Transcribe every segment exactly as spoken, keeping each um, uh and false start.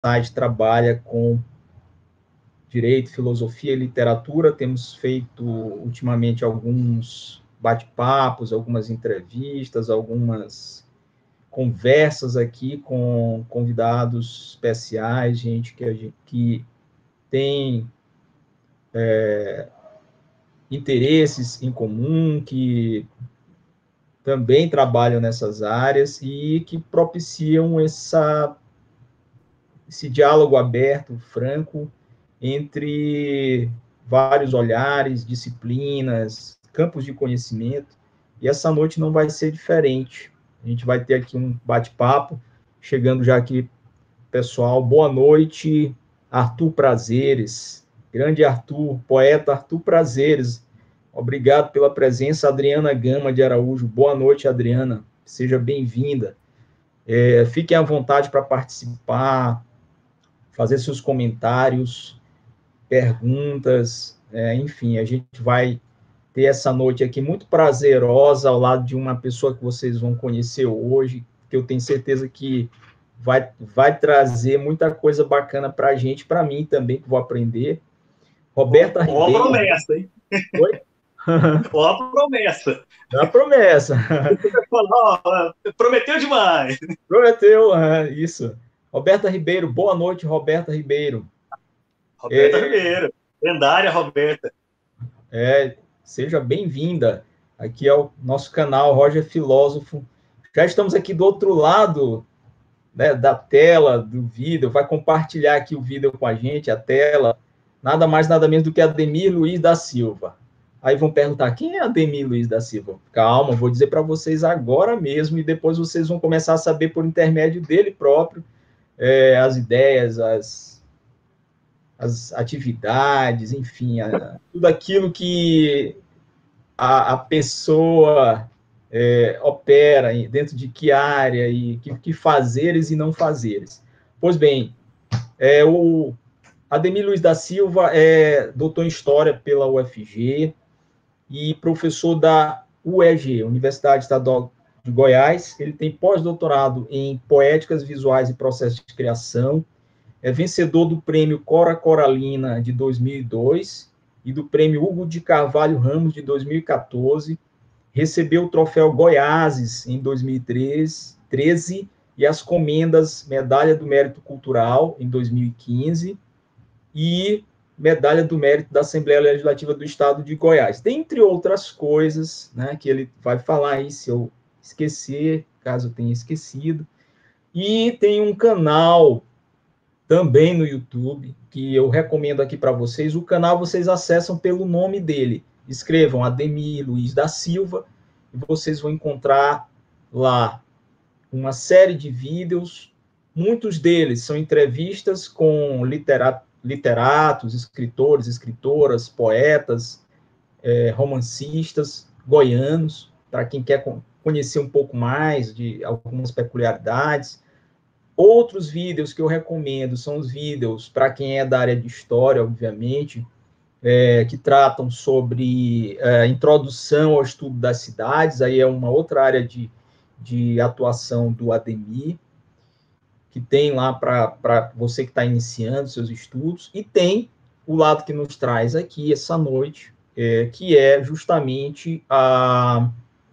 site trabalha com direito, filosofia e literatura. Temos feito ultimamente alguns bate-papos, algumas entrevistas, algumas conversas aqui com convidados especiais, gente que, a gente, que tem é, interesses em comum, que também trabalham nessas áreas e que propiciam essa, esse diálogo aberto, franco, entre vários olhares, disciplinas, campos de conhecimento, e essa noite não vai ser diferente. A gente vai ter aqui um bate-papo, chegando já aqui, pessoal. Boa noite, Arthur Prazeres, grande Arthur, poeta Arthur Prazeres. Obrigado pela presença, Adriana Gama de Araújo. Boa noite, Adriana. Seja bem-vinda. É, fiquem à vontade para participar, fazer seus comentários, perguntas, é, enfim, a gente vai ter essa noite aqui muito prazerosa ao lado de uma pessoa que vocês vão conhecer hoje, que eu tenho certeza que vai, vai trazer muita coisa bacana para a gente, para mim também, que vou aprender. Roberta Ó, Ribeiro. Ó a promessa, hein? Oi? Ó a promessa. É a promessa. Ó, prometeu demais. Prometeu, é, isso. Roberta Ribeiro, boa noite, Roberta Ribeiro. Roberta Ribeiro. Lendária Roberta. É, seja bem-vinda aqui ao nosso canal Roger Filósofo. Já estamos aqui do outro lado, né, da tela do vídeo. Vai compartilhar aqui o vídeo com a gente, a tela. Nada mais, nada menos do que Ademir Luiz da Silva. Aí vão perguntar, quem é Ademir Luiz da Silva? Calma, vou dizer para vocês agora mesmo, e depois vocês vão começar a saber por intermédio dele próprio é, as ideias, as, as atividades, enfim, a, tudo aquilo que a, a pessoa é, opera dentro de que área e que, que fazeres e não fazeres. Pois bem, é, o Ademir Luiz da Silva é doutor em História pela U F G e professor da U E G, Universidade Estadual de Goiás. Ele tem pós-doutorado em Poéticas Visuais e Processos de Criação, é vencedor do Prêmio Cora Coralina de dois mil e dois e do Prêmio Hugo de Carvalho Ramos de dois mil e quatorze, recebeu o troféu Goiáses em dois mil e treze e as comendas Medalha do Mérito Cultural em dois mil e quinze e Medalha do Mérito da Assembleia Legislativa do Estado de Goiás, dentre outras coisas, né, que ele vai falar aí, se eu esquecer, caso eu tenha esquecido. E tem um canal também no YouTube, que eu recomendo aqui para vocês. O canal vocês acessam pelo nome dele. Escrevam Ademir Luiz da Silva e vocês vão encontrar lá uma série de vídeos. Muitos deles são entrevistas com literatos, literatos escritores, escritoras, poetas, é, romancistas goianos, para quem quer conhecer um pouco mais de algumas peculiaridades. Outros vídeos que eu recomendo são os vídeos para quem é da área de história, obviamente, é, que tratam sobre é, introdução ao estudo das cidades. Aí é uma outra área de, de atuação do Ademir, que tem lá para você que está iniciando seus estudos, e tem o lado que nos traz aqui essa noite, é, que é justamente a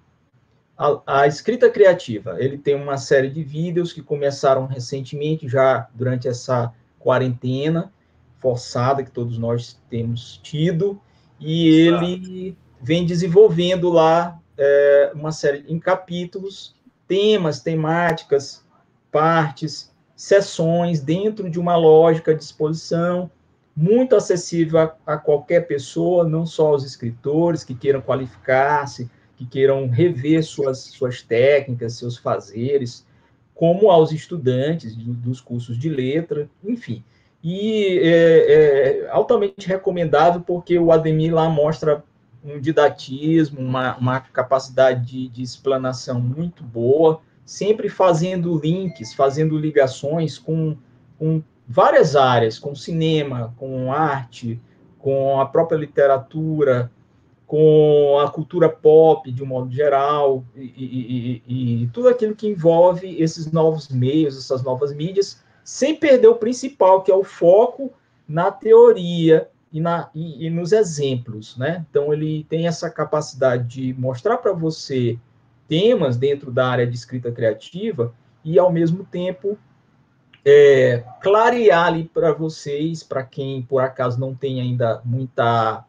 A, a escrita criativa. Ele tem uma série de vídeos que começaram recentemente, já durante essa quarentena forçada que todos nós temos tido, e ele vem desenvolvendo lá é, uma série em capítulos, temas, temáticas, partes, sessões, dentro de uma lógica de exposição muito acessível a, a qualquer pessoa, não só aos escritores que queiram qualificar-se, que queiram rever suas, suas técnicas, seus fazeres, como aos estudantes de, dos cursos de letra, enfim. E é, é altamente recomendável porque o Ademir lá mostra um didatismo, uma, uma capacidade de, de explanação muito boa, sempre fazendo links, fazendo ligações com, com várias áreas, com cinema, com arte, com a própria literatura, com a cultura pop, de um modo geral, e, e, e, e tudo aquilo que envolve esses novos meios, essas novas mídias, sem perder o principal, que é o foco na teoria e, na, e, e nos exemplos, né? Então, ele tem essa capacidade de mostrar para você temas dentro da área de escrita criativa e, ao mesmo tempo, é, clarear ali para vocês, para quem, por acaso, não tem ainda muita,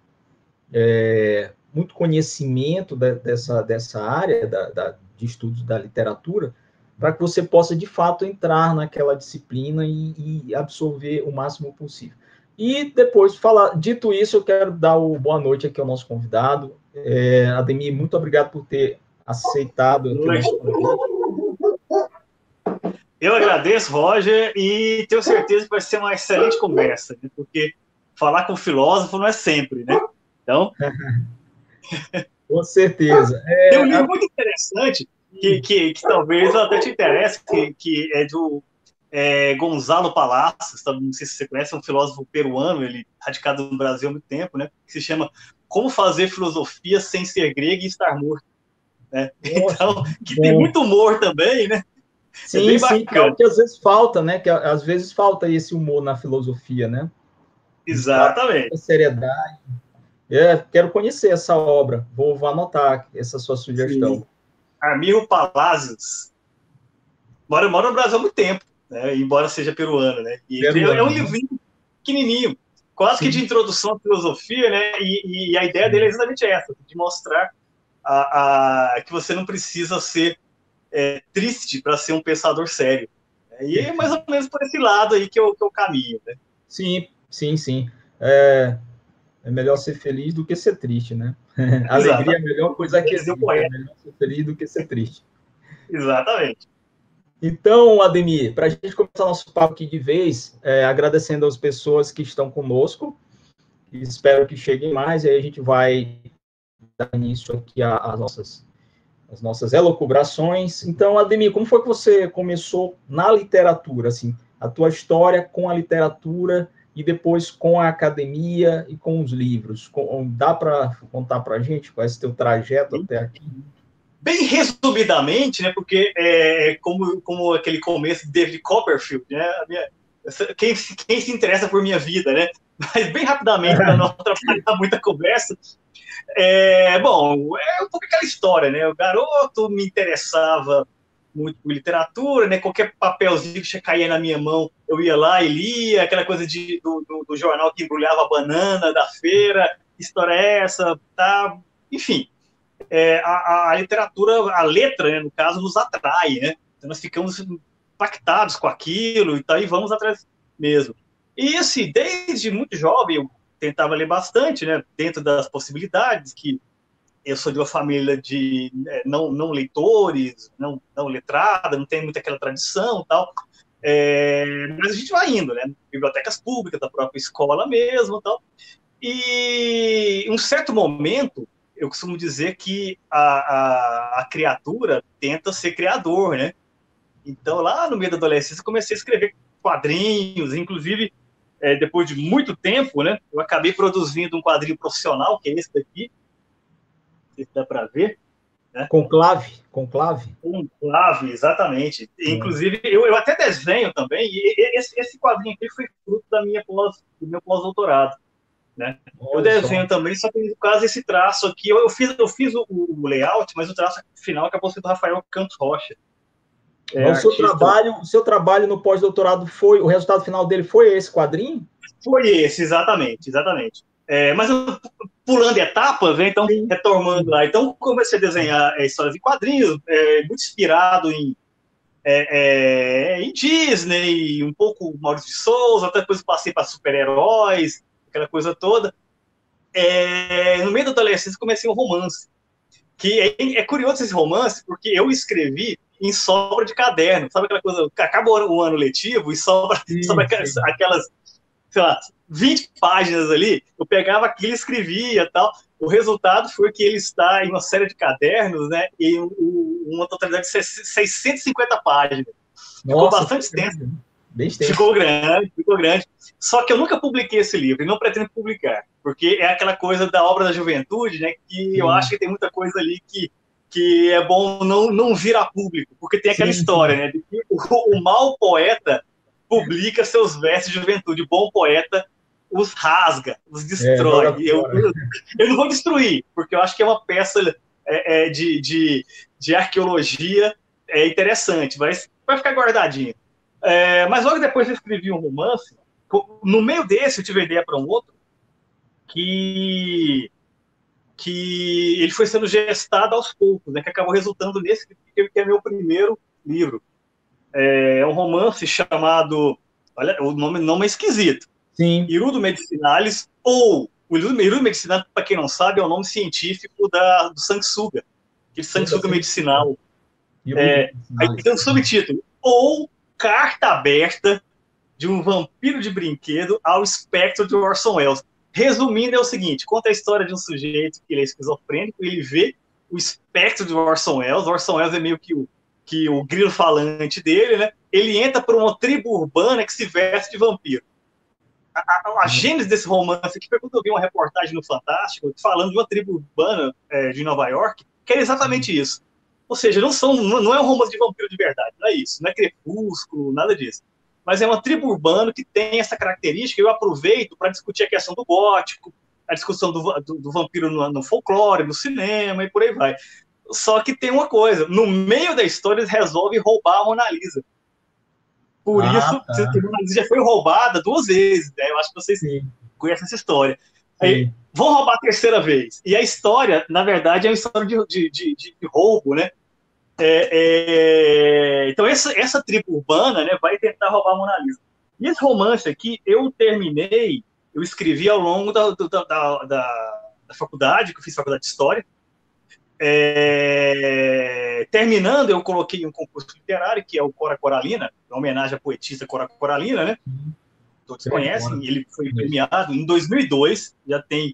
é, muito conhecimento de, dessa, dessa área da, da, de estudos da literatura, para que você possa, de fato, entrar naquela disciplina e, e absorver o máximo possível. E depois, falar, dito isso, eu quero dar o boa noite aqui ao nosso convidado. É, Ademir, muito obrigado por ter aceitado aqui o nosso convite. Eu agradeço, Roger, e tenho certeza que vai ser uma excelente conversa, né? Porque falar com filósofo não é sempre, né? Então... Com certeza. É, tem um livro a... muito interessante, que, que, que talvez até te interesse, que, que é do é, Gonzalo Palacios, não sei se você conhece, é um filósofo peruano, ele radicado no Brasil há muito tempo, né? Que se chama Como Fazer Filosofia Sem Ser Grego e Estar Morto. Né? Nossa, então, que bom. Tem muito humor também, né? Sim, é bem sim, que é o que às vezes falta, né? Que às vezes falta esse humor na filosofia, né? Exatamente. A seriedade. É, quero conhecer essa obra, vou, vou anotar essa sua sugestão. Sim. Amiro Palacios. Mora, mora no Brasil há muito tempo, né? Embora seja peruano, né? E peruano, é um livrinho pequenininho, quase sim. que de introdução à filosofia, né? E, e a ideia sim. dele é exatamente essa, de mostrar a, a, que você não precisa ser é, triste para ser um pensador sério. E é mais ou menos por esse lado aí que eu, que eu caminho, né? Sim, sim, sim. É, é melhor ser feliz do que ser triste, né? Alegria é a melhor coisa que existe. É melhor ser feliz do que ser triste. Exatamente. Então, Ademir, para a gente começar nosso papo aqui de vez, é, agradecendo às pessoas que estão conosco, espero que cheguem mais, e aí a gente vai dar início aqui às nossas, às nossas elucubrações. Então, Ademir, como foi que você começou na literatura, assim, a tua história com a literatura e depois com a academia e com os livros? Dá para contar para a gente qual é esse teu trajeto até aqui? Bem resumidamente, né, porque é como, como aquele começo de David Copperfield, né, a minha, quem, quem se interessa por minha vida, né, mas bem rapidamente, para não atrapalhar muita conversa, é, bom, é um pouco aquela história, né, o garoto me interessava muito por literatura, né, qualquer papelzinho que caía na minha mão, eu ia lá e lia, aquela coisa de, do, do, do jornal que embrulhava a banana da feira, que história é essa, tá, enfim. É, a, a literatura, a letra, né, no caso, nos atrai, né? Então nós ficamos impactados com aquilo e tal, e vamos atrás mesmo. E assim, desde muito jovem, eu tentava ler bastante, né? Dentro das possibilidades, que eu sou de uma família de é, não, não leitores, não, não letrada, não tem muita aquela tradição e tal. É, mas a gente vai indo, né? Bibliotecas públicas, da própria escola mesmo e tal. E em um certo momento, eu costumo dizer que a, a, a criatura tenta ser criador, né? Então, lá no meio da adolescência, eu comecei a escrever quadrinhos, inclusive, é, depois de muito tempo, né? Eu acabei produzindo um quadrinho profissional, que é esse daqui, não sei se dá para ver. Né? Conclave, conclave. Conclave, exatamente. Hum. Inclusive, eu, eu até desenho também, e esse, esse quadrinho aqui foi fruto da minha pós, do meu pós-doutorado. Né? Eu desenho só. também, só que no caso esse traço aqui, eu, eu fiz, eu fiz o, o layout, mas o traço final acabou sendo do Rafael Campos Rocha. É, o, seu trabalho, o seu trabalho no pós-doutorado foi, o resultado final dele foi esse quadrinho? Foi esse, exatamente, exatamente. É, mas eu, pulando etapas, né, então, Sim. retomando lá, então comecei a desenhar é, histórias em quadrinhos, é, muito inspirado em, é, é, em Disney, um pouco Maurício de Souza, até depois passei para super-heróis, aquela coisa toda. É, no meio da adolescência comecei um romance, que é, é curioso esse romance, porque eu escrevi em sobra de caderno, sabe aquela coisa, acaba o ano letivo e sobra, sim, sobra aquelas, aquelas, sei lá, vinte páginas ali, eu pegava aquilo e escrevia e tal. O resultado foi que ele está em uma série de cadernos, né, e uma totalidade de seiscentas e cinquenta páginas. Nossa, ficou bastante extenso. Bem extenso. Ficou grande, ficou grande. Só que eu nunca publiquei esse livro, e não pretendo publicar, porque é aquela coisa da obra da juventude, né, que sim. eu acho que tem muita coisa ali que, que é bom não, não vir a público, porque tem aquela sim, história, sim. né, de que o, o mau poeta publica seus versos de juventude. Bom poeta os rasga, os destrói. É, eu, eu, eu não vou destruir, porque eu acho que é uma peça é, é, de, de, de arqueologia é, interessante, mas vai ficar guardadinho. É, mas logo depois eu escrevi um romance. No meio desse, eu tive a ideia para um outro, que, que ele foi sendo gestado aos poucos, né, que acabou resultando nesse, que é meu primeiro livro. É um romance chamado... Olha, o nome, nome é esquisito. Sim. Irudo Medicinalis, ou o Irudo Medicinalis, para quem não sabe, é o nome científico da, do sanguessuga, aquele sanguessuga medicinal. É, aí tem um subtítulo, ou Carta Aberta de um Vampiro de Brinquedo ao Espectro de Orson Welles. Resumindo, é o seguinte, conta a história de um sujeito que ele é esquizofrênico, ele vê o espectro de Orson Welles, Orson Welles é meio que o, que o grilo falante dele, né? Ele entra para uma tribo urbana que se veste de vampiro. A, a, a gênese desse romance aqui foi quando eu vi uma reportagem no Fantástico falando de uma tribo urbana é, de Nova York, que era exatamente isso. Ou seja, não, são, não, não é um romance de vampiro de verdade, não é isso, não é crepúsculo, nada disso. Mas é uma tribo urbana que tem essa característica, eu aproveito para discutir a questão do gótico, a discussão do, do, do vampiro no, no folclore, no cinema e por aí vai. Só que tem uma coisa, no meio da história eles resolvem roubar a Mona Lisa. Por ah, isso, tá. a Mona Lisa já foi roubada duas vezes, né? Eu acho que vocês Sim. conhecem essa história. Aí, vão roubar a terceira vez. E a história, na verdade, é uma história de, de, de, de roubo, né? É, é... Então, essa, essa tribo urbana, né, vai tentar roubar a Mona Lisa. E esse romance aqui, eu terminei, eu escrevi ao longo da, da, da, da, da faculdade, que eu fiz faculdade de História. É... Terminando, eu coloquei um concurso literário, que é o Cora Coralina, em homenagem à poetisa Cora Coralina, né? Todos é, conhecem, bom. Ele foi premiado em dois mil e dois, já tem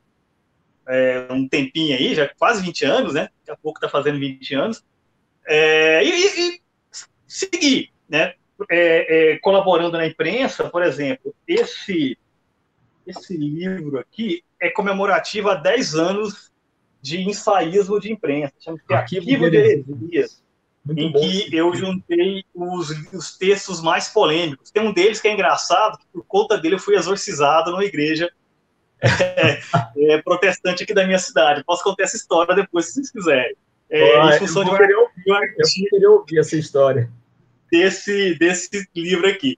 é, um tempinho aí, já quase vinte anos, né? Daqui a pouco está fazendo vinte anos. É, e, e, e seguir, né? É, é, colaborando na imprensa, por exemplo, esse, esse livro aqui é comemorativo a dez anos de ensaísmo de imprensa, chama-se Arquivo, Arquivo de Heresias, em que eu juntei os, os textos mais polêmicos. Tem um deles que é engraçado, que por conta dele eu fui exorcizado numa igreja é, é, protestante aqui da minha cidade. Posso contar essa história depois, se vocês quiserem. É, ah, em função eu, de uma, ouvir, de uma eu queria ouvir essa história desse, desse livro aqui.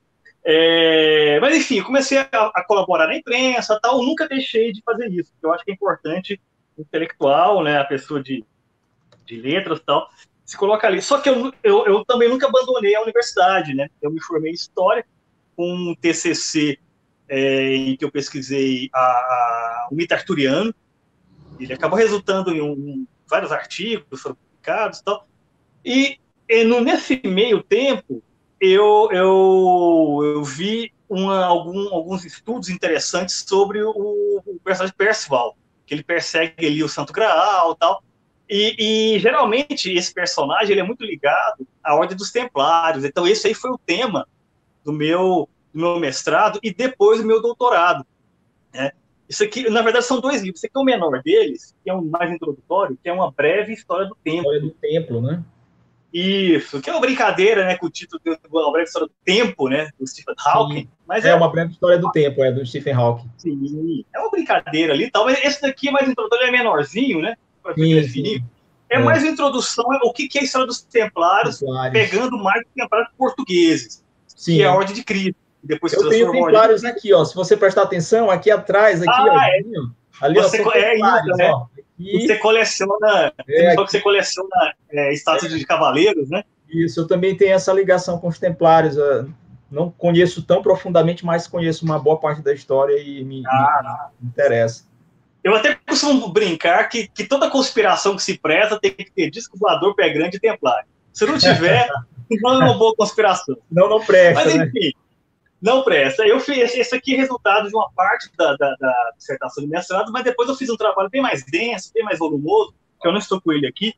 É, mas, enfim, eu comecei a, a colaborar na imprensa, tal, eu nunca deixei de fazer isso, porque eu acho que é importante o intelectual, né, a pessoa de, de letras e tal, se coloca ali. Só que eu, eu, eu também nunca abandonei a universidade, né? Eu me formei em História, com um T C C é, em que eu pesquisei a, a, o mito arturiano. Ele acabou resultando em um vários artigos foram publicados e tal. E, e no, nesse meio tempo, eu, eu, eu vi uma, algum, alguns estudos interessantes sobre o, o personagem Percival, que ele persegue ali o Santo Graal e tal. E, e, geralmente, esse personagem ele é muito ligado à Ordem dos Templários. Então, esse aí foi o tema do meu, do meu mestrado e depois do meu doutorado, né? Isso aqui, na verdade, são dois livros. Esse aqui é o menor deles, que é um mais introdutório, que é uma breve história do templo. História do templo, né? Isso, que é uma brincadeira, né, com o título de uma breve história do tempo, né, do Stephen Hawking. Mas é, é uma breve história do tempo, é do Stephen Hawking. Sim, é uma brincadeira ali, tal. Mas esse daqui é mais introdutório, ele é menorzinho, né? Sim, sim. É, é mais introdução, o que é a história dos Templários, Templários. Pegando mais os Templários portugueses, sim. Que é a Ordem de Cristo. Depois eu tenho Templários de... aqui, ó. Se você prestar atenção, aqui atrás, aqui, ah, ó, é. ali, você, ó, é isso, né? Aqui... Você coleciona, é, você, que você coleciona é, estátuas é. de cavaleiros, né? Isso, eu também tenho essa ligação com os Templários. Eu não conheço tão profundamente, mas conheço uma boa parte da história e me, ah, me, me interessa. Eu até costumo brincar que, que toda conspiração que se preza tem que ter disco voador, pé grande e templário. Se não tiver, não é uma boa conspiração. Não, não presta, mas, enfim, né? Não presta. Eu fiz, esse aqui é resultado de uma parte da, da, da dissertação do mestrado, mas depois eu fiz um trabalho bem mais denso, bem mais volumoso, que eu não estou com ele aqui,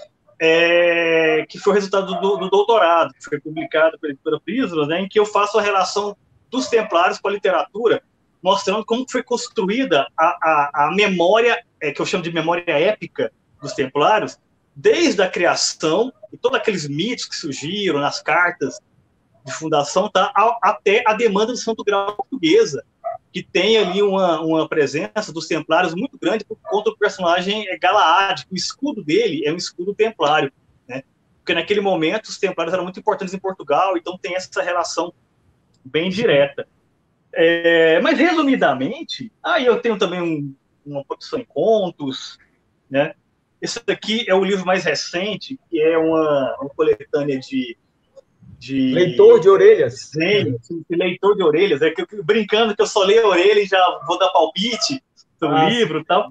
é, que foi o resultado do, do doutorado, que foi publicado pela editora Prisma, né, em que eu faço a relação dos Templários com a literatura, mostrando como foi construída a, a, a memória, é, que eu chamo de memória épica dos Templários, desde a criação e todos aqueles mitos que surgiram nas cartas de fundação, tá? Até a demanda do Santo Grau portuguesa, que tem ali uma, uma presença dos templários muito grande por conta do personagem Galaad, que o escudo dele é um escudo templário, né? Porque naquele momento os templários eram muito importantes em Portugal, então tem essa relação bem direta. É, mas, resumidamente, aí eu tenho também um, uma produção em contos, né? Esse aqui é o livro mais recente, que é uma, uma coletânea de, de... Leitor de orelhas. Sim, leitor de orelhas. É que eu, brincando que eu só leio a orelha e já vou dar palpite sobre o livro e tal.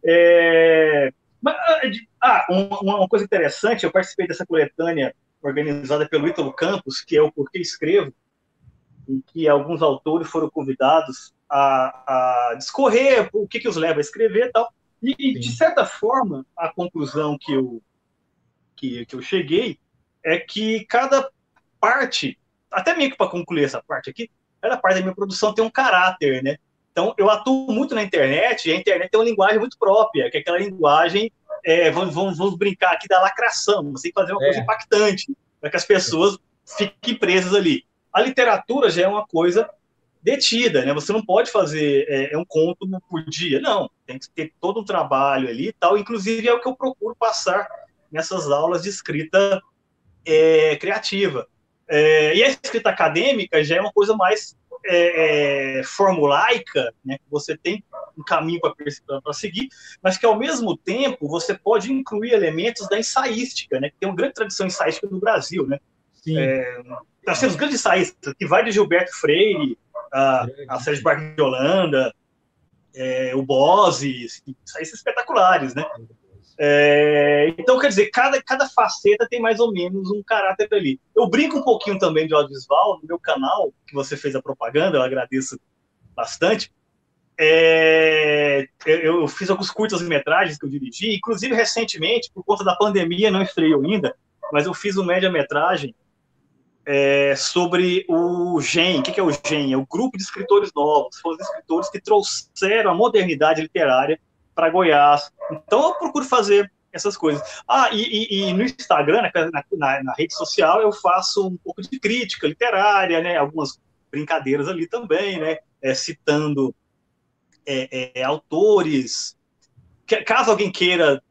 É, mas, ah, uma, uma coisa interessante, eu participei dessa coletânea organizada pelo Ítalo Campos, que é o Porquê Escrevo, em que alguns autores foram convidados a, a discorrer o que, que os leva a escrever e tal. E, e, de certa forma, a conclusão que eu, que, que eu cheguei é que cada parte, até meio que para concluir essa parte aqui, cada parte da minha produção tem um caráter, né? Então, eu atuo muito na internet, e a internet tem uma linguagem muito própria, que é aquela linguagem, é, vamos, vamos, vamos brincar aqui, da lacração. Você tem que fazer uma é. coisa impactante, para que as pessoas fiquem presas ali. A literatura já é uma coisa detida, né? Você não pode fazer é, é um conto por dia, não. Tem que ter todo um trabalho ali e tal. Inclusive, é o que eu procuro passar nessas aulas de escrita é, criativa. É, e a escrita acadêmica já é uma coisa mais é, é, formulaica, né? Você tem um caminho para seguir, mas que, ao mesmo tempo, você pode incluir elementos da ensaística, né? Tem uma grande tradição ensaística no Brasil, né? Sim. É, nós temos grandes ensaístas, que vai de Gilberto Freire, a, a Sérgio Buarque de Holanda, é, o Bose, ensaístas espetaculares, né? É, então, quer dizer, cada, cada faceta tem mais ou menos um caráter ali. Eu brinco um pouquinho também de audiovisual no meu canal, que você fez a propaganda, eu agradeço bastante. É, eu, eu fiz alguns curtas-metragens que eu dirigi, inclusive recentemente, por conta da pandemia, não estreou ainda, mas eu fiz um média-metragem é, sobre o G E M. O que é o G E M? É o Grupo de Escritores Novos. Foram os escritores que trouxeram a modernidade literária para Goiás. Então, eu procuro fazer essas coisas. Ah, e, e, e no Instagram, na, na, na rede social, eu faço um pouco de crítica literária, né? Algumas brincadeiras ali também, né? É, citando é, é, autores. Caso alguém queira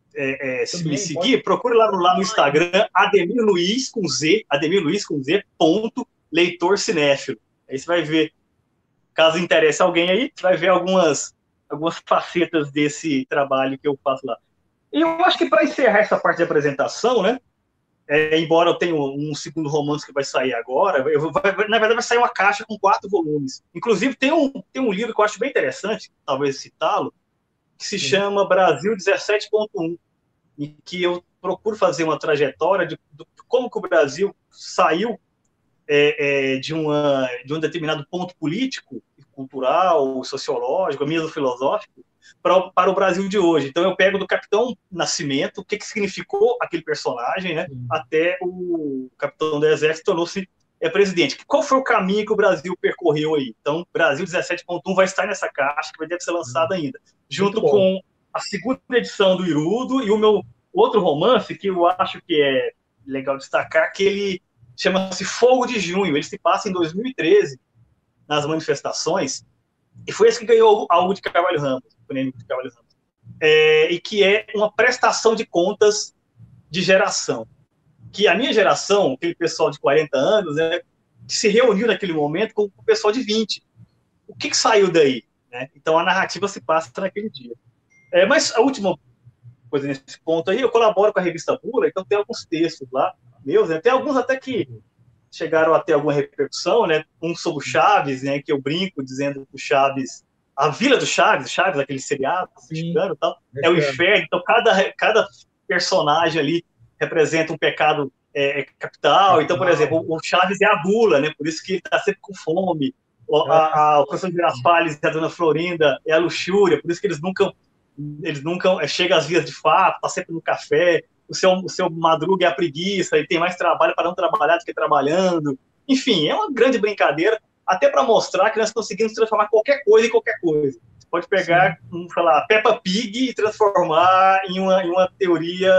É, é, se me seguir, pode... procure lá no, lá no Instagram, Ademir Luiz com Z, Ademir Luiz com Z, ponto, leitor cinéfilo. Aí você vai ver, caso interesse alguém aí, você vai ver algumas, algumas facetas desse trabalho que eu faço lá. E eu acho que para encerrar essa parte de apresentação, né, é, embora eu tenha um segundo romance que vai sair agora, eu, vai, na verdade vai sair uma caixa com quatro volumes. Inclusive tem um, tem um livro que eu acho bem interessante, talvez citá-lo, que se Sim. chama Brasil dezessete ponto um, em que eu procuro fazer uma trajetória de, de como que o Brasil saiu é, é, de, uma, de um determinado ponto político, cultural, sociológico, mesmo filosófico, para, para o Brasil de hoje. Então eu pego do Capitão Nascimento, o que, que significou aquele personagem, né, até o Capitão do Exército tornou-se é, presidente. Qual foi o caminho que o Brasil percorreu aí? Então, Brasil dezessete ponto um vai estar nessa caixa, que vai deve ser lançada ainda, junto com a segunda edição do Irudo e o meu outro romance, que eu acho que é legal destacar, que ele chama-se Fogo de Junho. Ele se passa em dois mil e treze, nas manifestações, e foi esse que ganhou algo de Carvalho Ramos, o prêmio de Carvalho Ramos. É, e que é uma prestação de contas de geração. Que a minha geração, aquele pessoal de quarenta anos, né, que se reuniu naquele momento com o pessoal de vinte. O que, que saiu daí? Né? Então a narrativa se passa naquele dia. É, mas a última coisa nesse ponto aí, eu colaboro com a revista Bula, então tem alguns textos lá meus, né? Tem alguns até que chegaram a ter alguma repercussão, né? Um sobre o Chaves, né? Que eu brinco dizendo que o Chaves, a Vila do Chaves, Chaves, aquele seriado mexicano e tal, é o inferno. Então cada, cada personagem ali representa um pecado é, capital. Então, por exemplo, o Chaves é a Bula, né? Por isso que ele está sempre com fome. A, a, o professor Girafales e a dona Florinda é a luxúria, por isso que eles nunca eles nunca chegam às vias de fato, tá sempre no café. O seu, o seu Madruga é a preguiça, ele tem mais trabalho para não trabalhar do que trabalhando. Enfim, é uma grande brincadeira, até para mostrar que nós conseguimos transformar qualquer coisa em qualquer coisa. Você pode pegar, um, sei lá, Peppa Pig e transformar em uma, em uma teoria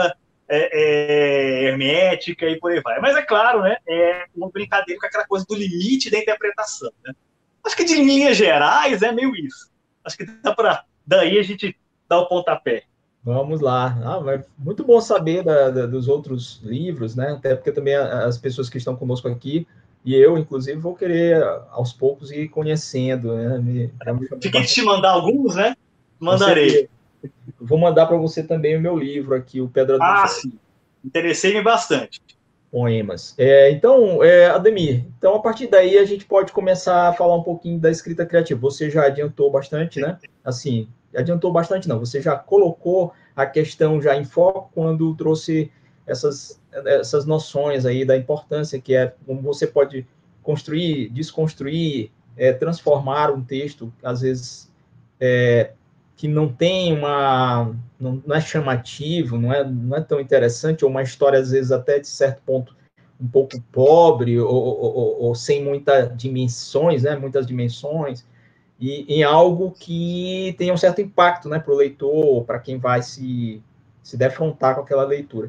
é, é, hermética e por aí vai. Mas é claro, né, é uma brincadeira com aquela coisa do limite da interpretação, né? Acho que de linhas gerais é meio isso. Acho que dá para daí a gente dar o pontapé. Vamos lá. Ah, mas muito bom saber da, da, dos outros livros, né? Até porque também as pessoas que estão conosco aqui, e eu, inclusive, vou querer, aos poucos, ir conhecendo, né? Me, já me chamou Fiquei de bastante. te mandar alguns, né? Mandarei. Vou mandar para você também o meu livro aqui, o Pedra do Ah, Gelo. sim. Interessei-me bastante. Poemas. É, então, é, Ademir, então a partir daí a gente pode começar a falar um pouquinho da escrita criativa. Você já adiantou bastante, né? Assim, adiantou bastante não, você já colocou a questão já em foco quando trouxe essas, essas noções aí da importância que é como você pode construir, desconstruir, é, transformar um texto, às vezes, é, que não tem uma... Não, não é chamativo, não é, não é tão interessante, ou uma história, às vezes, até de certo ponto, um pouco pobre, ou, ou, ou, ou sem muitas dimensões, né, muitas dimensões, e em algo que tenha um certo impacto, né, para o leitor, para quem vai se, se defrontar com aquela leitura.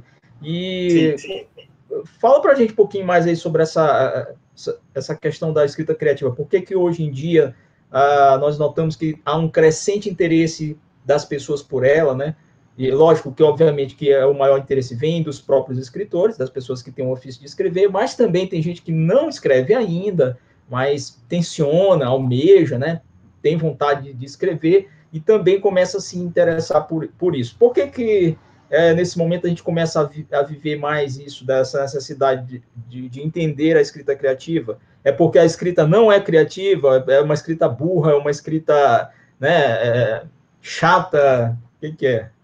E sim, sim. Fala para a gente um pouquinho mais aí sobre essa, essa questão da escrita criativa. Por que que hoje em dia uh, nós notamos que há um crescente interesse das pessoas por ela, né? E lógico que, obviamente, que é o maior interesse vem dos próprios escritores, das pessoas que têm o ofício de escrever, mas também tem gente que não escreve ainda, mas tenciona, almeja, né? Tem vontade de escrever e também começa a se interessar por, por isso. Por que que é, nesse momento a gente começa a, vi, a viver mais isso, dessa necessidade de, de, de entender a escrita criativa? É porque a escrita não é criativa, é uma escrita burra, é uma escrita, né, é, chata, o que, que é?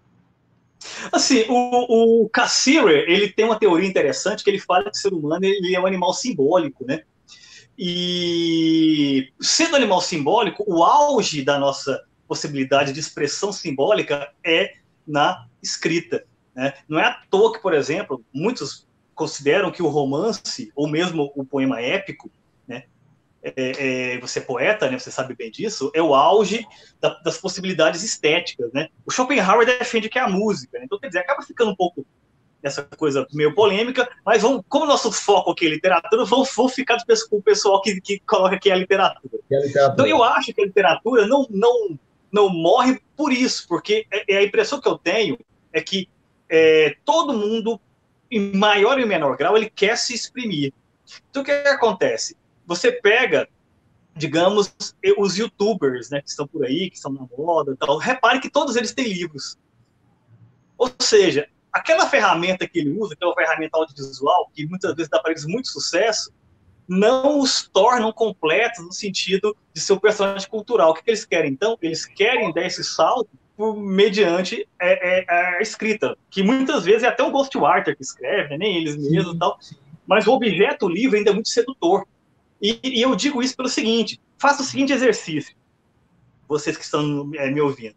Assim, o, o Cassirer, ele tem uma teoria interessante que ele fala que o ser humano ele é um animal simbólico, né? E sendo animal simbólico, o auge da nossa possibilidade de expressão simbólica é na escrita, né? Não é à toa que, por exemplo, muitos consideram que o romance, ou mesmo o poema épico, né? É, é, você é poeta, né? Você sabe bem disso, é o auge da, das possibilidades estéticas, né? O Schopenhauer defende que é a música, né? Então, quer dizer, acaba ficando um pouco essa coisa meio polêmica, mas vamos, como nosso foco aqui é literatura, vamos, vamos ficar com o pessoal que, que coloca que é a literatura. É a literatura. Então, eu acho que a literatura não, não, não morre por isso, porque é, é a impressão que eu tenho é que é, todo mundo, em maior e menor grau, ele quer se exprimir. Então, o que, que acontece? Você pega, digamos, os youtubers, né, que estão por aí, que estão na moda e tal, repare que todos eles têm livros. Ou seja, aquela ferramenta que ele usa, que é uma ferramenta audiovisual, que muitas vezes dá para eles muito sucesso, não os tornam completos no sentido de ser um personagem cultural. O que, que eles querem, então? Eles querem dar esse salto por, mediante é, é, a escrita, que muitas vezes é até um ghostwriter que escreve, né? Nem eles mesmos e tal, sim. Mas o objeto, o livro, ainda é muito sedutor. E, e eu digo isso pelo seguinte, faça o seguinte exercício, vocês que estão é, me ouvindo.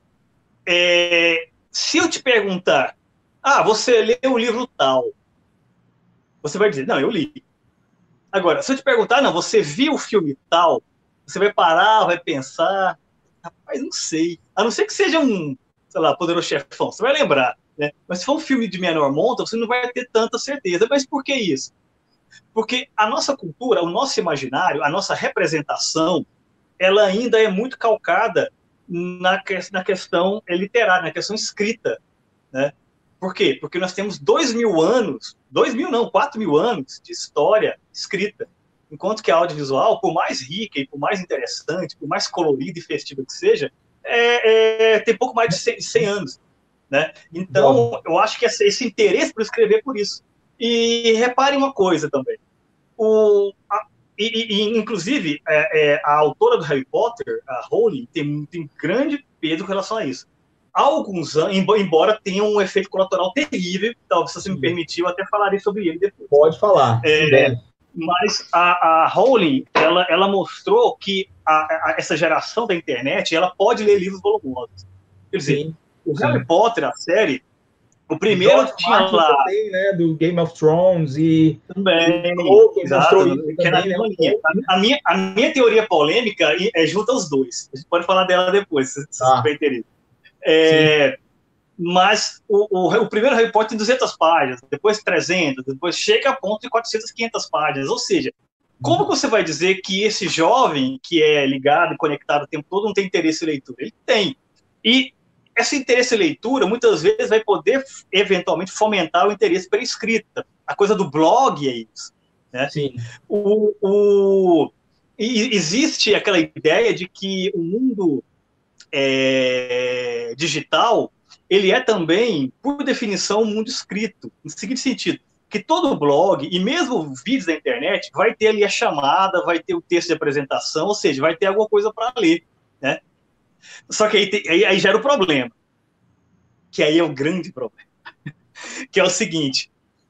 É, se eu te perguntar, ah, você leu o livro tal, você vai dizer, não, eu li. Agora, se eu te perguntar, não, você viu o filme tal, você vai parar, vai pensar, rapaz, não sei. A não ser que seja um, sei lá, Poderoso Chefão, você vai lembrar, né? Mas se for um filme de menor monta, você não vai ter tanta certeza. Mas por que isso? Porque a nossa cultura, o nosso imaginário, a nossa representação, ela ainda é muito calcada na, na questão literária, na questão escrita, né? Por quê? Porque nós temos dois mil anos, dois mil não, quatro mil anos de história escrita. Enquanto que a audiovisual, por mais rica e por mais interessante, por mais colorida e festiva que seja, é, é, tem pouco mais de cem, cem anos, né? Então, eu acho que esse, esse interesse por escrever é por isso. E reparem uma coisa também. O, a, e, e, inclusive, é, é, a autora do Harry Potter, a Rowling, tem, tem grande peso com relação a isso. Há alguns anos, embora tenha um efeito colateral terrível, talvez se você me permitir, eu até falarei sobre ele depois. Pode falar. É, mas a, a Rowling, ela, ela mostrou que a, a, essa geração da internet, ela pode ler livros volumosos. Quer dizer, sim, o Harry sim. Potter, a série, o primeiro George tinha Martin lá... também, né, do Game of Thrones e... Também, o exato, isso, que é na mesma linha. A, a, minha, a minha teoria polêmica é junta os dois. A gente pode falar dela depois, se, se ah. tiver interesse. É, mas o, o, o primeiro Harry Potter tem duzentas páginas, depois trezentas, depois chega a ponto de quatrocentas, quinhentas páginas. Ou seja, como que você vai dizer que esse jovem que é ligado e conectado o tempo todo não tem interesse em leitura? Ele tem. E esse interesse em leitura, muitas vezes, vai poder, eventualmente, fomentar o interesse pela escrita. A coisa do blog é isso. Né? Sim. O, o, e existe aquela ideia de que o mundo é, digital, ele é também, por definição, um mundo escrito. No seguinte sentido, que todo blog, e mesmo vídeos da internet, vai ter ali a chamada, vai ter o texto de apresentação, ou seja, vai ter alguma coisa para ler. Né? Só que aí, aí, aí gera o problema, que aí é o grande problema, que é o seguinte,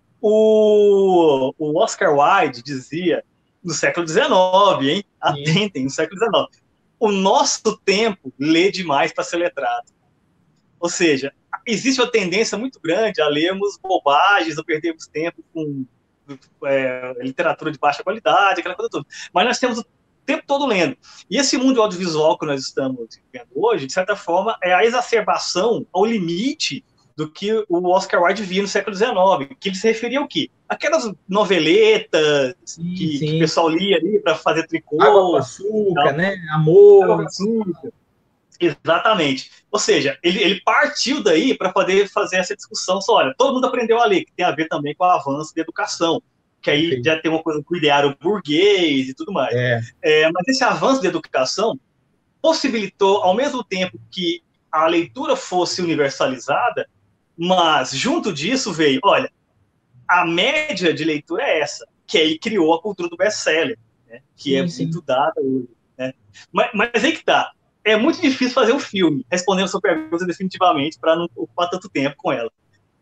o, o Oscar Wilde dizia, no século dezenove, hein? Atentem, no século dezenove, o nosso tempo lê demais para ser letrado. Ou seja, existe uma tendência muito grande a lermos bobagens, a perdermos tempo com é, literatura de baixa qualidade, aquela coisa toda. Mas nós temos o tempo todo lendo. E esse mundo audiovisual que nós estamos vivendo hoje, de certa forma, é a exacerbação ao limite do que o Oscar Wilde via no século dezenove, que ele se referia ao quê? Aquelas noveletas sim, que, sim. que o pessoal lia ali para fazer tricô. Água com açúcar, né? Amor. Água com açúcar. Exatamente. Ou seja, ele, ele partiu daí para poder fazer essa discussão. Só, olha, todo mundo aprendeu a ler, que tem a ver também com o avanço da educação, que aí Perfeito. Já tem uma coisa com o ideário burguês e tudo mais. É. É, mas esse avanço da educação possibilitou, ao mesmo tempo que a leitura fosse universalizada, mas junto disso veio, olha, a média de leitura é essa, que aí criou a cultura do best-seller, né, que sim, é sim. muito dada hoje. Né? Mas, mas aí que tá. É muito difícil fazer um filme, respondendo a sua pergunta definitivamente, para não ocupar tanto tempo com ela.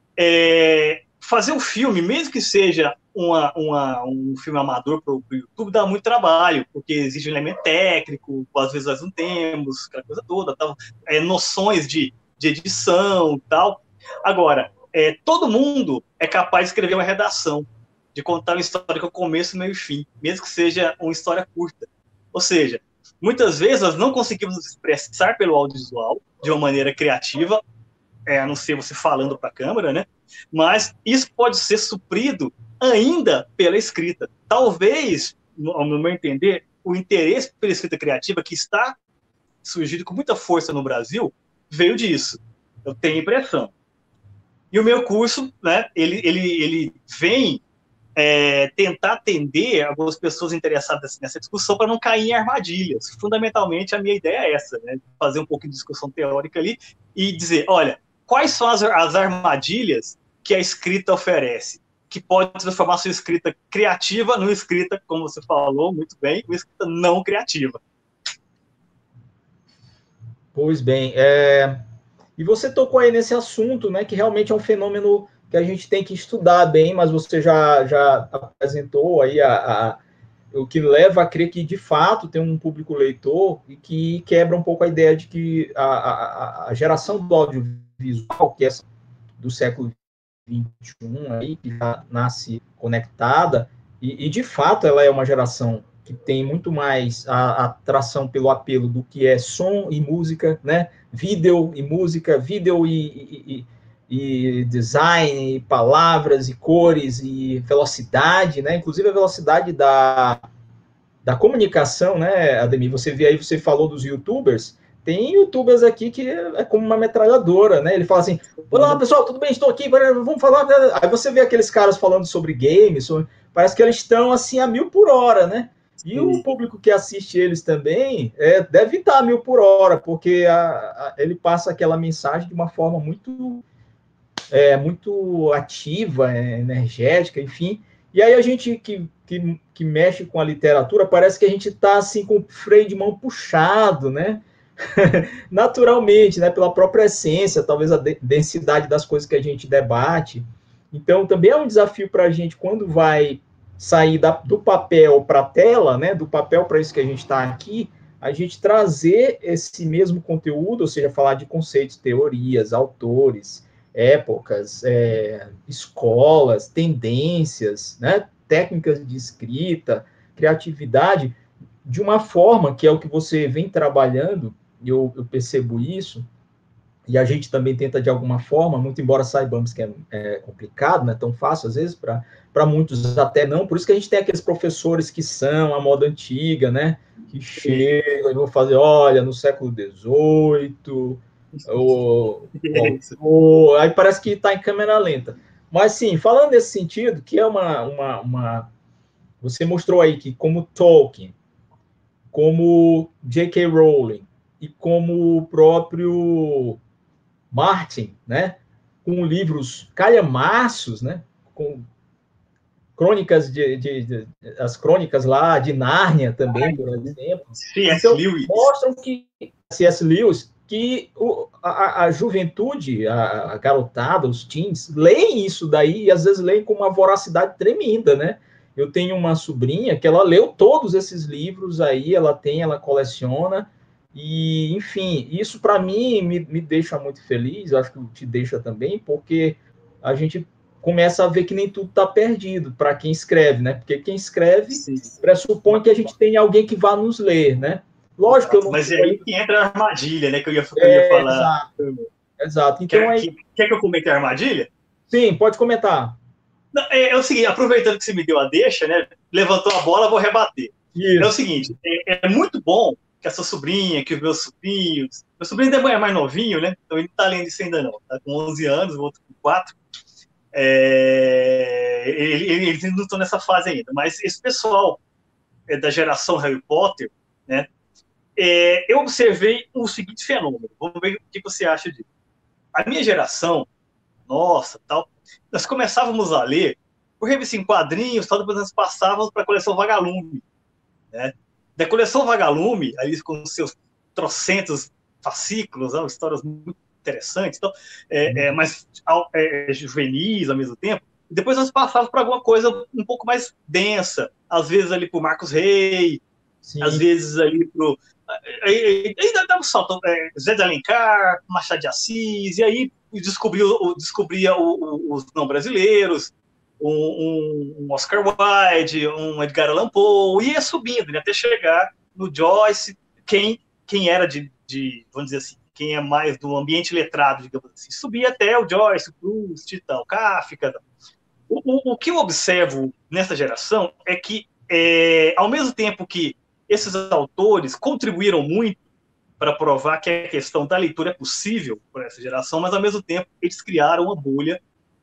É, fazer um filme, mesmo que seja uma, uma, um filme amador para o YouTube, dá muito trabalho, porque exige um elemento técnico, às vezes nós não temos, aquela coisa toda, tal, é, noções de, de edição e tal. Agora, é, todo mundo é capaz de escrever uma redação, de contar uma história com começo, meio e fim, mesmo que seja uma história curta. Ou seja, muitas vezes nós não conseguimos nos expressar pelo audiovisual de uma maneira criativa, é, a não ser você falando para a câmera, né? Mas isso pode ser suprido ainda pela escrita. Talvez, ao meu entender, o interesse pela escrita criativa que está surgindo com muita força no Brasil veio disso. Eu tenho a impressão. E o meu curso, né, ele, ele, ele vem é, tentar atender algumas pessoas interessadas nessa discussão para não cair em armadilhas. Fundamentalmente, a minha ideia é essa, né, fazer um pouco de discussão teórica ali e dizer, olha, quais são as, as armadilhas que a escrita oferece, que pode transformar a sua escrita criativa numa escrita, como você falou muito bem, uma escrita não criativa. Pois bem, é... e você tocou aí nesse assunto, né, que realmente é um fenômeno que a gente tem que estudar bem, mas você já, já apresentou aí a, a, o que leva a crer que, de fato, tem um público leitor e que quebra um pouco a ideia de que a, a, a geração do audiovisual, que é do século vinte e um, aí, que já nasce conectada, e, e, de fato, ela é uma geração que tem muito mais a, a atração pelo apelo do que é som e música, né? Vídeo e música, vídeo e, e, e design, e palavras e cores e velocidade, né? Inclusive a velocidade da, da comunicação, né, Ademir? Você vê aí, você falou dos youtubers, tem youtubers aqui que é como uma metralhadora, né? Ele fala assim, olá pessoal, tudo bem? Estou aqui, vamos falar. Aí você vê aqueles caras falando sobre games, sobre... parece que eles estão assim a mil por hora, né? E o público que assiste eles também é, deve estar a mil por hora, porque a, a, ele passa aquela mensagem de uma forma muito, é, muito ativa, é, energética, enfim. E aí a gente que, que, que mexe com a literatura, parece que a gente está assim, com o freio de mão puxado, né? Naturalmente, né? Pela própria essência, talvez a densidade das coisas que a gente debate. Então, também é um desafio para a gente, quando vai sair da, do papel para a tela, né, do papel para isso que a gente está aqui, a gente trazer esse mesmo conteúdo, ou seja, falar de conceitos, teorias, autores, épocas, é, escolas, tendências, né, técnicas de escrita, criatividade, de uma forma que é o que você vem trabalhando, e eu, eu percebo isso, e a gente também tenta de alguma forma, muito embora saibamos que é, é complicado, não é tão fácil às vezes, para muitos até não, por isso que a gente tem aqueles professores que são a moda antiga, né, que chegam e vão fazer, olha, no século dezoito, o, o, aí parece que está em câmera lenta. Mas, sim, falando nesse sentido, que é uma, uma, uma... Você mostrou aí que como Tolkien, como J K. Rowling e como o próprio Martin, né, com livros calhamaços, né, com crônicas de, de, de, as crônicas lá de Nárnia também, por exemplo. C S. Então, Lewis. mostram que C S. Lewis, que o, a, a juventude, a, a garotada, os teens, leem isso daí e às vezes leem com uma voracidade tremenda, né? Eu tenho uma sobrinha que ela leu todos esses livros aí, ela tem, ela coleciona, e, enfim, isso para mim me, me deixa muito feliz, eu acho que te deixa também, porque a gente começa a ver que nem tudo está perdido para quem escreve, né? Porque quem escreve Sim. pressupõe que a gente tem alguém que vá nos ler, né? Lógico que eu não... Mas é aí que entra a armadilha, né? Que eu ia, que eu ia é, falar. Exato. Exato. Então, quer, aí... que, quer que eu comente a armadilha? Sim, pode comentar. Não, é, é o seguinte, aproveitando que você me deu a deixa, né? Levantou a bola, vou rebater. Isso. É o seguinte, é, é muito bom que essa sobrinha, que os meus sobrinhos... Meu sobrinho ainda é mais novinho, né? Então ele não está além disso ainda não. Está com onze anos, o outro com quatro. É, eles não estão nessa fase ainda, mas esse pessoal é, da geração Harry Potter, né, é, eu observei o seguinte fenômeno, vamos ver o que você acha disso. A minha geração, nossa, tal, nós começávamos a ler por revista em quadrinhos, tal, depois nós passávamos para a coleção Vagalume, né? Da coleção Vagalume, ali com seus trocentos fascículos, né, histórias muito interessantes, então, é, é, mas é, juvenis ao mesmo tempo. E depois nós passávamos para alguma coisa um pouco mais densa, às vezes ali para o Marcos Rey, Sim. às vezes ali para o... Aí dá um salto, é, Zé de Alencar, Machado de Assis, e aí descobriu, descobria o, o, os não brasileiros, um, um Oscar Wilde, um Edgar Allan Poe, ia subindo, né, até chegar no Joyce, quem, quem era de, de, vamos dizer assim, quem é mais do ambiente letrado, digamos assim, subia até o Joyce, o Proust e tal, Kafka. O, o, o que eu observo nessa geração é que, é, ao mesmo tempo que esses autores contribuíram muito para provar que a questão da leitura é possível para essa geração, mas, ao mesmo tempo, eles criaram uma bolha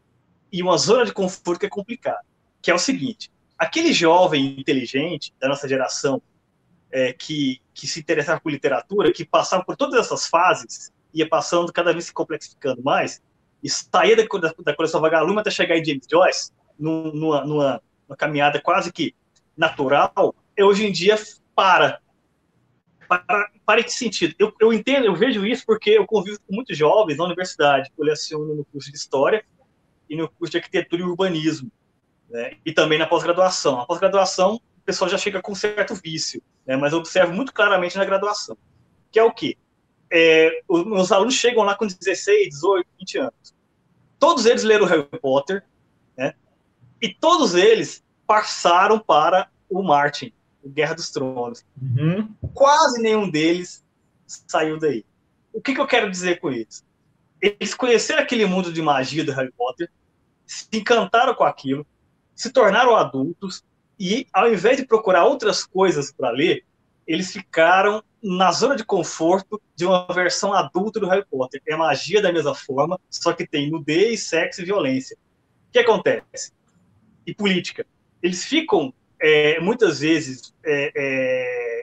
e uma zona de conforto que é complicada, que é o seguinte, aquele jovem inteligente da nossa geração, É, que, que se interessava por literatura, que passava por todas essas fases, ia passando, cada vez se complexificando mais, e saía da, da, da coleção Vagalume até chegar em James Joyce, num, numa, numa, numa caminhada quase que natural, e hoje em dia para. Para, para em que sentido? Eu, eu entendo, eu vejo isso porque eu convivo com muitos jovens na universidade, eu leciono no curso de História e no curso de Arquitetura e Urbanismo, né? E também na pós-graduação. A pós-graduação, o pessoal já chega com um certo vício, né? Mas eu observo muito claramente na graduação, que é o quê? É, os meus alunos chegam lá com dezesseis, dezoito, vinte anos. Todos eles leram Harry Potter, né? E todos eles passaram para o Martin, o Guerra dos Tronos. Uhum. Quase nenhum deles saiu daí. O que, que eu quero dizer com isso? Eles conheceram aquele mundo de magia do Harry Potter, se encantaram com aquilo, se tornaram adultos, e ao invés de procurar outras coisas para ler, eles ficaram na zona de conforto de uma versão adulta do Harry Potter. É magia da mesma forma, só que tem nudez, sexo e violência. O que acontece? E política. Eles ficam, é, muitas vezes, é, é,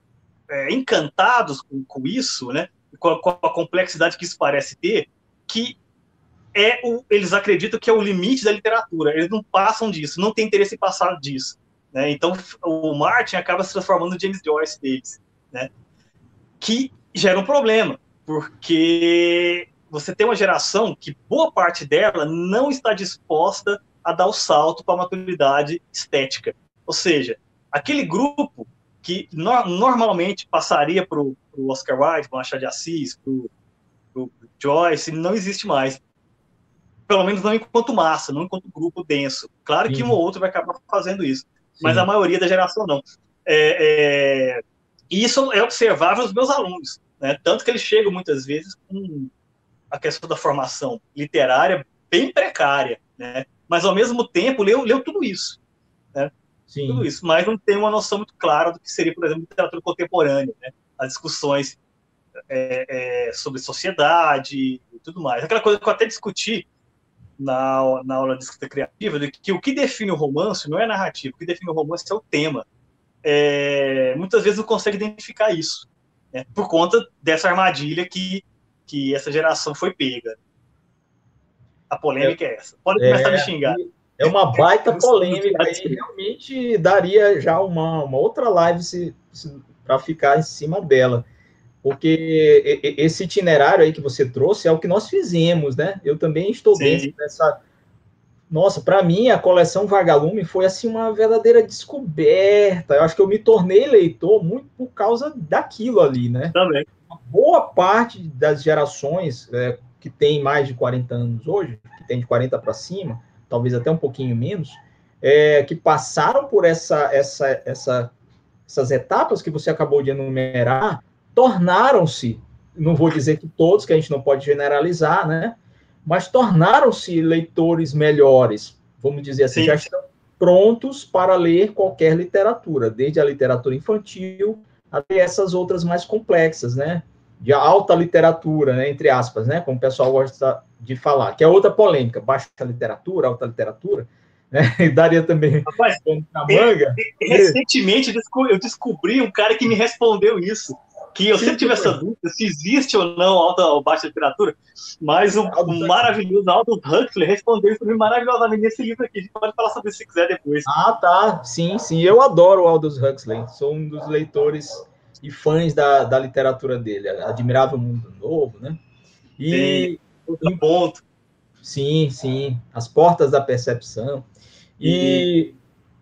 é, encantados com, com isso, né? com, a, com a complexidade que isso parece ter, que é o, eles acreditam que é o limite da literatura. Eles não passam disso, não têm interesse em passar disso. Né? Então, o Martin acaba se transformando no James Joyce deles, né? Que gera um problema, porque você tem uma geração que boa parte dela não está disposta a dar o salto para a maturidade estética. Ou seja, aquele grupo que no, normalmente passaria para o Oscar Wilde, para o Machado de Assis, para o Joyce, não existe mais. Pelo menos não enquanto massa, não enquanto grupo denso. Claro Sim. que um ou outro vai acabar fazendo isso, Sim. mas a maioria da geração não. É, é, e isso é observável nos meus alunos, né? Tanto que eles chegam muitas vezes com a questão da formação literária bem precária, né? Mas, ao mesmo tempo, leu, leu tudo isso, né? Sim. Tudo isso, mas não tem uma noção muito clara do que seria, por exemplo, literatura contemporânea, né? As discussões é, é, sobre sociedade e tudo mais. Aquela coisa que eu até discuti na, na aula de escrita criativa, de que o que define o romance não é a narrativa, o que define o romance é o tema. É, muitas vezes não consegue identificar isso, né? Por conta dessa armadilha que, que essa geração foi pega. A polêmica é, é essa. Pode começar é, a me xingar. É uma baita polêmica e realmente daria já uma, uma outra live para ficar em cima dela. Porque esse itinerário aí que você trouxe é o que nós fizemos, né? Eu também estou Sim. dentro dessa... Nossa, para mim, a coleção Vagalume foi assim uma verdadeira descoberta. Eu acho que eu me tornei leitor muito por causa daquilo ali, né? Também. Uma boa parte das gerações é, que tem mais de quarenta anos hoje, que tem de quarenta para cima, talvez até um pouquinho menos, é, que passaram por essa, essa, essa, essas etapas que você acabou de enumerar, tornaram-se, não vou dizer que todos, que a gente não pode generalizar, né? Mas tornaram-se leitores melhores, vamos dizer assim, Sim. já estão prontos para ler qualquer literatura, desde a literatura infantil até essas outras mais complexas, né? De alta literatura, né? Entre aspas, né? Como o pessoal gosta de falar, que é outra polêmica, baixa literatura, alta literatura, né? E daria também Rapaz, na manga. Recentemente eu descobri um cara que me respondeu isso. Que eu Sim, sempre tive essa dúvida se existe ou não alta ou baixa literatura, mas o, o maravilhoso Aldous Huxley respondeu isso maravilhosamente nesse livro aqui. A gente pode falar sobre isso se quiser depois. Ah, tá. Sim, sim. Eu adoro o Aldous Huxley. Sou um dos leitores e fãs da, da literatura dele. Admirável Mundo Novo, né? E em ponto. Sim, sim. As Portas da Percepção. E, e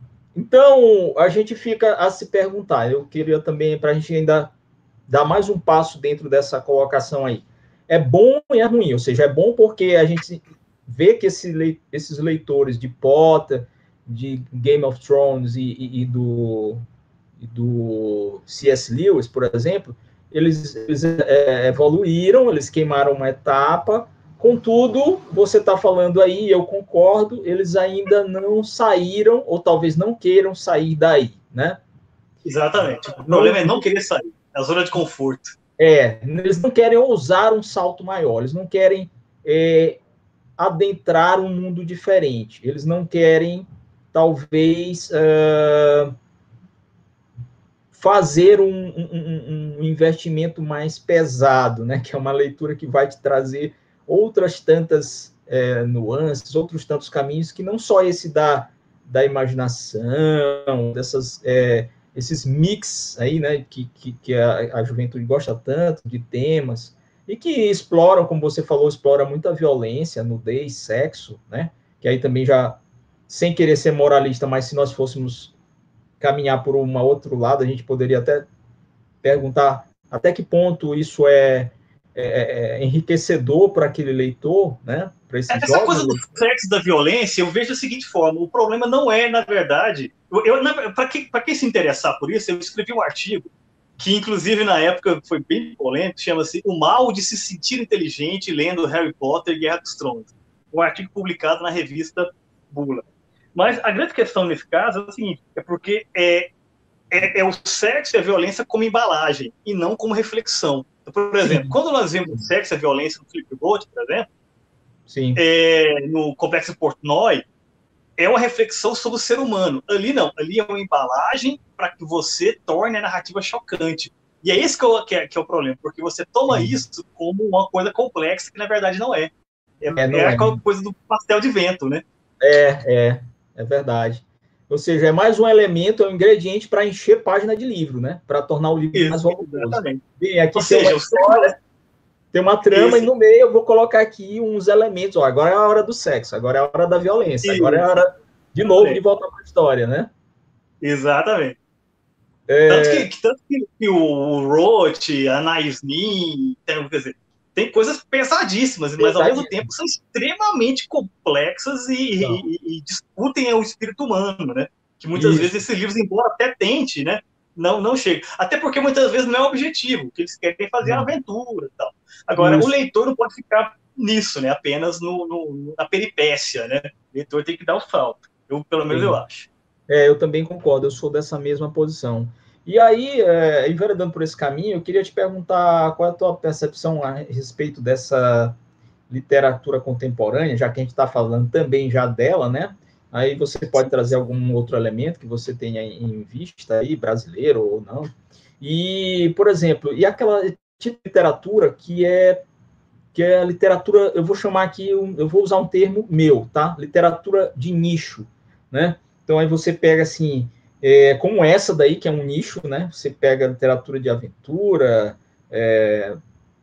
então a gente fica a se perguntar. Eu queria também, para a gente ainda dar mais um passo dentro dessa colocação aí. É bom e é ruim, ou seja, é bom porque a gente vê que esse, esses leitores de Potter, de Game of Thrones e, e, e, do, e do C S Lewis, por exemplo, eles, eles é, evoluíram, eles queimaram uma etapa, contudo, você está falando aí, eu concordo, eles ainda não saíram, ou talvez não queiram sair daí, né? Exatamente. O problema não, é não querer sair. É a zona de conforto. É, eles não querem ousar um salto maior, eles não querem é, adentrar um mundo diferente, eles não querem, talvez, uh, fazer um, um, um investimento mais pesado, né? Que é uma leitura que vai te trazer outras tantas é, nuances, outros tantos caminhos, que não só esse da, da imaginação, dessas... É, esses mix aí, né, que, que, que a, a juventude gosta tanto de temas, e que exploram, como você falou, explora muita violência, nudez, sexo, né, que aí também já, sem querer ser moralista, mas se nós fôssemos caminhar por um outro lado, a gente poderia até perguntar até que ponto isso é, é, é enriquecedor para aquele leitor, né, para esse Essa jovem coisa do leitor. sexo, da violência, eu vejo da seguinte forma, o problema não é, na verdade... Eu, eu, para quem, quem se interessar por isso, eu escrevi um artigo que, inclusive, na época foi bem polêmico, chama-se O Mal de se Sentir Inteligente Lendo Harry Potter e Guerra dos Tronos. Um artigo publicado na revista Bula. Mas a grande questão nesse caso é o seguinte, é porque é, é, é o sexo e a violência como embalagem, e não como reflexão. Por exemplo, Sim. quando nós vemos o sexo e a violência no Flipboard, por exemplo, Sim. É, no Complexo Portnoy, é uma reflexão sobre o ser humano. Ali não, ali é uma embalagem para que você torne a narrativa chocante. E é esse que é, que é, que é o problema, porque você toma Sim. isso como uma coisa complexa que na verdade não é. É, é, não é, é aquela coisa do pastel de vento, né? É, é, é verdade. Ou seja, é mais um elemento, é um ingrediente para encher página de livro, né? Para tornar o livro isso, mais volumoso. Exatamente. Bem, aqui Ou tem seja, uma história, tem uma trama isso. E no meio eu vou colocar aqui uns elementos. Ó, agora é a hora do sexo, agora é a hora da violência, isso. Agora é a hora, de novo, é. de voltar para a história, né? Exatamente. É... Tanto, que, tanto que, que o Roth, a Anais Nin, quer dizer, tem coisas pesadíssimas, mas ao mesmo tempo são extremamente complexas e, e, e discutem o espírito humano, né? Que muitas Isso. vezes esses livros, embora até tente, né? Não, não chega. Até porque muitas vezes não é o objetivo, o que eles querem fazer é uma aventura e tal. Agora, Isso. o leitor não pode ficar nisso, né? Apenas no, no, na peripécia, né? O leitor tem que dar o salto. Eu, pelo menos, Sim. eu acho. É, eu também concordo, eu sou dessa mesma posição. E aí, é, enveredando por esse caminho, eu queria te perguntar qual é a tua percepção a respeito dessa literatura contemporânea, já que a gente está falando também já dela, né? Aí você pode trazer algum outro elemento que você tenha em vista aí, brasileiro ou não. E, por exemplo, e aquela tipo de literatura que é que é a literatura, eu vou chamar aqui, eu vou usar um termo meu, tá? Literatura de nicho, né? Então aí você pega assim, é, como essa daí, que é um nicho, né? Você pega literatura de aventura, é,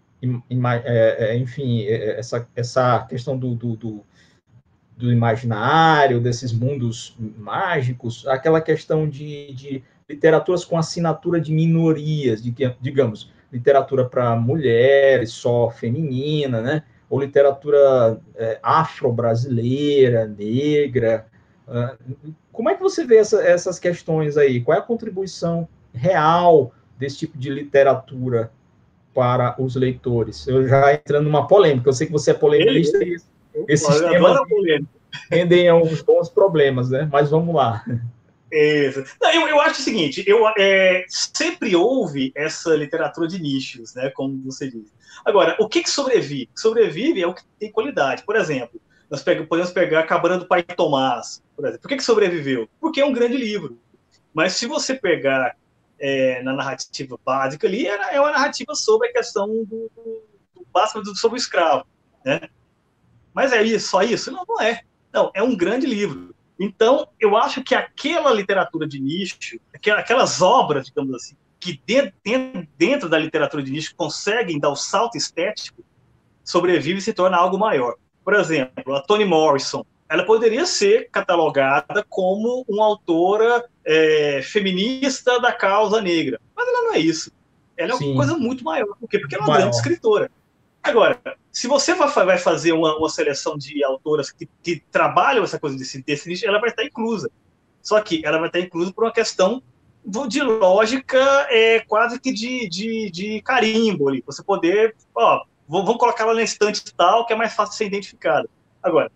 é, enfim, essa, essa questão do, do, do, do imaginário, desses mundos mágicos, aquela questão de, de literaturas com assinatura de minorias, de, digamos, literatura para mulheres, só feminina, né? Ou literatura é, afro-brasileira, negra. Uh, como é que você vê essa, essas questões aí? Qual é a contribuição real desse tipo de literatura para os leitores? Eu já entrando numa polêmica, eu sei que você é polemista Ele, e esses eu temas adoro a polêmica. rendem a uns bons problemas, né? Mas vamos lá. Isso. Não, eu, eu acho o seguinte, eu, é, sempre houve essa literatura de nichos, né, como você diz. Agora, o que, que sobrevive? Sobrevive é o que tem qualidade. Por exemplo, nós pega, podemos pegar a Cabana do Pai Tomás, por exemplo. Por que, que sobreviveu? Porque é um grande livro. Mas se você pegar é, na narrativa básica ali, é, é uma narrativa sobre a questão do, do, do básico do, sobre o escravo, né? Mas é isso, só isso? Não, não é. Não, é um grande livro. Então, eu acho que aquela literatura de nicho, aquelas obras, digamos assim, que dentro, dentro da literatura de nicho conseguem dar o salto estético, sobrevive e se torna algo maior. Por exemplo, a Toni Morrison, ela poderia ser catalogada como uma autora é, feminista da causa negra, mas ela não é isso. Ela é uma Sim. coisa muito maior. Por quê? Porque ela é uma maior. grande escritora. Agora, se você vai fazer uma, uma seleção de autoras que, que trabalham essa coisa desse, desse nicho, ela vai estar inclusa. Só que ela vai estar inclusa por uma questão de lógica é, quase que de, de, de carimbo ali. Você poder, ó, vamos colocar ela na estante tal, que é mais fácil de ser identificada. Agora,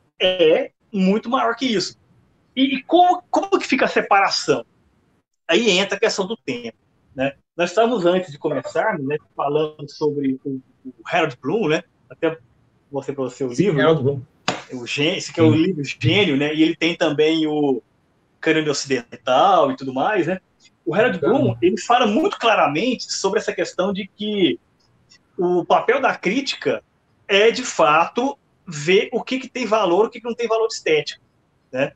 é muito maior que isso. E, e como, como que fica a separação? Aí entra a questão do tempo, né? Nós estávamos, antes de começarmos, né, falando sobre o, o Harold Bloom, né? Até você para o seu Sim, livro. Harold Bloom. O Gênio, esse que é o livro Gênio, né? E ele tem também o Cânone Ocidental e tudo mais, né? O Harold Bloom, ele fala muito claramente sobre essa questão de que o papel da crítica é, de fato, ver o que, que tem valor, o que, que não tem valor estético, né?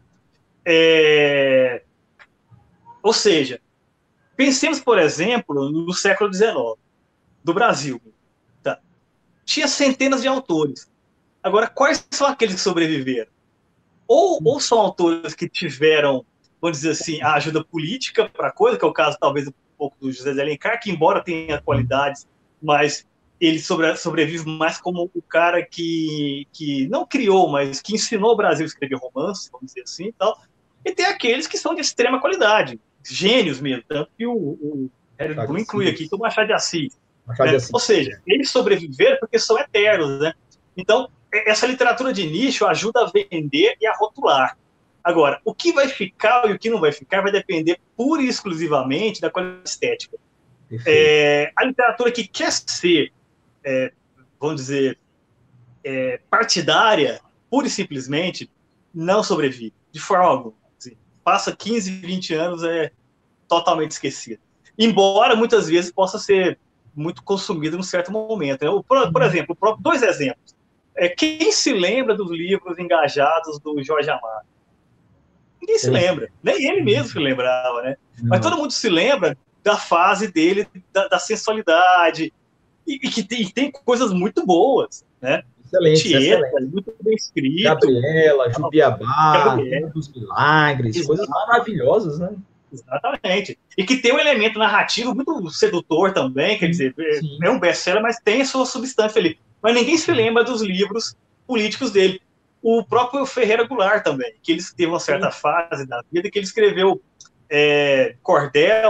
É... Ou seja, pensemos, por exemplo, no século dezenove, do Brasil. Tá? Tinha centenas de autores. Agora, quais são aqueles que sobreviveram? Ou, ou são autores que tiveram, vamos dizer assim, a ajuda política para a coisa, que é o caso, talvez, um pouco do José de Alencar, que, embora tenha qualidades, mas ele sobre, sobrevive mais como o cara que, que não criou, mas que ensinou o Brasil a escrever romance, vamos dizer assim, e tal. E tem aqueles que são de extrema qualidade, gênios mesmo, tanto que o, o Harold Bloom inclui aqui, que o Machado de Assis. Machado né? de Assis. Ou seja, eles sobreviveram porque são eternos, né? Então, essa literatura de nicho ajuda a vender e a rotular. Agora, o que vai ficar e o que não vai ficar vai depender pura e exclusivamente da qualidade estética. É, a literatura que quer ser, é, vamos dizer, é, partidária, pura e simplesmente, não sobrevive, de forma alguma. Assim, passa quinze, vinte anos, é totalmente esquecida. Embora, muitas vezes, possa ser muito consumida num certo momento. Né? Por, por exemplo, dois exemplos. É, quem se lembra dos livros engajados do Jorge Amado? Ninguém se lembra. Nem ele mesmo se lembrava, né? Não. Mas todo mundo se lembra da fase dele, da, da sensualidade, e, e que tem, tem coisas muito boas, né? Excelente, Tieta, excelente. muito bem escrito. Gabriela, Jubiabá, Gabriela. dos Milagres, Exato. Coisas maravilhosas, né? Exatamente. E que tem um elemento narrativo muito sedutor também, quer dizer, sim. É um best-seller, mas tem a sua substância ali. Mas ninguém se lembra dos livros políticos dele. O próprio Ferreira Goulart também, que ele teve uma certa sim. fase da vida que ele escreveu é, Cordel,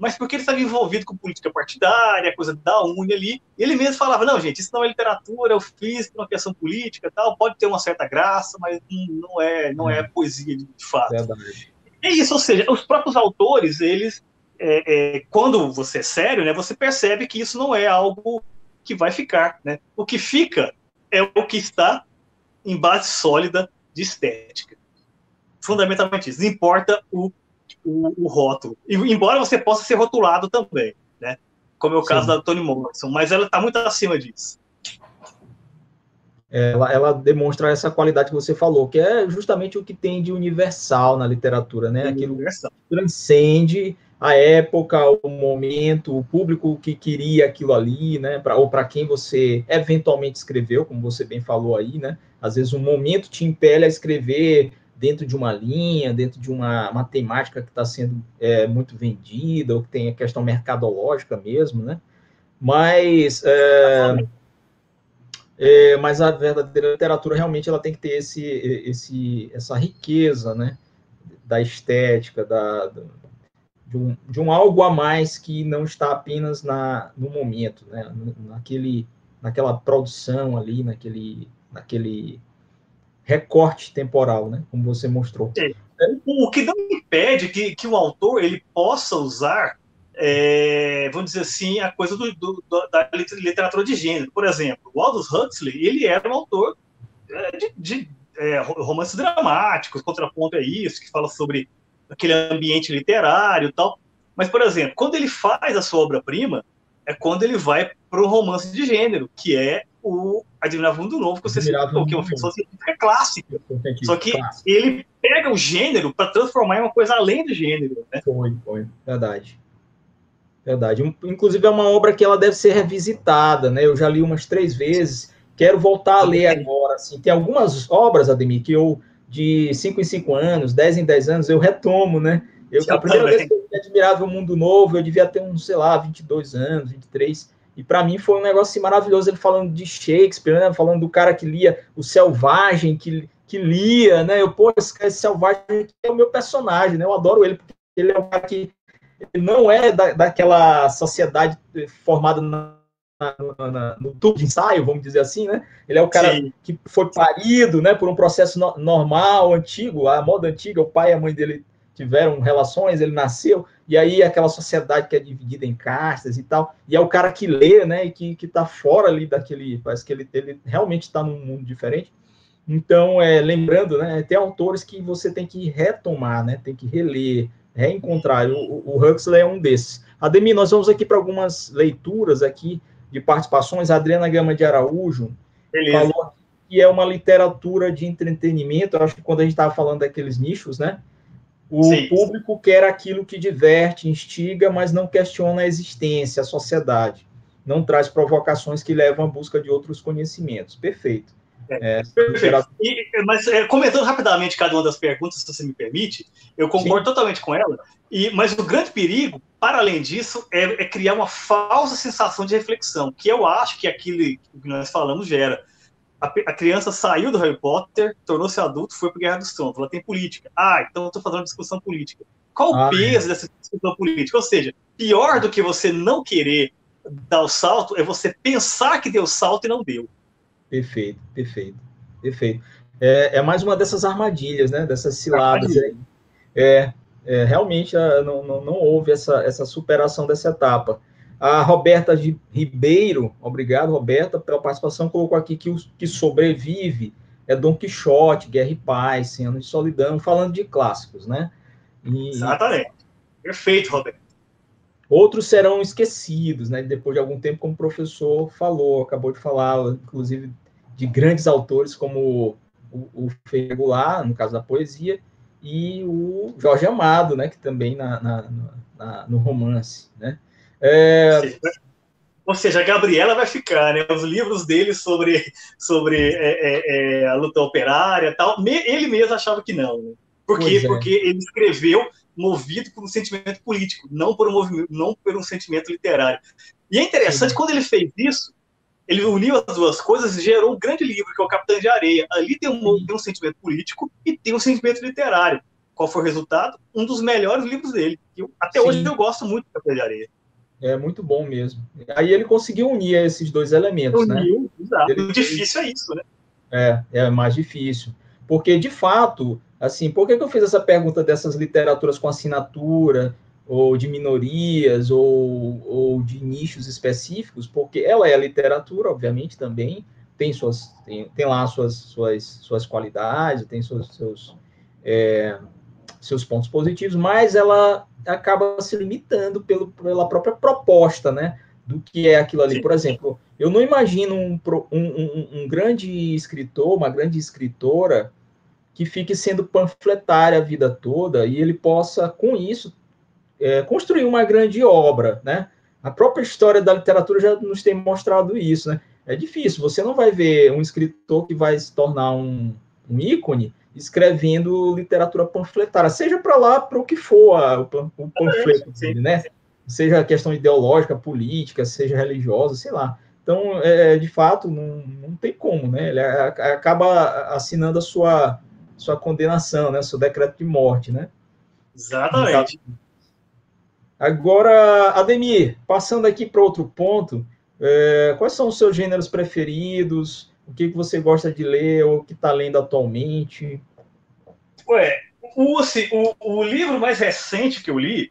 mas porque ele estava envolvido com política partidária, coisa da Uni ali. E ele mesmo falava, não, gente, isso não é literatura, eu fiz por uma questão política, tal, pode ter uma certa graça, mas não é, não é poesia de, de fato. Verdade. É isso, ou seja, os próprios autores, eles, é, é, quando você é sério, né, você percebe que isso não é algo que vai ficar, né? O que fica é o que está em base sólida de estética. Fundamentalmente isso. Não importa o, o, o rótulo. E, embora você possa ser rotulado também, né? Como é o Sim. caso da Toni Morrison, mas ela está muito acima disso. Ela, ela demonstra essa qualidade que você falou, que é justamente o que tem de universal na literatura, né? Aquilo que transcende a época, o momento, o público que queria aquilo ali, né? Pra, ou para quem você eventualmente escreveu, como você bem falou aí, né? Às vezes um momento te impele a escrever dentro de uma linha, dentro de uma, uma temática que está sendo é, muito vendida, ou que tem a questão mercadológica mesmo, né? Mas, é, é, mas a verdadeira literatura realmente ela tem que ter esse, esse, essa riqueza, né? Da estética, da, de, um, de um algo a mais que não está apenas na, no momento, né? Naquele, naquela produção ali, naquele, naquele recorte temporal, né? Como você mostrou. É. O que não impede que, que o autor ele possa usar, é, vamos dizer assim, a coisa do, do, da literatura de gênero. Por exemplo, o Aldous Huxley, ele era um autor de, de é, romances dramáticos, contraponto é isso, que fala sobre aquele ambiente literário e tal. Mas, por exemplo, quando ele faz a sua obra-prima, é quando ele vai para o romance de gênero, que é o Admirável Mundo Novo, que você citou, que é uma ficção científica clássica. Só que clássico. Ele pega o gênero para transformar em uma coisa além do gênero. Né? Foi, foi. Verdade. Verdade. Inclusive, é uma obra que ela deve ser revisitada, né? Eu já li umas três vezes, quero voltar a ler agora. Assim. Tem algumas obras, Ademir, que eu, de cinco em cinco anos, dez em dez anos, eu retomo, né? Eu, a primeira também. vez que eu vi Admirável Mundo Novo, eu devia ter uns, sei lá, vinte e dois anos, vinte e três. E para mim foi um negócio assim, maravilhoso, ele falando de Shakespeare, né? Falando do cara que lia o Selvagem, que, que lia, né? Eu, pô, esse, esse Selvagem é o meu personagem, né? Eu adoro ele, porque ele é um cara que ele não é da, daquela sociedade formada na, na, na, no tubo de ensaio, vamos dizer assim, né? Ele é o cara Sim. que foi parido, né? Por um processo no, normal, antigo, a moda antiga, o pai e a mãe dele tiveram relações, ele nasceu, e aí aquela sociedade que é dividida em castas e tal, e é o cara que lê, né, e que, que tá fora ali daquele, parece que ele, ele realmente está num mundo diferente. Então, é, lembrando, né, tem autores que você tem que retomar, né, tem que reler, reencontrar, o, o Huxley é um desses. Ademir, nós vamos aqui para algumas leituras aqui de participações. A Adriana Gama de Araújo Beleza. falou que é uma literatura de entretenimento, eu acho que quando a gente estava falando daqueles nichos, né, o Sim. público quer aquilo que diverte, instiga, mas não questiona a existência, a sociedade. Não traz provocações que levam à busca de outros conhecimentos. Perfeito. É, é, perfeito. E, mas, é, comentando rapidamente cada uma das perguntas, se você me permite, eu concordo Sim. totalmente com ela, e, mas o grande perigo, para além disso, é, é criar uma falsa sensação de reflexão, que eu acho que aquilo que nós falamos gera. A criança saiu do Harry Potter, tornou-se adulto, foi para a Guerra dos Tronos. Ela tem política. Ah, então eu estou fazendo uma discussão política. Qual o ah, peso é. dessa discussão política? Ou seja, pior do que você não querer dar o salto é você pensar que deu salto e não deu. Perfeito, perfeito, perfeito. É, é mais uma dessas armadilhas, né? Dessas ciladas aí. É, é, realmente não, não, não houve essa, essa superação dessa etapa. A Roberta Ribeiro, obrigado, Roberta, pela participação, colocou aqui que o que sobrevive é Dom Quixote, Guerra e Paz, Cem Anos de Solidão, falando de clássicos, né? E, Exatamente. Perfeito, Roberto. Outros serão esquecidos, né? Depois de algum tempo, como o professor falou, acabou de falar, inclusive, de grandes autores como o, o Ferreira Goulart, no caso da poesia, e o Jorge Amado, né? Que também na, na, na, no romance, né? É... Ou seja, a Gabriela vai ficar, né? Os livros dele sobre, sobre é, é, é, a luta operária e tal, ele mesmo achava que não. Né? Por quê? É. Porque ele escreveu movido por um sentimento político, não por um movimento, não por um sentimento literário. E é interessante, Sim. quando ele fez isso, ele uniu as duas coisas e gerou um grande livro, que é o Capitã de Areia. Ali tem um, tem um sentimento político e tem um sentimento literário. qual foi o resultado? Um dos melhores livros dele. Eu, até Sim. hoje eu gosto muito do Capitã de Areia. É muito bom mesmo. Aí ele conseguiu unir esses dois elementos, Uniu, né? Exato. Ele, o difícil é isso, né? É, é mais difícil. Porque, de fato, assim, por que, que eu fiz essa pergunta dessas literaturas com assinatura, ou de minorias, ou, ou de nichos específicos? Porque ela é a literatura, obviamente, também, tem, suas, tem, tem lá suas, suas, suas qualidades, tem seus, seus, é, seus pontos positivos, mas ela acaba se limitando pelo, pela própria proposta, né? Do que é aquilo ali. Sim. Por exemplo, eu não imagino um, um, um, um grande escritor, uma grande escritora que fique sendo panfletária a vida toda e ele possa, com isso, é, construir uma grande obra, né? A própria história da literatura já nos tem mostrado isso, né? É difícil, você não vai ver um escritor que vai se tornar um, um ícone escrevendo literatura panfletária, seja para lá, para o que for a, o, o panfleto dele, né? Seja questão ideológica, política, seja religiosa, sei lá. Então, é, de fato, não, não tem como, né? Ele acaba assinando a sua, sua condenação, né? Seu decreto de morte, né? Exatamente. Agora, Ademir, passando aqui para outro ponto, é, quais são os seus gêneros preferidos? O que, que você gosta de ler ou que está lendo atualmente? Ué, o, assim, o, o livro mais recente que eu li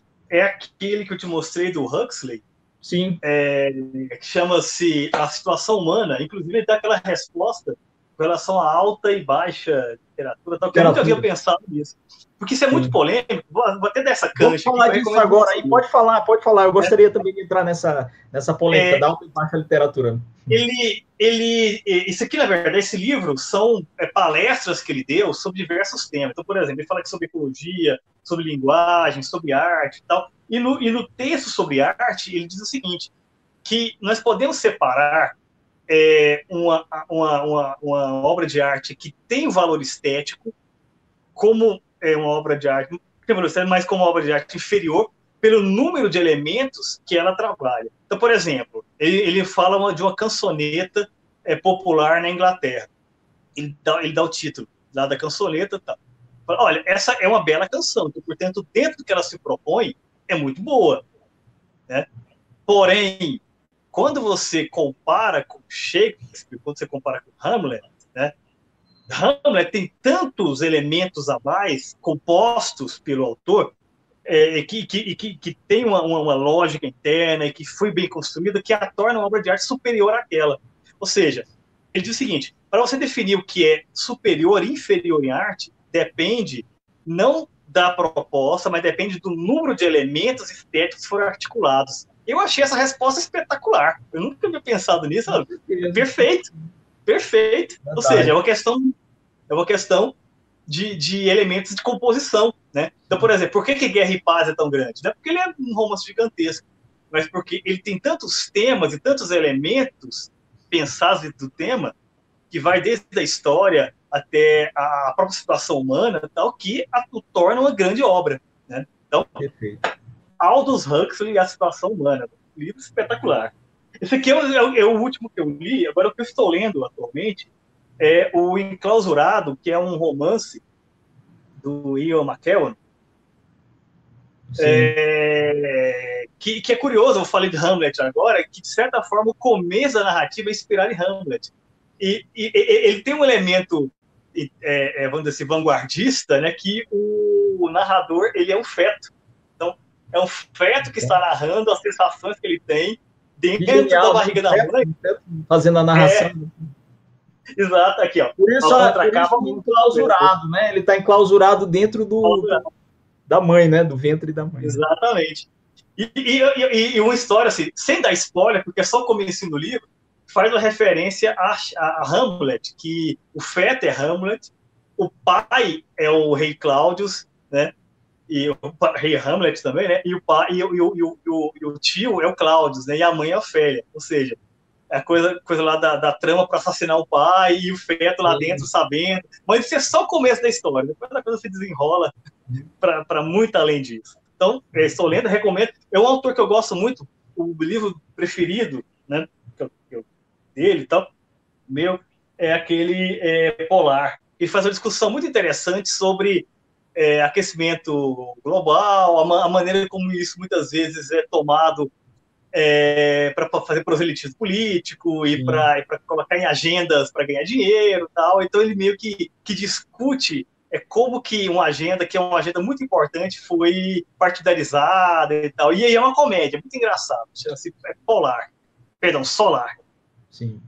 é aquele que eu te mostrei do Huxley. Sim. É, que chama-se A Situação Humana. Inclusive, ele dá aquela resposta com relação à alta e baixa literatura, tal, que literatura. Eu nunca havia pensado nisso. Porque isso é Sim. muito polêmico. Vou, vou até dar essa cancha. Vamos falar disso agora. Aí pode falar, pode falar. Eu gostaria é. também de entrar nessa, nessa polêmica é, da alta e baixa literatura. Ele, ele, isso aqui, na verdade, esse livro são é, palestras que ele deu sobre diversos temas. Então, por exemplo, ele fala sobre ecologia, sobre linguagem, sobre arte e tal. E no, e no texto sobre arte, ele diz o seguinte, que nós podemos separar é, uma, uma, uma, uma obra de arte que tem valor estético como é, uma obra de arte, não tem valor estético, mas como uma obra de arte inferior, pelo número de elementos que ela trabalha. Então, por exemplo, ele, ele fala uma, de uma cançoneta é, popular na Inglaterra. Ele dá, ele dá o título lá da cançoneta. Tá. Fala, olha, essa é uma bela canção, então, portanto, dentro do que ela se propõe, é muito boa. Né? Porém, quando você compara com Shakespeare, quando você compara com Hamlet, né? Hamlet tem tantos elementos a mais compostos pelo autor é, que, que, que, que tem uma, uma lógica interna e que foi bem construída que a torna uma obra de arte superior àquela. Ou seja, ele diz o seguinte, para você definir o que é superior e inferior em arte, depende não da proposta, mas depende do número de elementos estéticos que foram articulados. Eu achei essa resposta espetacular. Eu nunca havia pensado nisso. Perfeito. Perfeito. Verdade. Ou seja, é uma questão, é uma questão de, de elementos de composição. Né? Então, por exemplo, por que, que Guerra e Paz é tão grande? Não é porque ele é um romance gigantesco, mas porque ele tem tantos temas e tantos elementos pensados do tema que vai desde a história até a própria situação humana, tal, que a, o torna uma grande obra. Né? Então, Perfeito. Aldous Huxley e a Situação Humana, um livro espetacular. Esse aqui é o, é o último que eu li, agora o que eu estou lendo atualmente é o Enclausurado, que é um romance do Ian McKellen, é, que, que é curioso, eu falei de Hamlet agora, que de certa forma o começo da narrativa é inspirado em Hamlet. E, e, e ele tem um elemento, é, é, vamos dizer assim, vanguardista, né, que o, o narrador ele é um feto. Então, é um feto que está narrando as sensações que ele tem dentro genial, da barriga da mãe. Fazendo a narração. É, exato, aqui, ó. Por isso, a, por isso enclausurado, né? Ele está enclausurado dentro do, do, da mãe, né? Do ventre da mãe. Exatamente. E, e, e, e uma história, assim, sem dar spoiler, porque é só o começo do livro, faz uma referência a, a, a Hamlet, que o feto é Hamlet, o pai é o rei Claudius, né? E o rei Hamlet também, né? E o pai e o, e o, e o, e o tio é o Claudius, né? E a mãe é a Ofélia. Ou seja, é a coisa, coisa lá da, da trama para assassinar o pai e o feto lá dentro sabendo. Mas isso é só o começo da história. Depois a coisa se desenrola para muito além disso. Então, estou lendo, recomendo. É um autor que eu gosto muito, o livro preferido, né? Que eu, que eu, dele e tal, meu, é aquele é, Polar. Ele faz uma discussão muito interessante sobre é, aquecimento global, a, ma a maneira como isso muitas vezes é tomado é, para fazer proselitismo político e para colocar em agendas para ganhar dinheiro e tal. Então ele meio que, que discute é, como que uma agenda, que é uma agenda muito importante, foi partidarizada e tal. E aí é uma comédia, muito engraçado, chama-se é Polar, perdão, Solar. Sim.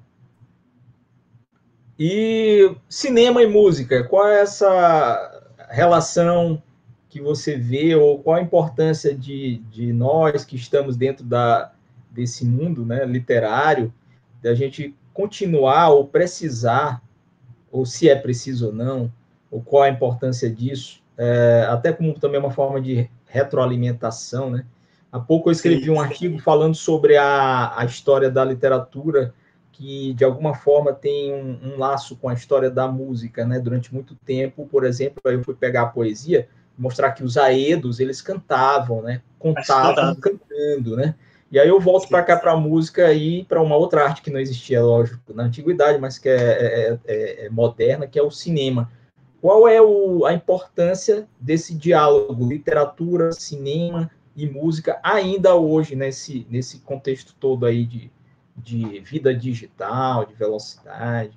E cinema e música, qual é essa relação que você vê, ou qual a importância de, de nós que estamos dentro da, desse mundo, né, literário, da gente continuar ou precisar, ou se é preciso ou não, ou qual a importância disso, é, até como também uma forma de retroalimentação, né? Há pouco eu escrevi um artigo falando sobre a, a história da literatura, que de alguma forma tem um, um laço com a história da música, né? Durante muito tempo, por exemplo, eu fui pegar a poesia, mostrar que os aedos, eles cantavam, né? Contavam cantando, né? E aí eu volto para cá, para a música e para uma outra arte que não existia, lógico, na antiguidade, mas que é, é, é, é moderna, que é o cinema. Qual é o, a importância desse diálogo, literatura, cinema e música, ainda hoje, nesse, nesse contexto todo aí de, de vida digital, de velocidade?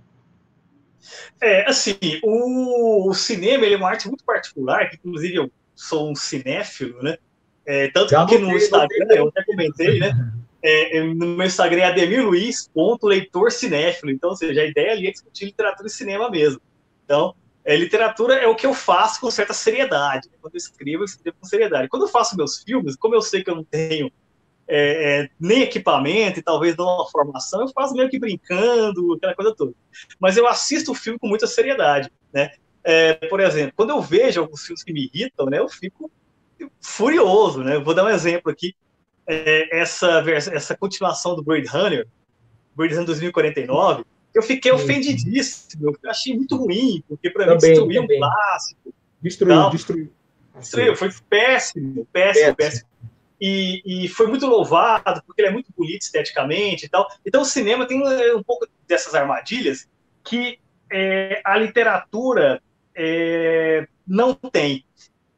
É, assim, o, o cinema ele é uma arte muito particular, que inclusive eu sou um cinéfilo, né? É, tanto Já que no Instagram, eu até comentei, né? É, no meu Instagram é ademirluiz.leitor cinéfilo. Então, ou seja, a ideia ali é discutir literatura e cinema mesmo. Então, é, literatura é o que eu faço com certa seriedade. Quando eu escrevo, eu escrevo com seriedade. Quando eu faço meus filmes, como eu sei que eu não tenho é, é, nem equipamento e talvez não uma formação, eu faço meio que brincando, aquela coisa toda. Mas eu assisto o filme com muita seriedade, né? É, por exemplo, quando eu vejo alguns filmes que me irritam, né, eu fico furioso, né? Vou dar um exemplo aqui. É, essa, essa continuação do Blade Runner, Blade Runner dois mil e quarenta e nove, eu fiquei sim, ofendidíssimo, eu achei muito ruim, porque para mim destruiu um clássico. Destruiu, tal. destruiu. Destruiu, foi péssimo, péssimo, péssimo. péssimo. E, e foi muito louvado, porque ele é muito bonito esteticamente e tal. Então o cinema tem um, um pouco dessas armadilhas que é, a literatura é, não tem.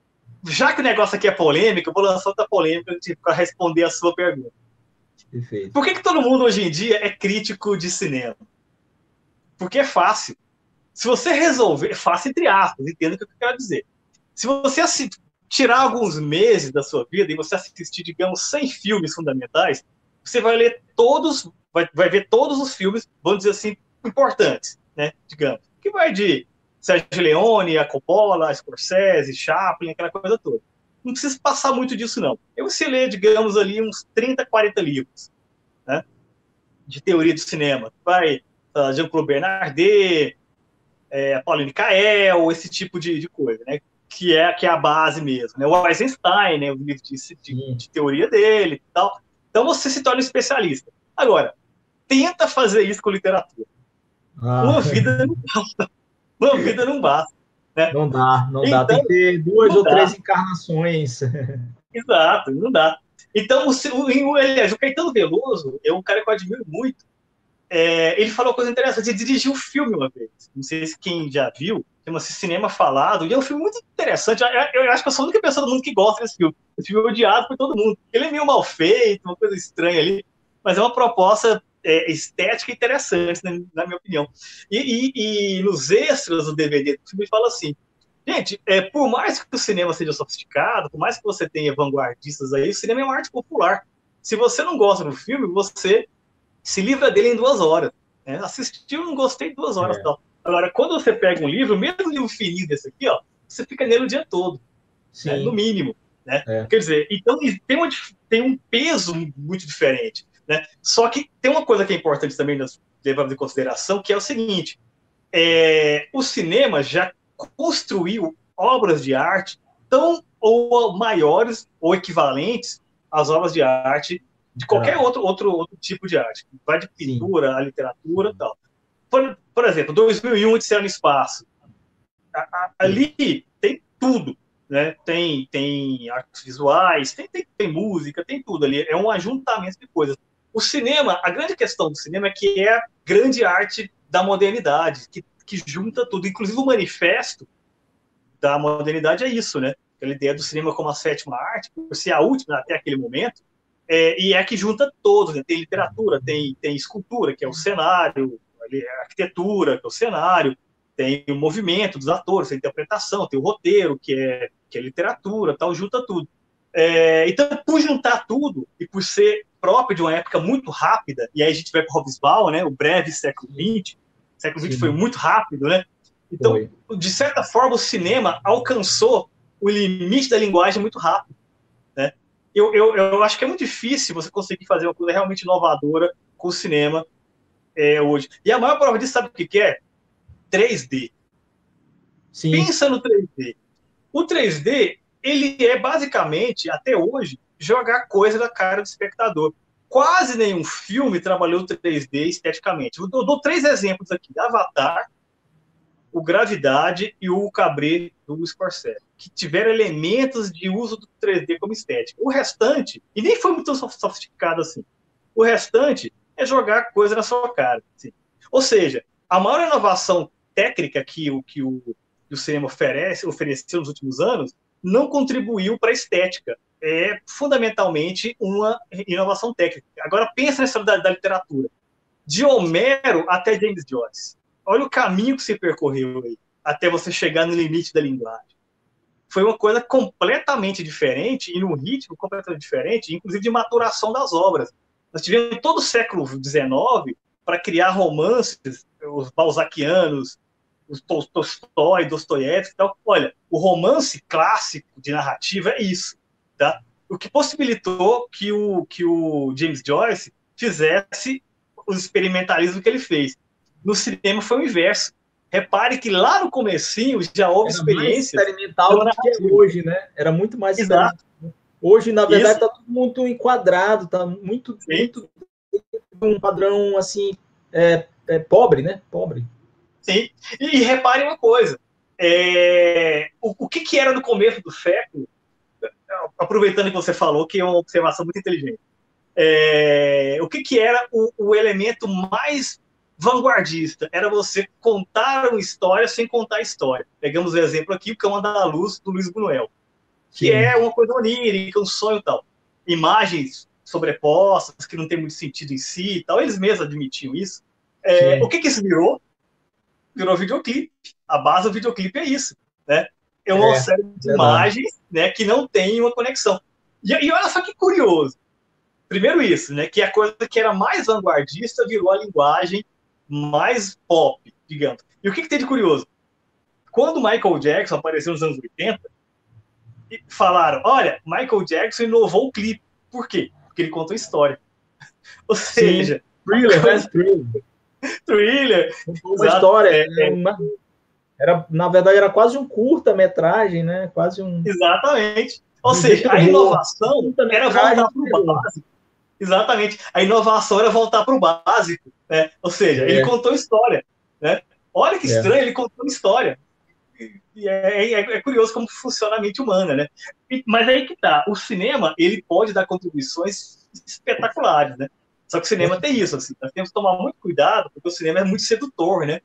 Já que o negócio aqui é polêmico, eu vou lançar outra polêmica para responder a sua pergunta. Perfeito. Por que, que todo mundo hoje em dia é crítico de cinema? Porque é fácil. Se você resolver, é fácil entre aspas, entenda o que eu quero dizer. Se você assistir, tirar alguns meses da sua vida e você assistir, digamos, cem filmes fundamentais, você vai ler todos, vai, vai ver todos os filmes, vamos dizer assim, importantes, né? Digamos. Que vai de Sérgio Leone, a Coppola, a Scorsese, Chaplin, aquela coisa toda. Não precisa passar muito disso, não. Eu você lê, digamos, ali uns trinta, quarenta livros, né? De teoria do cinema. Vai uh, Jean-Claude Bernardet, é, Pauline Kael, esse tipo de, de coisa, né? Que é, que é a base mesmo, né? O Eisenstein, né? O livro de, de, de teoria dele e tal. Então você se torna um especialista. Agora, tenta fazer isso com literatura. Ah. Uma vida não basta. Uma vida não basta. Né? Não dá, não então, dá. Tem que ter duas ou dá. três encarnações. Exato, não dá. Então, o, o, aliás, o Caetano Veloso é um cara que eu admiro muito. É, ele falou uma coisa interessante, ele dirigiu um filme uma vez. Não sei se quem já viu, chama-se Cinema Falado, e é um filme muito interessante. Eu, eu acho que eu sou a única pessoa do mundo que gosta desse filme. Esse filme é odiado por todo mundo. Ele é meio mal feito, uma coisa estranha ali, mas é uma proposta é, estética interessante, na, na minha opinião. E, e, e nos extras do D V D do filme, ele fala assim, gente, é, por mais que o cinema seja sofisticado, por mais que você tenha vanguardistas aí, o cinema é uma arte popular. Se você não gosta do filme, você se livra dele em duas horas. Né? Assistiu, não gostei, duas horas. É. Tal. Agora, quando você pega um livro, mesmo um livro fininho desse aqui, ó, você fica nele o dia todo. Né? No mínimo. Né? É. Quer dizer, então tem, uma, tem um peso muito diferente. Né? Só que tem uma coisa que é importante também nós levamos em consideração, que é o seguinte, é, o cinema já construiu obras de arte tão ou maiores ou equivalentes às obras de arte de qualquer outro, outro, outro tipo de arte. Vai de pintura, Sim. a literatura e tal. Por, por exemplo, dois mil e um, Odisseia no Espaço. A, a, ali tem tudo. Né? Tem, tem artes visuais, tem, tem, tem música, tem tudo ali. É um ajuntamento de coisas. O cinema, a grande questão do cinema é que é a grande arte da modernidade, que, que junta tudo. Inclusive o Manifesto, da modernidade é isso, né? Aquela ideia do cinema como a sétima arte, por ser a última até aquele momento, é, e é a que junta todos, né? Tem literatura, tem, tem escultura, que é o cenário, a arquitetura, que é o cenário, tem o movimento dos atores, a interpretação, tem o roteiro, que é, que é literatura, tal, junta tudo. É, então, por juntar tudo, e por ser próprio de uma época muito rápida, e aí a gente vai para o Hobsbawm, né, o breve século vinte, o século vinte foi muito rápido, né? Então, foi. De certa forma, o cinema alcançou o limite da linguagem muito rápido, né? Eu, eu, eu acho que é muito difícil você conseguir fazer uma coisa realmente inovadora com o cinema é, hoje. E a maior prova disso, sabe o que, que é? três D. Sim. Pensa no três D. O três D, ele é basicamente, até hoje, jogar coisa na cara do espectador. Quase nenhum filme trabalhou três D esteticamente. Eu dou, dou três exemplos aqui. Avatar, o Gravidade e o Cabré do Scorsese, que tiveram elementos de uso do três D como estética. O restante, e nem foi muito sofisticado assim, o restante é jogar coisa na sua cara. Assim. Ou seja, a maior inovação técnica que o, que o, que o cinema oferece, ofereceu nos últimos anos não contribuiu para a estética. É fundamentalmente uma inovação técnica. Agora, pensa nessa da, da literatura. De Homero até James Joyce. Olha o caminho que você percorreu aí, até você chegar no limite da linguagem. Foi uma coisa completamente diferente, e num ritmo completamente diferente, inclusive de maturação das obras. Nós tivemos todo o século dezenove para criar romances, os balzaquianos, os Tolstói, Dostoiévski e tal. Olha, o romance clássico de narrativa é isso. Tá? O que possibilitou que o, que o James Joyce fizesse o experimentalismo que ele fez. No cinema foi o inverso. Repare que lá no comecinho já houve era experiência. Mais experimental do que é hoje, né? Era muito mais experimental. Hoje, na verdade, está tudo muito enquadrado, está muito, muito um padrão assim é, é, pobre, né? Pobre. Sim. E, e repare uma coisa: é, o, o que, que era no começo do século? Aproveitando que você falou, que é uma observação muito inteligente. É, o que, que era o, o elemento mais vanguardista? Era você contar uma história sem contar a história. Pegamos o exemplo aqui, o Cão Andaluz, do Luiz Buñuel, que Sim. é uma coisa onírica, um sonho e tal. Imagens sobrepostas, que não tem muito sentido em si e tal. Eles mesmos admitiam isso. É, o que, que isso virou? Virou videoclipe. A base do videoclipe é isso, né? É uma é, série de verdade. imagens, né, que não tem uma conexão. E, e olha só que curioso. Primeiro isso, né, que a coisa que era mais vanguardista virou a linguagem mais pop, digamos. E o que, que tem de curioso? Quando o Michael Jackson apareceu nos anos oitenta, falaram, olha, Michael Jackson inovou o clipe. Por quê? Porque ele contou história. Ou seja... Sim. Thriller, né? Thriller. Thriller. Uma história. É, é, uma... Era, na verdade, era quase um curta-metragem, né? Quase um... Exatamente. Ou um seja, a inovação era voltar para o básico. Exatamente. A inovação era voltar para o básico. Né? Ou seja, é. ele contou história. Né? Olha que estranho, é. ele contou história. E é, é, é curioso como funciona a mente humana, né? E, mas aí que tá. O cinema, ele pode dar contribuições espetaculares, né? Só que o cinema tem isso, assim. Nós temos que tomar muito cuidado, porque o cinema é muito sedutor, né?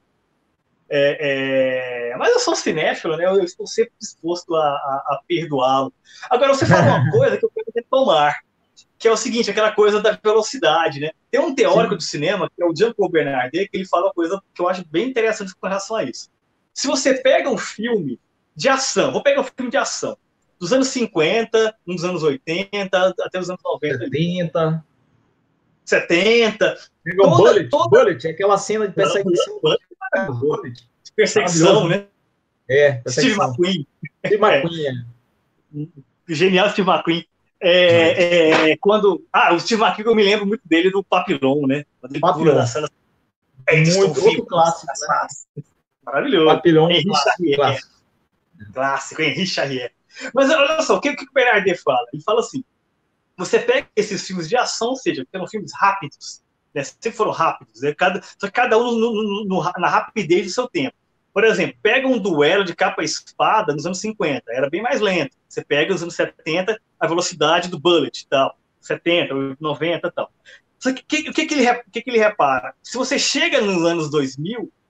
É, é... Mas eu sou cinéfilo, né? Eu estou sempre disposto a, a, a perdoá-lo. Agora, você fala uma coisa que eu quero retomar, que é o seguinte, aquela coisa da velocidade, né? Tem um teórico Sim. do cinema, que é o Jean-Paul Bernardet, que ele fala uma coisa que eu acho bem interessante com relação a isso. Se você pega um filme de ação, vou pegar um filme de ação, dos anos cinquenta, dos anos oitenta, até os anos noventa. setenta. setenta. Pega o Bullet, toda... Bullet, aquela cena de perseguição. Não, Bullet. Perseguição, né? É, perseguição. Steve McQueen. Steve McQueen, é. Genial Steve McQueen. É, é, quando... Ah, o Steve McQueen, eu me lembro muito dele do Papillon, né? Quando ele Papillon. pula na cena. É muito outro clássico, né? Maravilhoso. Papillon, Henri Charrier. Clássico. Clássico, Henri Charrier. Mas olha só, o que, o que o Bernardet fala? Ele fala assim, você pega esses filmes de ação, ou seja, que eram filmes rápidos, né? Sempre foram rápidos, né? cada, só que cada um no, no, no, na rapidez do seu tempo. Por exemplo, pega um duelo de capa e espada nos anos cinquenta, era bem mais lento. Você pega nos anos setenta, a velocidade do Bullet e tal, setenta, noventa e tal. Só que o que, que, que, ele, que, que ele repara? Se você chega nos anos dois mil,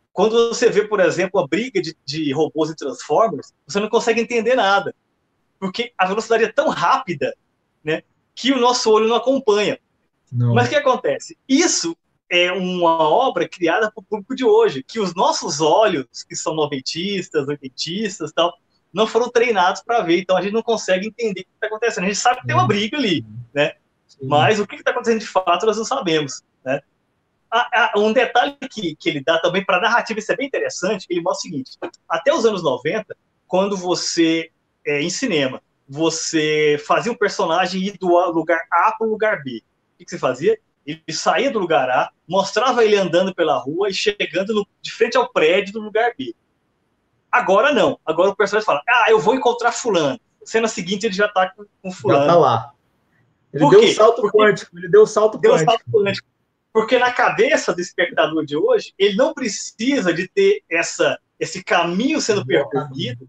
Quando você vê, por exemplo, a briga de, de robôs e Transformers, você não consegue entender nada, porque a velocidade é tão rápida, né, que o nosso olho não acompanha. Não. Mas o que acontece? Isso é uma obra criada para o público de hoje, que os nossos olhos, que são noventistas, oitentistas, tal, não foram treinados para ver, então a gente não consegue entender o que está acontecendo. A gente sabe que tem uma briga ali, né? Sim. Mas o que está acontecendo de fato nós não sabemos, né? Ah, ah, um detalhe que, que ele dá também para a narrativa, isso é bem interessante, ele mostra o seguinte: até os anos noventa, quando você, é, em cinema, você fazia um personagem ir do lugar A para o lugar B, o que, que você fazia? Ele saía do lugar A, mostrava ele andando pela rua e chegando no, de frente ao prédio do lugar B. Agora não. Agora o personagem fala, ah, eu vou encontrar fulano. Cena seguinte ele já está com, com fulano. Já está lá. Ele deu o um salto Porque quântico. Ele deu o um salto deu quântico. Um salto quântico. Porque na cabeça do espectador de hoje, ele não precisa de ter essa, esse caminho sendo percorrido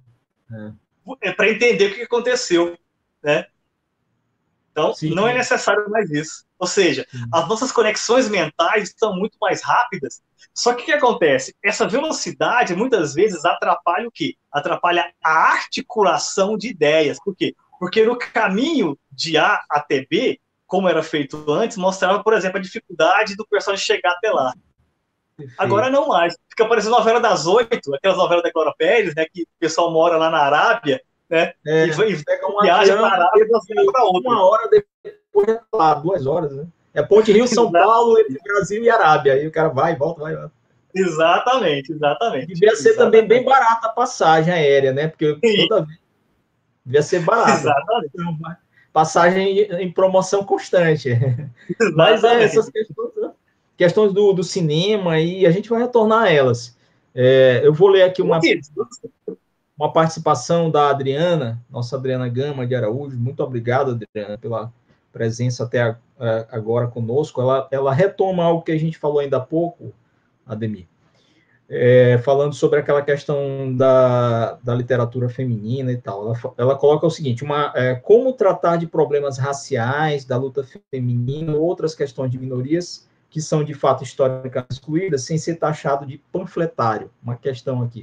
é. para entender o que aconteceu, né? Então, Sim. não é necessário mais isso. Ou seja, Sim. as nossas conexões mentais são muito mais rápidas. Só que o que acontece? Essa velocidade, muitas vezes, atrapalha o quê? Atrapalha a articulação de ideias. Por quê? Porque no caminho de A até B, como era feito antes, mostrava, por exemplo, a dificuldade do personagem chegar até lá. Perfeito. Agora não mais. Fica parecendo novela das oito, aquelas novelas da Glória Pérez, né, que o pessoal mora lá na Arábia, né? É, e vai, pega uma viaja para a Arábia e para outra. Uma hora depois, lá, duas horas, né? É Ponte Rio-São Paulo, entre Brasil e Arábia. Aí o cara vai, volta, vai, volta. Exatamente, exatamente. Devia ser exatamente. também bem barata a passagem aérea, né? Porque Sim. toda vez devia ser barata. Exatamente. Passagem em promoção constante. Exatamente. Mas é, essas questões, né? questões do, do cinema, e a gente vai retornar a elas. É, eu vou ler aqui uma, uma participação da Adriana, nossa Adriana Gama de Araújo. Muito obrigado, Adriana, pela presença até a, a, agora conosco. Ela, ela retoma algo que a gente falou ainda há pouco, Ademir, é, falando sobre aquela questão da, da literatura feminina e tal. Ela, ela coloca o seguinte, uma, é, como tratar de problemas raciais, da luta feminina, outras questões de minorias que são, de fato, históricas excluídas, sem ser taxado de panfletário. Uma questão aqui.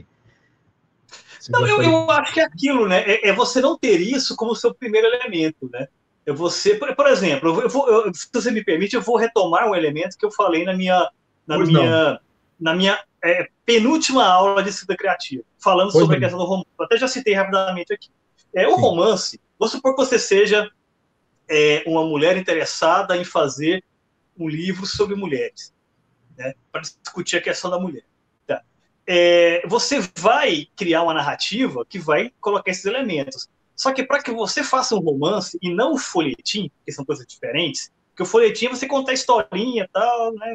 Não, eu, eu acho que é aquilo, né? É, é você não ter isso como seu primeiro elemento, né? É você, por, por exemplo, eu vou, eu, se você me permite, eu vou retomar um elemento que eu falei na minha, na minha, na minha é, penúltima aula de escrita criativa, falando pois sobre não. a questão do romance. Eu até já citei rapidamente aqui. É, o Sim. romance, vou supor que você seja é, uma mulher interessada em fazer um livro sobre mulheres, né, para discutir a questão da mulher. Tá. É, você vai criar uma narrativa que vai colocar esses elementos. Só que para que você faça um romance e não um folhetim, que são coisas diferentes, porque o folhetim é você contar a historinha e tal, né?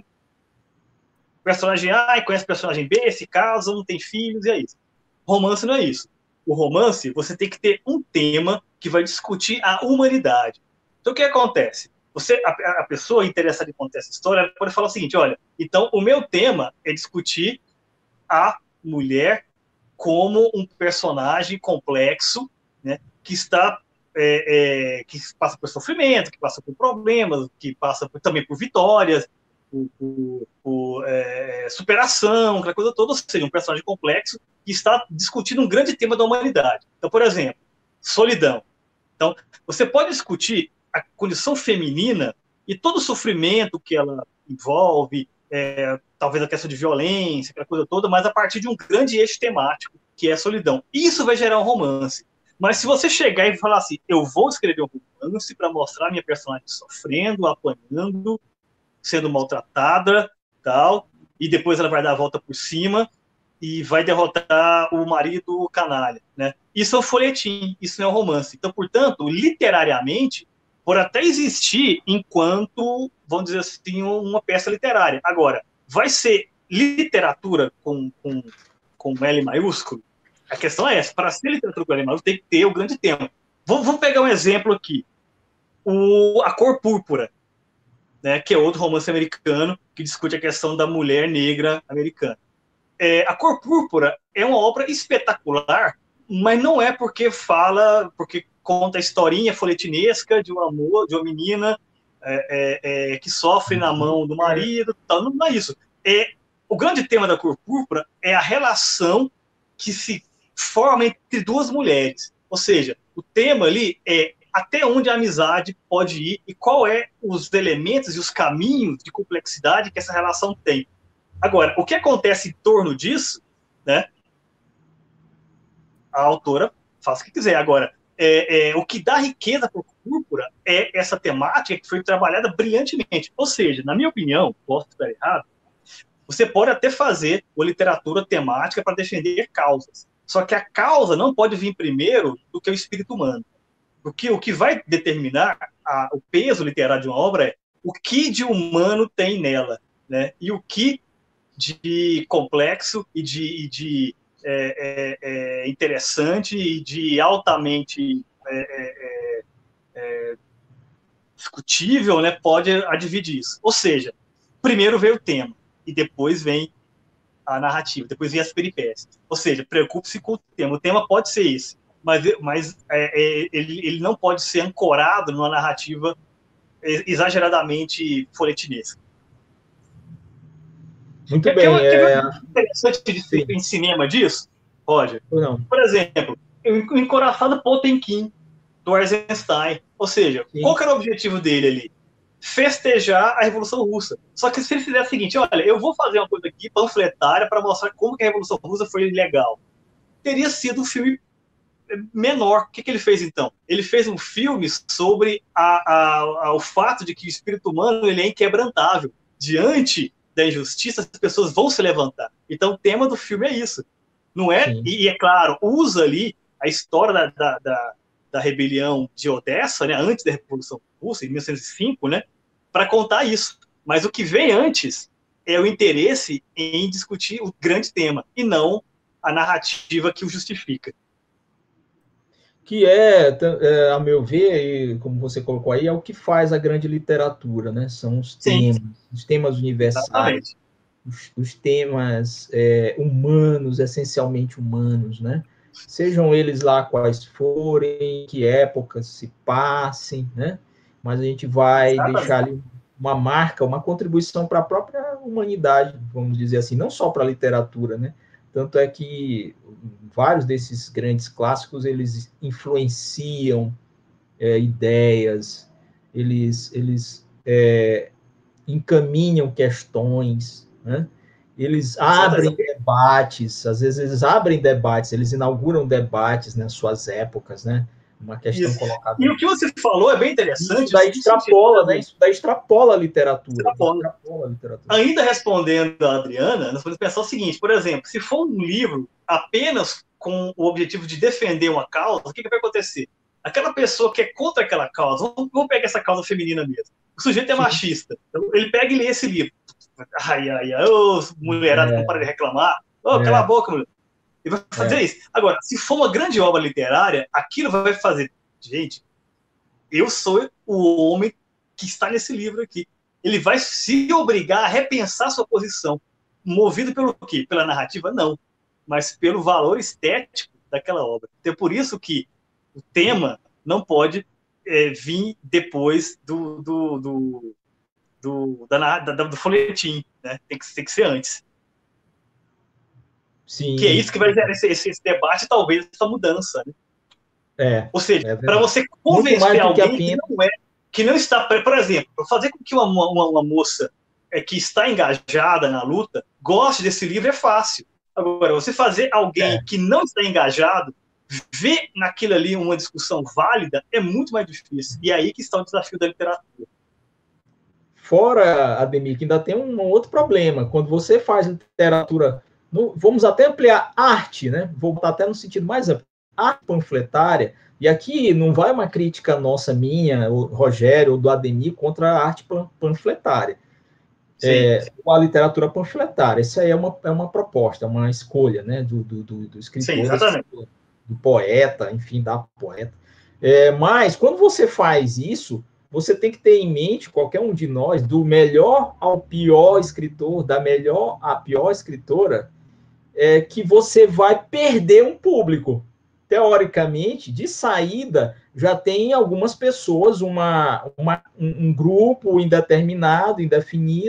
O personagem A conhece o personagem B, se casam, não tem filhos, e é isso. Romance não é isso. O romance, você tem que ter um tema que vai discutir a humanidade. Então, o que acontece? Você, a, a pessoa interessada em contar essa história, ela pode falar o seguinte, olha, então o meu tema é discutir a mulher como um personagem complexo, né, que está é, é, que passa por sofrimento, que passa por problemas, que passa por, também por vitórias, por, por, por é, superação, aquela coisa toda, ou seja, um personagem complexo que está discutindo um grande tema da humanidade. Então, por exemplo, solidão. Então, você pode discutir a condição feminina e todo o sofrimento que ela envolve, é, talvez a questão de violência, aquela coisa toda, mas a partir de um grande eixo temático, que é a solidão. Isso vai gerar um romance. Mas se você chegar e falar assim, eu vou escrever um romance para mostrar minha personagem sofrendo, apanhando, sendo maltratada, tal, e depois ela vai dar a volta por cima e vai derrotar o marido canalha, né? Isso é um folhetim, isso não é um romance. Então, portanto, literariamente, por até existir enquanto, vamos dizer assim, uma peça literária. Agora, vai ser literatura com, com, com L maiúsculo? A questão é essa, para ser literatura com L maiúsculo tem que ter o grande tema. Vamos, vamos pegar um exemplo aqui. O, A Cor Púrpura, né, que é outro romance americano que discute a questão da mulher negra americana. É, A Cor Púrpura é uma obra espetacular, mas não é porque fala, porque conta a historinha folhetinesca de um amor, de uma menina é, é, é, que sofre na mão do marido, tal. Não é isso. É o grande tema da Cor Púrpura é a relação que se forma entre duas mulheres. Ou seja, o tema ali é até onde a amizade pode ir e qual é os elementos e os caminhos de complexidade que essa relação tem. Agora, o que acontece em torno disso, né? A autora faz o que quiser. Agora, é, é, o que dá riqueza para o Púrpura é essa temática que foi trabalhada brilhantemente. Ou seja, na minha opinião, posso estar errado, você pode até fazer uma literatura temática para defender causas. Só que a causa não pode vir primeiro do que o espírito humano. Porque o que vai determinar a, o peso literário de uma obra é o que de humano tem nela, né? E o que de complexo e de, e de é, é, é interessante e de altamente é, é, é, discutível, né, pode advir disso. Ou seja, primeiro veio o tema e depois vem a narrativa, depois vem as peripécias. Ou seja, preocupe-se com o tema. O tema pode ser esse, mas, mas é, é, ele, ele não pode ser ancorado numa narrativa exageradamente folhetinesca. Muito quer, bem. Quer é... ver interessante de ser em cinema disso, Roger? Não. Por exemplo, o Encoraçado Potemkin, do Eisenstein. Ou seja, Sim. qual que era o objetivo dele ali? Festejar a Revolução Russa. Só que se ele fizer o seguinte, olha, eu vou fazer uma coisa aqui panfletária para mostrar como que a Revolução Russa foi legal. Teria sido um filme menor. O que, que ele fez, então? Ele fez um filme sobre a, a, a, o fato de que o espírito humano ele é inquebrantável. Diante da injustiça, as pessoas vão se levantar. Então, o tema do filme é isso. Não é? E, e, é claro, usa ali a história da, da, da, da rebelião de Odessa, né, antes da Revolução Russa, em mil novecentos e cinco, né, para contar isso. Mas o que vem antes é o interesse em discutir o grande tema, e não a narrativa que o justifica. Que é, é, a meu ver, e como você colocou aí, é o que faz a grande literatura, né? São os Sim. temas, os temas universais, os, os temas é, humanos, essencialmente humanos, né? Sejam eles lá quais forem, que épocas se passem, né? Mas a gente vai Exatamente. deixar ali uma marca, uma contribuição para a própria humanidade, vamos dizer assim, não só para a literatura, né? Tanto é que vários desses grandes clássicos, eles influenciam é, ideias, eles, eles é, encaminham questões, né? Eles abrem debates, às vezes eles abrem debates, eles inauguram debates nas suas épocas, né? Uma questão Isso. colocada. E o que você falou é bem interessante. Isso daí extrapola, né? Isso daí extrapola a literatura. Extrapola. Extrapola a literatura. Ainda respondendo a Adriana, nós podemos pensar o seguinte, por exemplo, se for um livro apenas com o objetivo de defender uma causa, o que, que vai acontecer? Aquela pessoa que é contra aquela causa, vamos pegar essa causa feminina mesmo. O sujeito é Sim. machista. Então, ele pega e lê esse livro. Ai, ai, ai, ô, mulherada, é. não para de reclamar. Ô, é. cala a boca, mulher. Ele vai fazer é. isso. Agora, se for uma grande obra literária, aquilo vai fazer... Gente, eu sou o homem que está nesse livro aqui. Ele vai se obrigar a repensar sua posição. Movido pelo quê? Pela narrativa? Não. Mas pelo valor estético daquela obra. Então, é por isso que o tema não pode é, vir depois do, do, do, do, da, da, do folhetim. Né? Tem, que, tem que ser antes. Sim. Que é isso que vai gerar esse, esse, esse debate, talvez, essa mudança. Né? É, Ou seja, é para você convencer alguém que, que não é, que não está, por exemplo, fazer com que uma, uma, uma moça é, que está engajada na luta goste desse livro é fácil. Agora, você fazer alguém é. que não está engajado ver naquilo ali uma discussão válida é muito mais difícil. E é aí que está o desafio da literatura. Fora, Ademir, que ainda tem um outro problema. Quando você faz literatura, no, vamos até ampliar arte, né? Vou botar até no sentido mais amplo. Arte panfletária, e aqui não vai uma crítica nossa, minha, o Rogério, ou do Ademir, contra a arte panfletária. É, a literatura panfletária, isso aí é uma, é uma proposta, uma escolha, né, do, do, do, do escritor, Sim, do, do poeta, enfim, da poeta. É, mas, quando você faz isso, você tem que ter em mente, qualquer um de nós, do melhor ao pior escritor, da melhor à pior escritora, é, que você vai perder um público. Teoricamente, de saída, já tem algumas pessoas, uma, uma, um grupo indeterminado, indefinido,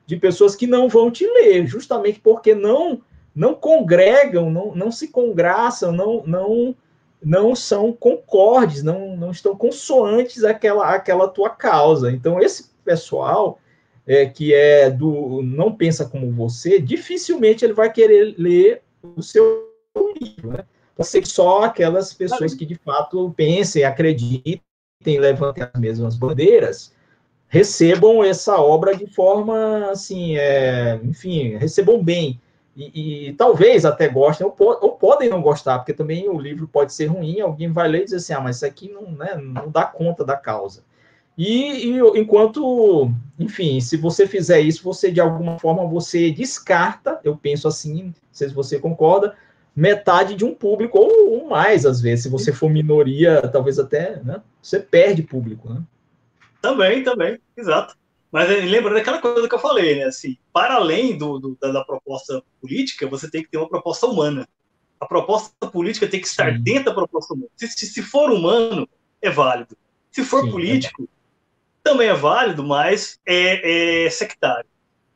de pessoas que não vão te ler, justamente porque não não congregam, não, não se congraçam, não, não, não são concordes, não, não estão consoantes àquela, àquela tua causa. Então, esse pessoal é, que é do não pensa como você, dificilmente ele vai querer ler o seu livro, né? Pode ser só aquelas pessoas que, de fato, pensem, acreditem, levantem as mesmas bandeiras, recebam essa obra de forma, assim, é, enfim, recebam bem. E, e talvez até gostem, ou, ou podem não gostar, porque também o livro pode ser ruim, alguém vai ler e dizer assim, ah, mas isso aqui não, né, não dá conta da causa. E, e enquanto, enfim, se você fizer isso, você, de alguma forma, você descarta, eu penso assim, não sei se você concorda, metade de um público, ou, ou mais, às vezes, se você for minoria, talvez até, né, você perde público, né? Também, também, exato. Mas lembrando daquela coisa que eu falei, né? Assim, para além do, do da, da proposta política, você tem que ter uma proposta humana. A proposta política tem que estar Sim. dentro da proposta humana. Se, se, se for humano, é válido. Se for Sim, político, é também é válido, mas é, é sectário.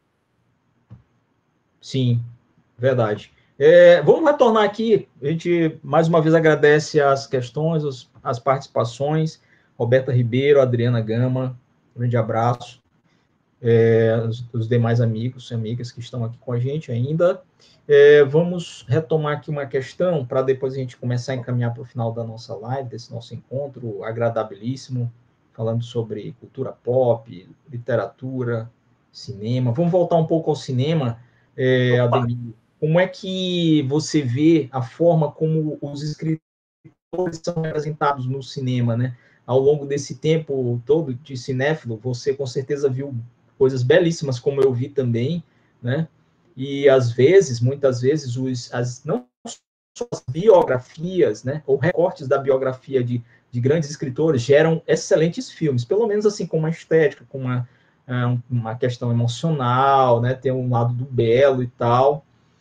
Sim, verdade. É, vamos retornar aqui. A gente, mais uma vez, agradece as questões, as, as participações. Roberta Ribeiro, Adriana Gama, um grande abraço. É, os, os demais amigos e amigas que estão aqui com a gente ainda. É, vamos retomar aqui uma questão para depois a gente começar a encaminhar para o final da nossa live, desse nosso encontro agradabilíssimo, falando sobre cultura pop, literatura, cinema. Vamos voltar um pouco ao cinema, é, Ademir. Como é que você vê a forma como os escritores são representados no cinema, né? Ao longo desse tempo todo de cinéfilo, você com certeza viu coisas belíssimas, como eu vi também, né? E às vezes, muitas vezes, os, as, não só as biografias, né? Ou recortes da biografia de, de grandes escritores geram excelentes filmes, pelo menos assim, com uma estética, com uma, uma questão emocional, né? Tem um lado do belo e tal.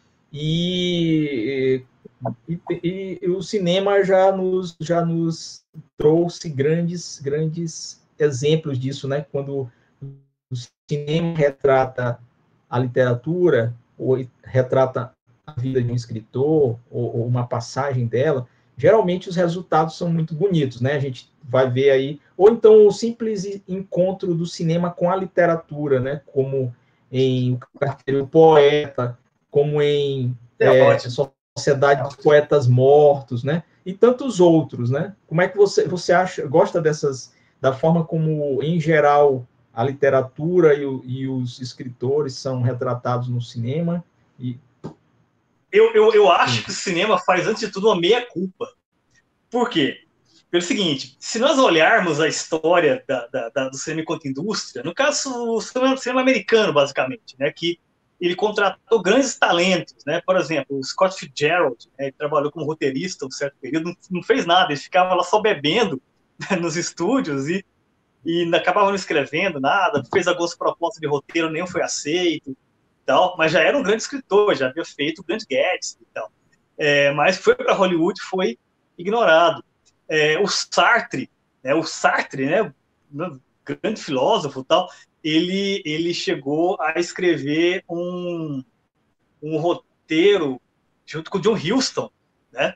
E, e, e, e o cinema já nos, já nos trouxe grandes, grandes exemplos disso, né? Quando o cinema retrata a literatura, ou retrata a vida de um escritor, ou, ou uma passagem dela, geralmente os resultados são muito bonitos, né? A gente vai ver aí, ou então o simples encontro do cinema com a literatura, né? Como em O Carteiro Poeta, como em é, Sociedade dos Poetas Mortos, né? E tantos outros, né? Como é que você, você acha, gosta dessas, da forma como, em geral, a literatura e, o, e os escritores são retratados no cinema? E... Eu, eu, eu acho Sim. que o cinema faz, antes de tudo, uma meia-culpa. Por quê? Pelo seguinte, se nós olharmos a história da, da, da, do cinema enquanto indústria, no caso, o cinema, cinema americano, basicamente, né, que ele contratou grandes talentos, né? Por exemplo, o Scott Fitzgerald, né, ele trabalhou como roteirista um certo período, não, não fez nada, ele ficava lá só bebendo, né, nos estúdios e, e acabava não escrevendo nada, fez algumas propostas de roteiro, nem foi aceito, tal, mas já era um grande escritor, já havia feito o Grande Gatsby e tal. É, mas foi para Hollywood, foi ignorado. É, o Sartre, né, o Sartre, né, grande filósofo, tal, ele ele chegou a escrever um, um roteiro junto com o John Huston, né,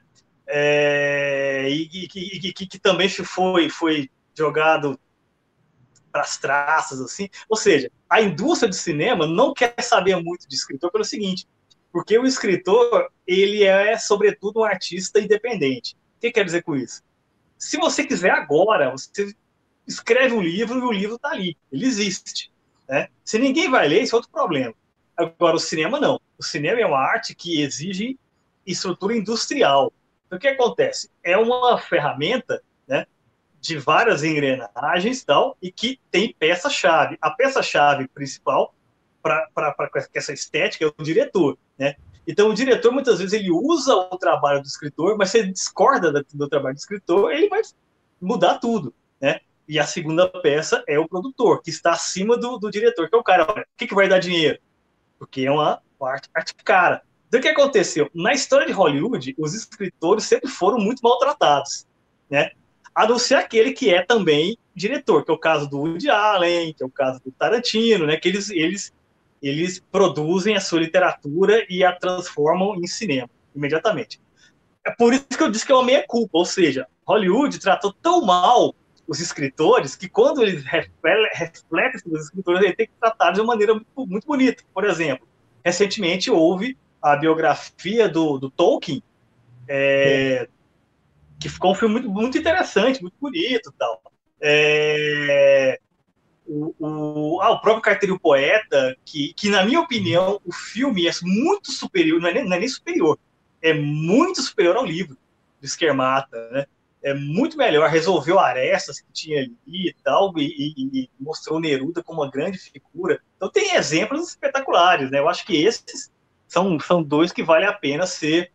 é, e, e, e que, que também foi foi jogado para as traças, assim. Ou seja, a indústria do cinema não quer saber muito de escritor pelo seguinte, porque o escritor ele é sobretudo um artista independente. O que quer dizer com isso? Se você quiser agora, você escreve um livro e o livro está ali, ele existe. Né? Se ninguém vai ler, isso é outro problema. Agora, o cinema não. O cinema é uma arte que exige estrutura industrial. Então, o que acontece? É uma ferramenta, né, de várias engrenagens tal, e que tem peça-chave. A peça-chave principal para essa estética é o diretor. Né? Então, o diretor, muitas vezes, ele usa o trabalho do escritor, mas se ele discorda do, do trabalho do escritor, ele vai mudar tudo, né? E a segunda peça é o produtor, que está acima do, do diretor, que é o cara, olha, o que, que vai dar dinheiro? Porque é uma arte, arte cara. Então, o que aconteceu? Na história de Hollywood, os escritores sempre foram muito maltratados, né? A não ser aquele que é também diretor, que é o caso do Woody Allen, que é o caso do Tarantino, né? Que eles... eles eles produzem a sua literatura e a transformam em cinema, imediatamente. É por isso que eu disse que é uma meia-culpa, ou seja, Hollywood tratou tão mal os escritores que quando eles refletem sobre os escritores, eles têm que tratar de uma maneira muito, muito bonita. Por exemplo, recentemente houve a biografia do, do Tolkien, é, que ficou um filme muito, muito interessante, muito bonito e tal. É, o, o, ah, o próprio Carteiro Poeta, que, que, na minha opinião, o filme é muito superior, não é nem, não é nem superior, é muito superior ao livro do Skermata, né? É muito melhor, resolveu arestas que tinha ali e tal, e, e, e mostrou Neruda como uma grande figura. Então tem exemplos espetaculares, né? Eu acho que esses são, são dois que vale a pena ser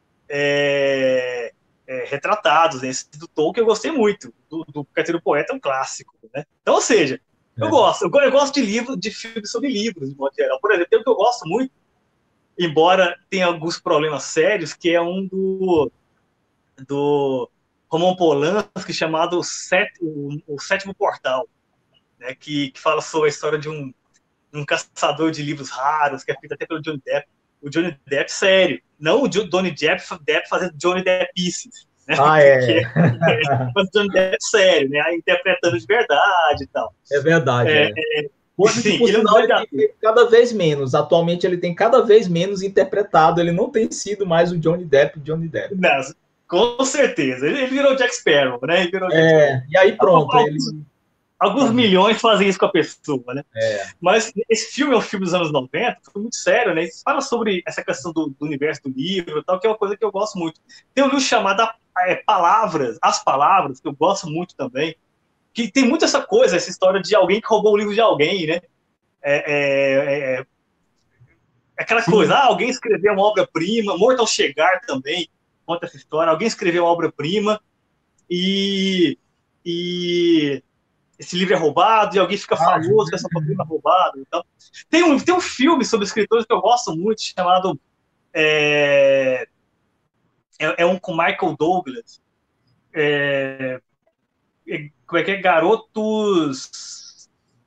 é, é, retratados. Esse do Tolkien eu gostei muito, do, do Carteiro Poeta é um clássico, né? Então, ou seja, eu é. gosto, eu, eu gosto de livros, de filmes sobre livros, de modo geral. Por exemplo, tem um que eu gosto muito, embora tenha alguns problemas sérios, que é um do, do Roman Polanski, chamado o, Set, o, o Sétimo Portal, né, que, que fala sobre a história de um, um caçador de livros raros, que é feito até pelo Johnny Depp. O Johnny Depp sério, não o Johnny Depp, Depp fazendo Johnny Deppices, né? Ah, é. que, é mas o Johnny Depp sério, né, interpretando de verdade e tal. É verdade, é. é. Coisa que, por ele sinal, é um ele tem cada vez menos. Atualmente, ele tem cada vez menos interpretado. Ele não tem sido mais o Johnny Depp, Johnny Depp. Não, com certeza. Ele, ele virou Jack Sparrow, né? Ele virou é, Jack Sparrow. E aí pronto. Alguns, ele... alguns milhões fazem isso com a pessoa, né? É. Mas esse filme é um filme dos anos noventa, foi muito sério, né? Ele fala sobre essa questão do, do universo do livro e tal, que é uma coisa que eu gosto muito. Tem um livro chamado é, Palavras, As Palavras, que eu gosto muito também, que tem muito essa coisa, essa história de alguém que roubou o livro de alguém, né? É, é, é, aquela Sim. coisa, ah, alguém escreveu uma obra-prima, Mortal Chegar também conta essa história, alguém escreveu uma obra-prima e, e esse livro é roubado e alguém fica ah, famoso com essa obra-prima roubada. Então. Tem, um, tem um filme sobre escritores que eu gosto muito, chamado é, é, é um com Michael Douglas, é, é, como é que é? Garotos...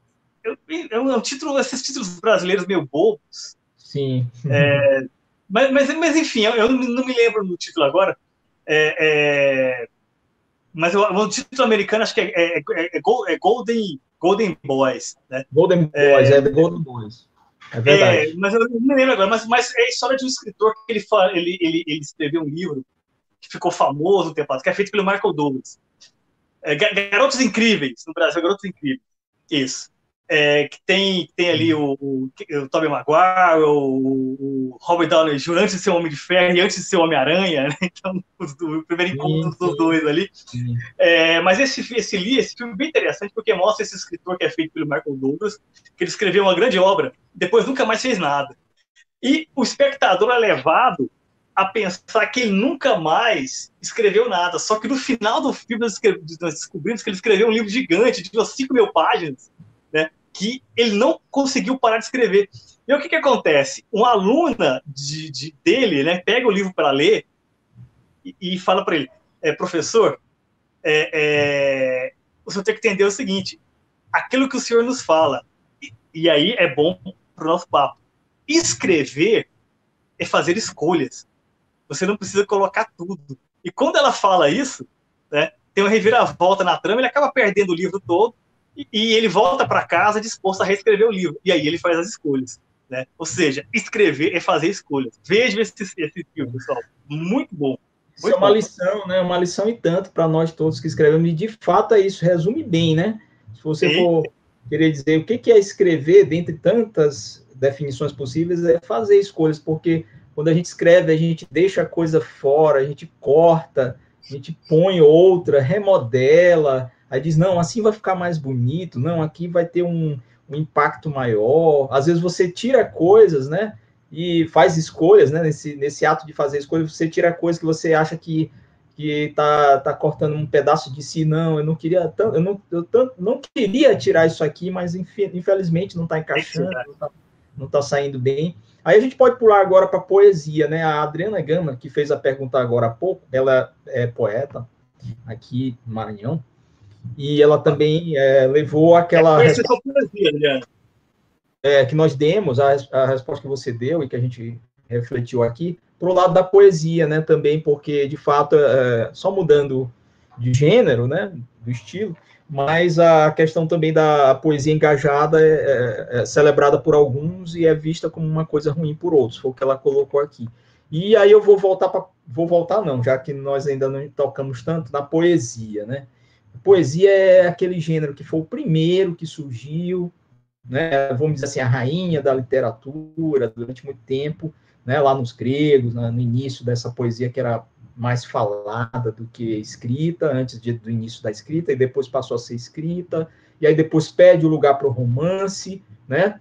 É um, é um título, esses títulos brasileiros meio bobos. Sim. É, mas, mas, mas, enfim, eu, eu não me lembro do título agora. É, é, mas eu, o título americano acho que é, é, é, é Golden, Golden Boys. Né? Golden Boys, é, é Golden Boys. É verdade. É, mas eu não me lembro agora. Mas, mas é a história de um escritor que ele, fala, ele, ele, ele escreveu um livro que ficou famoso um tempo atrás, que é feito pelo Michael Douglas. É, Garotos Incríveis, no Brasil, Garotos Incríveis. Isso. É, que tem, tem ali o, o, o Tobey Maguire, o, o Robert Downey júnior antes de ser o Homem de Ferro e antes de ser o Homem-Aranha, né? Então, o, o primeiro encontro sim, dos sim. dois ali. É, mas esse, esse, esse filme é bem interessante porque mostra esse escritor que é feito pelo Michael Douglas, que ele escreveu uma grande obra, depois nunca mais fez nada. E o espectador é levado a pensar que ele nunca mais escreveu nada, só que no final do filme nós descobrimos que ele escreveu um livro gigante de cinco mil páginas, né, que ele não conseguiu parar de escrever. E o que, que acontece? Uma aluna de, de, dele, né, pega o livro para ler e, e fala para ele, é, professor, é, é, o senhor tem que entender o seguinte, aquilo que o senhor nos fala, e, e aí é bom para o nosso papo, escrever é fazer escolhas. Você não precisa colocar tudo. E quando ela fala isso, né, tem uma reviravolta na trama, ele acaba perdendo o livro todo, e ele volta para casa disposto a reescrever o livro. E aí ele faz as escolhas. Né? Ou seja, escrever é fazer escolhas. Vejam esse, esse filme, pessoal. Muito bom. Isso é uma bom. lição, né? Uma lição e tanto para nós todos que escrevemos. E de fato é isso, resume bem, né? Se você Sim. for querer dizer o que é escrever, dentre tantas definições possíveis, é fazer escolhas, porque quando a gente escreve, a gente deixa a coisa fora, a gente corta, a gente põe outra, remodela. Aí diz, não, assim vai ficar mais bonito, não, aqui vai ter um, um impacto maior. Às vezes você tira coisas, né, e faz escolhas, né, nesse, nesse ato de fazer escolhas, você tira coisas que você acha que, que tá, tá cortando um pedaço de si, não, eu não queria tanto, eu não, eu tanto, não queria tirar isso aqui, mas infelizmente não está encaixando, não está não tá saindo bem. Aí a gente pode pular agora para poesia, né, a Adriana Gama, que fez a pergunta agora há pouco, ela é poeta aqui no Maranhão, e ela também é, levou aquela... É poesia, Adriana. é, que nós demos, a, a resposta que você deu e que a gente refletiu aqui, para o lado da poesia, né, também, porque, de fato, é, só mudando de gênero, né, do estilo, mas a questão também da poesia engajada é, é, é celebrada por alguns e é vista como uma coisa ruim por outros, foi o que ela colocou aqui. E aí eu vou voltar para, vou voltar não, já que nós ainda não tocamos tanto na poesia, né? Poesia é aquele gênero que foi o primeiro que surgiu, né? Vamos dizer assim, a rainha da literatura durante muito tempo, né? Lá nos gregos, no início dessa poesia que era mais falada do que escrita, antes de, do início da escrita, e depois passou a ser escrita, e aí depois perde o lugar para o romance, né?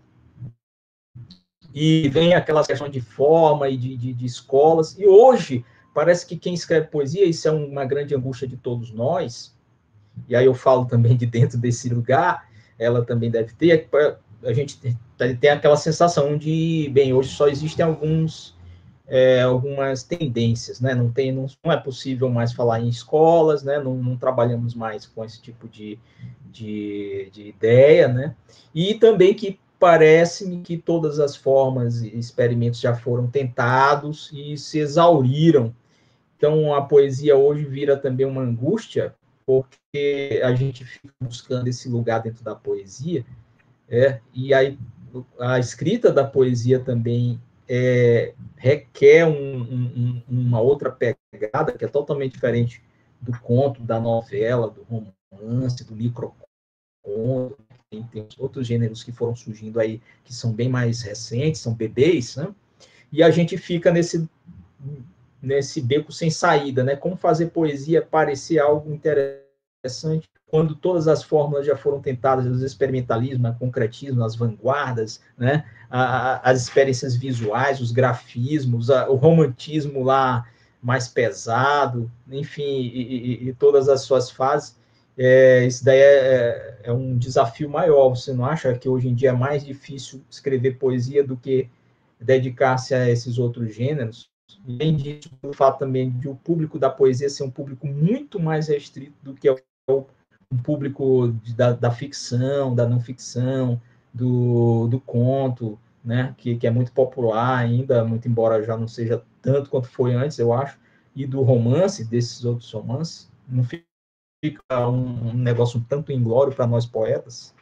E vem aquelas questões de forma e de, de, de escolas, e hoje parece que quem escreve poesia, isso é uma grande angústia de todos nós, e aí eu falo também de dentro desse lugar, ela também deve ter, a gente tem aquela sensação de, bem, hoje só existem alguns É, algumas tendências, né? Não tem, não, não é possível mais falar em escolas, né? Não, não trabalhamos mais com esse tipo de, de, de ideia, né? E também que parece-me que todas as formas e experimentos já foram tentados e se exauriram. Então, a poesia hoje vira também uma angústia, porque a gente fica buscando esse lugar dentro da poesia, é, e aí a escrita da poesia também é, requer um, um, uma outra pegada que é totalmente diferente do conto, da novela, do romance, do microconto. Tem, tem outros gêneros que foram surgindo aí que são bem mais recentes, são bebês, né? E a gente fica nesse, nesse beco sem saída, né? Como fazer poesia parecer algo interessante quando todas as fórmulas já foram tentadas, o experimentalismo, o concretismo, as vanguardas, né? As experiências visuais, os grafismos, o romantismo lá mais pesado, enfim, e, e, e todas as suas fases. É, isso daí é, é um desafio maior. Você não acha que hoje em dia é mais difícil escrever poesia do que dedicar-se a esses outros gêneros? Além disso, o fato também de o público da poesia ser um público muito mais restrito do que o um público de, da, da ficção, da não ficção, do, do conto, né, que, que é muito popular ainda, muito embora já não seja tanto quanto foi antes, eu acho, e do romance, desses outros romances, não fica um, um negócio um tanto inglório para nós poetas?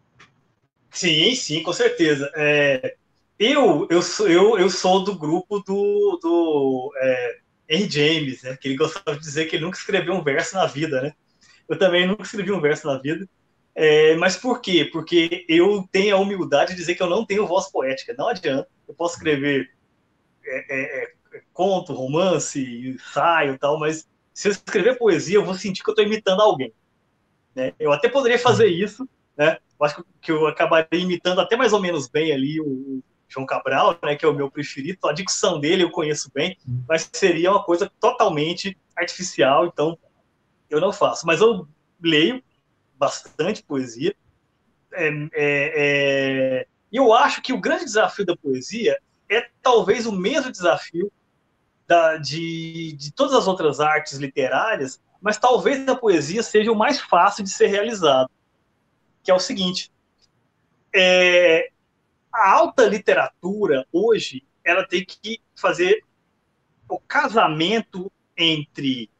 Sim, sim, com certeza. É, eu, eu, sou, eu, eu sou do grupo do, do é, Henry James, né, que ele gostava de dizer que ele nunca escreveu um verso na vida, né? Eu também nunca escrevi um verso na vida. É, mas por quê? Porque eu tenho a humildade de dizer que eu não tenho voz poética. Não adianta. Eu posso escrever é, é, é, conto, romance, ensaio e tal, mas se eu escrever poesia, eu vou sentir que eu estou imitando alguém. Né? Eu até poderia fazer isso, né? Eu acho que eu acabaria imitando até mais ou menos bem ali o João Cabral, né, que é o meu preferido. A dicção dele eu conheço bem, mas seria uma coisa totalmente artificial, então eu não faço. Mas eu leio bastante poesia. É, é, é... E eu acho que o grande desafio da poesia é talvez o mesmo desafio da, de, de todas as outras artes literárias, mas talvez a poesia seja o mais fácil de ser realizado, que é o seguinte, é, a alta literatura hoje, ela tem que fazer o casamento entre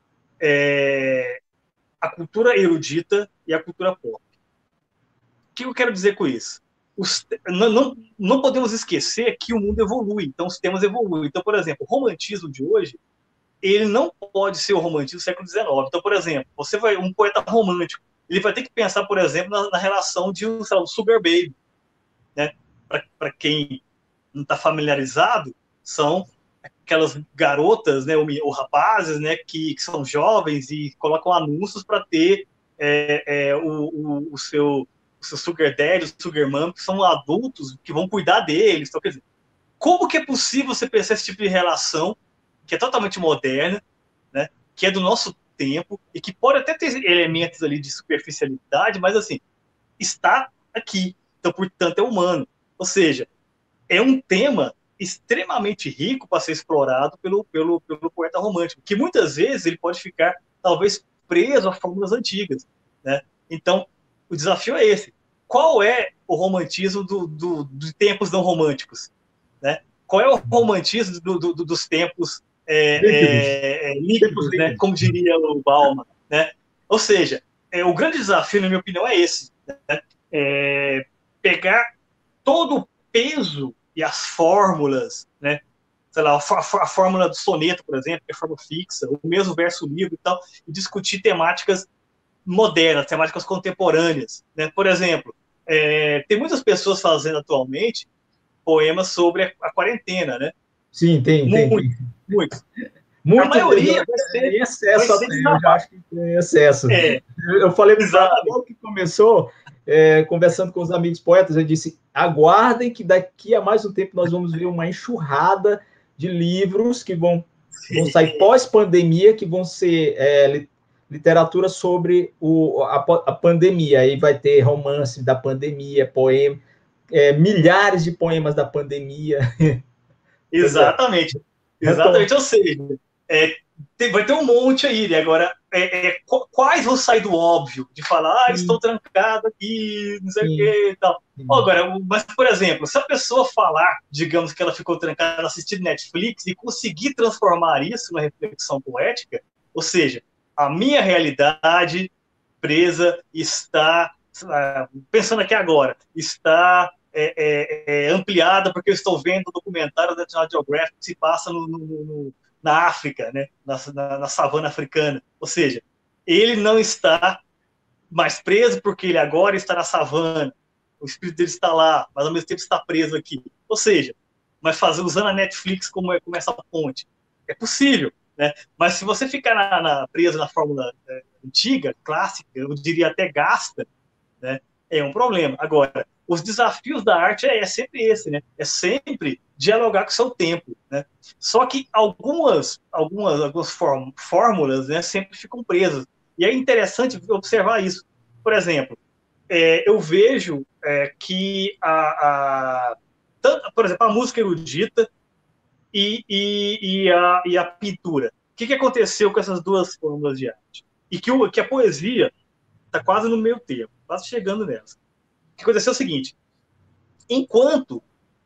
é, a cultura erudita e a cultura pop. O que eu quero dizer com isso? Os, não, não, não podemos esquecer que o mundo evolui, então os temas evoluem. Então, por exemplo, o romantismo de hoje, ele não pode ser o romantismo do século dezenove. Então, por exemplo, você vai um poeta romântico, ele vai ter que pensar, por exemplo, na, na relação de um, um Sugar Baby, né? Para quem não está familiarizado, são aquelas garotas, né, ou, ou rapazes, né, que, que são jovens e colocam anúncios para ter é, é, o, o, o, seu, o seu sugar daddy, o sugar mom, que são adultos que vão cuidar deles. Então, quer dizer, como que é possível você pensar esse tipo de relação que é totalmente moderna, né, que é do nosso tempo e que pode até ter elementos ali de superficialidade, mas assim, está aqui. Então, portanto, é humano. Ou seja, é um tema extremamente rico para ser explorado pelo, pelo, pelo poeta romântico, que muitas vezes ele pode ficar, talvez, preso a fórmulas antigas. Né? Então, o desafio é esse. qual é o romantismo do, do, de tempos não românticos? Né? Qual é o romantismo do, do, dos tempos é, é, é, líquidos, né? Como diria o Bauman? Né? Ou seja, é, o grande desafio, na minha opinião, é esse. Né? É pegar todo o peso e as fórmulas, né? Sei lá, a, a, a fórmula do soneto, por exemplo, que é a fórmula fixa, o mesmo verso livre e tal, e discutir temáticas modernas, temáticas contemporâneas. Né? Por exemplo, é, tem muitas pessoas fazendo atualmente poemas sobre a, a quarentena, né? Sim, tem, muito, tem. Muitos. Muito, a maioria vai ser, em excesso, vai ser até, eu já acho que tem excesso. É, eu falei para logo que começou, é, conversando com os amigos poetas, eu disse, aguardem que daqui a mais um tempo nós vamos ver uma enxurrada de livros que vão, vão sair pós-pandemia, que vão ser é, literatura sobre o, a, a pandemia. Aí vai ter romance da pandemia, poema, é, milhares de poemas da pandemia. Exatamente. É. Exatamente, ou seja, é, tem, vai ter um monte aí, né? Agora, é, é, quais vão sair do óbvio, de falar, ah, estou trancado aqui, não sei Sim. o que e tal. Agora, mas, por exemplo, se a pessoa falar, digamos que ela ficou trancada assistindo Netflix e conseguir transformar isso numa reflexão poética, ou seja, a minha realidade presa está, pensando aqui agora, está É, é, é, ampliada, porque eu estou vendo o documentário da National Geographic que se passa no, no, no, na África, né? na, na, na savana africana. Ou seja, ele não está mais preso porque ele agora está na savana, o espírito dele está lá, mas ao mesmo tempo está preso aqui. Ou seja, mas fazer, usando a Netflix como, como essa ponte. É possível, né? Mas se você ficar na, na, preso na fórmula é, antiga, clássica, eu diria até gasta, né? É um problema. Agora, os desafios da arte é, é sempre esse, né? É sempre dialogar com o seu tempo, né? Só que algumas, algumas, algumas fórmulas, né, sempre ficam presas. E é interessante observar isso. Por exemplo, é, eu vejo é, que a, a tanto, por exemplo, a música erudita e, e, e, a, e a pintura. O que, que aconteceu com essas duas fórmulas de arte? E que, o, que a poesia está quase no meio termo, quase chegando nessa. O que aconteceu é o seguinte: enquanto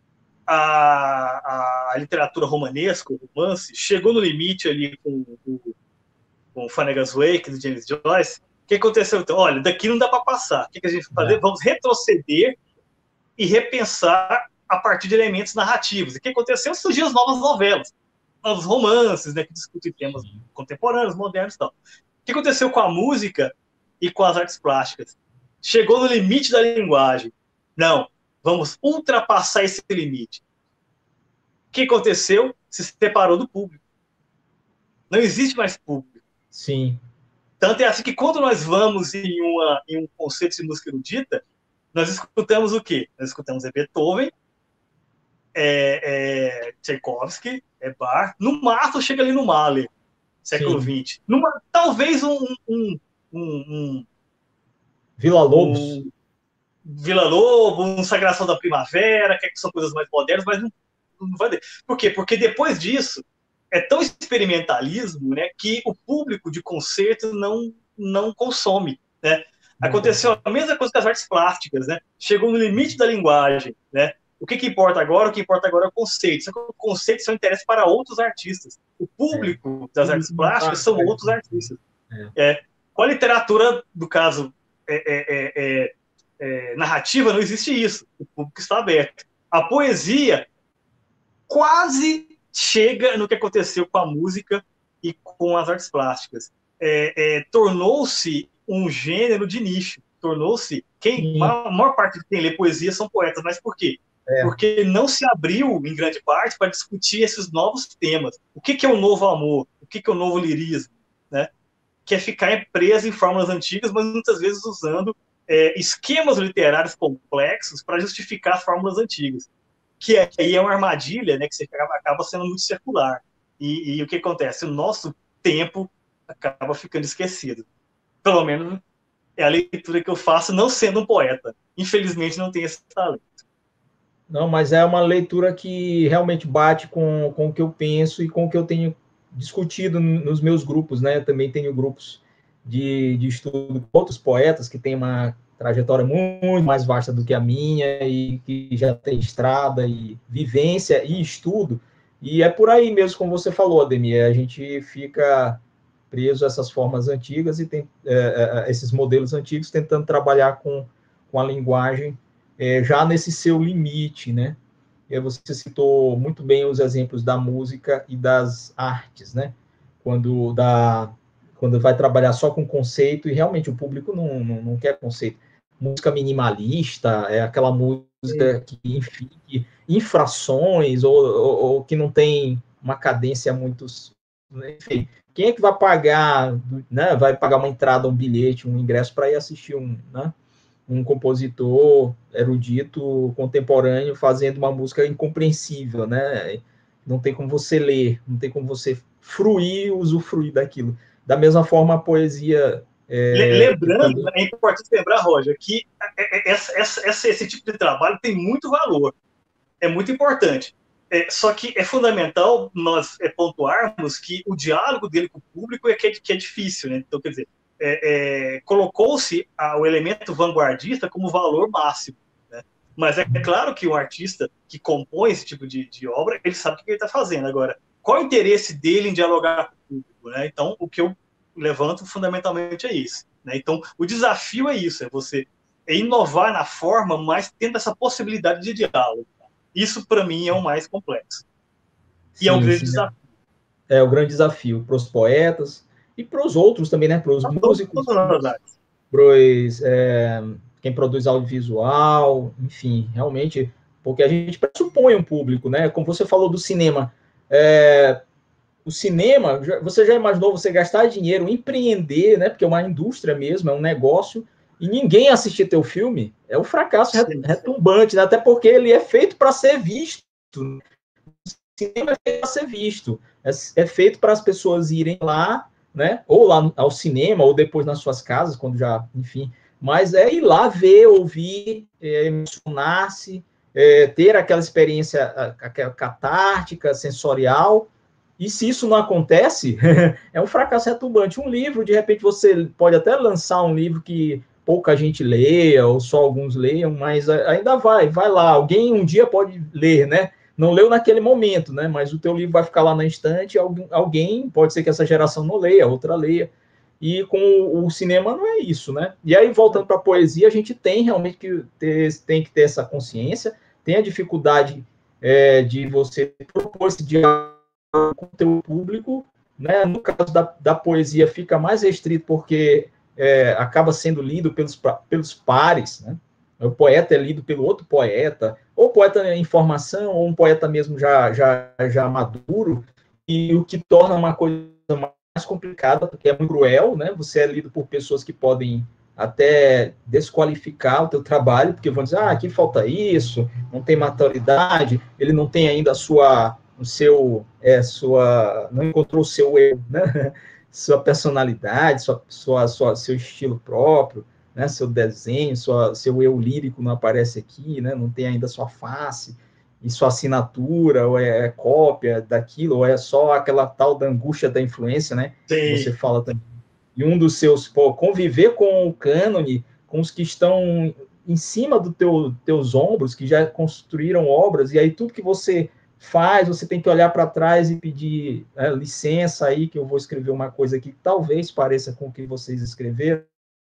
a, a literatura romanesca, o romance, chegou no limite ali com, com, com Finnegan's Wake, do James Joyce, o que aconteceu então? Olha, daqui não dá para passar. O que, que a gente vai fazer? É. Vamos retroceder e repensar a partir de elementos narrativos. E o que aconteceu? Surgiram as novas novelas, novos romances, né, que discutem temas contemporâneos, modernos e tal. O que aconteceu com a música e com as artes plásticas? Chegou no limite da linguagem. Não, vamos ultrapassar esse limite. O que aconteceu? Se separou do público. Não existe mais público. Sim. Tanto é assim que quando nós vamos em, uma, em um conceito de música erudita, nós escutamos o quê? Nós escutamos é Beethoven, é, é Tchaikovsky, é Bach. No máximo chega ali no Mahler, século vinte. Numa, talvez um... um, um, um Villa-Lobos. Um, Villa-Lobo, um Sagração da Primavera, que são coisas mais modernas, mas não, não vai ter. Por quê? Porque depois disso, é tão experimentalismo, né, que o público de concerto não, não consome. Né? Aconteceu a mesma coisa com as artes plásticas, né? Chegou no limite da linguagem. Né? O que, que importa agora? O que importa agora é o conceito. Só que o conceito só interessa para outros artistas. O público é. das artes plásticas são é. outros artistas. É. É. Com a literatura, no caso, é, é, é, é, narrativa, não existe isso. O público está aberto. A poesia quase chega no que aconteceu com a música e com as artes plásticas. É, é, tornou-se um gênero de nicho. Tornou-se... quem a maior parte de quem lê poesia são poetas. Mas por quê? É. Porque não se abriu, em grande parte, para discutir esses novos temas. O que, que é o novo amor? O que, que é o novo lirismo? Né? Que é ficar preso em fórmulas antigas, mas muitas vezes usando é, esquemas literários complexos para justificar as fórmulas antigas. Que aí é uma armadilha, né, que você acaba, acaba sendo muito circular. E, e o que acontece? O nosso tempo acaba ficando esquecido. Pelo menos é a leitura que eu faço, não sendo um poeta. Infelizmente, não tenho esse talento. Não, mas é uma leitura que realmente bate com, com o que eu penso e com o que eu tenho discutido nos meus grupos, né? Eu também tenho grupos de, de estudo com outros poetas que têm uma trajetória muito mais vasta do que a minha e que já tem estrada e vivência e estudo. E é por aí mesmo, como você falou, Ademir, a gente fica preso a essas formas antigas e tem é, esses modelos antigos tentando trabalhar com, com a linguagem é, já nesse seu limite, né? E você citou muito bem os exemplos da música e das artes, né? Quando, dá, quando vai trabalhar só com conceito, e realmente o público não, não, não quer conceito. Música minimalista, é aquela música que, enfim, que infrações, ou, ou, ou que não tem uma cadência muito... Enfim, quem é que vai pagar, né? Vai pagar uma entrada, um bilhete, um ingresso para ir assistir um... Né? Um compositor erudito contemporâneo fazendo uma música incompreensível, né? Não tem como você ler, não tem como você fruir, usufruir daquilo. Da mesma forma, a poesia... É, Lembrando, também... é importante lembrar, Roger, que essa, essa, essa, esse tipo de trabalho tem muito valor, é muito importante. É, só que é fundamental nós é, pontuarmos que o diálogo dele com o público é que é, que é difícil, né? Então, quer dizer, É, é, colocou-se o elemento vanguardista como valor máximo, né? Mas é claro que um artista que compõe esse tipo de, de obra, ele sabe o que ele está fazendo. Agora, qual o interesse dele em dialogar com o público, né? Então, o que eu levanto fundamentalmente é isso, né? Então, o desafio é isso, é você inovar na forma, mas tendo essa possibilidade de diálogo. Isso, para mim, é o mais complexo. E sim, é o grande sim, desafio. É, é o grande desafio para os poetas, e para os outros também, né? Para os músicos, para os, é, quem produz audiovisual, enfim, realmente, porque a gente pressupõe um público, né? Como você falou do cinema, é, o cinema, você já imaginou você gastar dinheiro, empreender, né? Porque é uma indústria mesmo, é um negócio, e ninguém assistir teu filme, é um fracasso sim, retumbante, né? Até porque ele é feito para ser visto. O cinema é feito para ser visto, é, é feito para as pessoas irem lá, né? Ou lá ao cinema, ou depois nas suas casas, quando já, enfim. Mas é ir lá ver, ouvir, é, emocionar-se, é, ter aquela experiência aquela catártica, sensorial. E se isso não acontece, é um fracasso retumbante. Um livro, de repente, você pode até lançar um livro que pouca gente leia, ou só alguns leiam, mas ainda vai, vai lá. Alguém um dia pode ler, né? Não leu naquele momento, né? Mas o teu livro vai ficar lá na estante, alguém, pode ser que essa geração não leia, outra leia. E com o cinema não é isso, né? E aí, voltando para a poesia, a gente tem realmente que ter, tem que ter essa consciência, tem a dificuldade é, de você propor esse diálogo com o teu público, né? No caso da, da poesia, fica mais restrito porque é, acaba sendo lido pelos, pelos pares, né? O poeta é lido pelo outro poeta, ou poeta em formação, ou um poeta mesmo já, já, já maduro, e o que torna uma coisa mais complicada, porque é muito cruel, né? Você é lido por pessoas que podem até desqualificar o teu trabalho, porque vão dizer, ah, aqui falta isso, não tem maturidade, ele não tem ainda a sua, o seu, é, sua, não encontrou o seu eu, né? Sua personalidade, sua, sua, sua, seu estilo próprio, né, seu desenho, sua, seu eu lírico não aparece aqui, né, não tem ainda sua face, e sua assinatura, ou é, é cópia daquilo, ou é só aquela tal da angústia da influência, né, Sim. que você fala também. E um dos seus, pô, conviver com o cânone, com os que estão em cima dos teu, teus ombros, que já construíram obras, e aí tudo que você faz, você tem que olhar para trás e pedir é, licença aí, que eu vou escrever uma coisa que talvez pareça com o que vocês escreveram,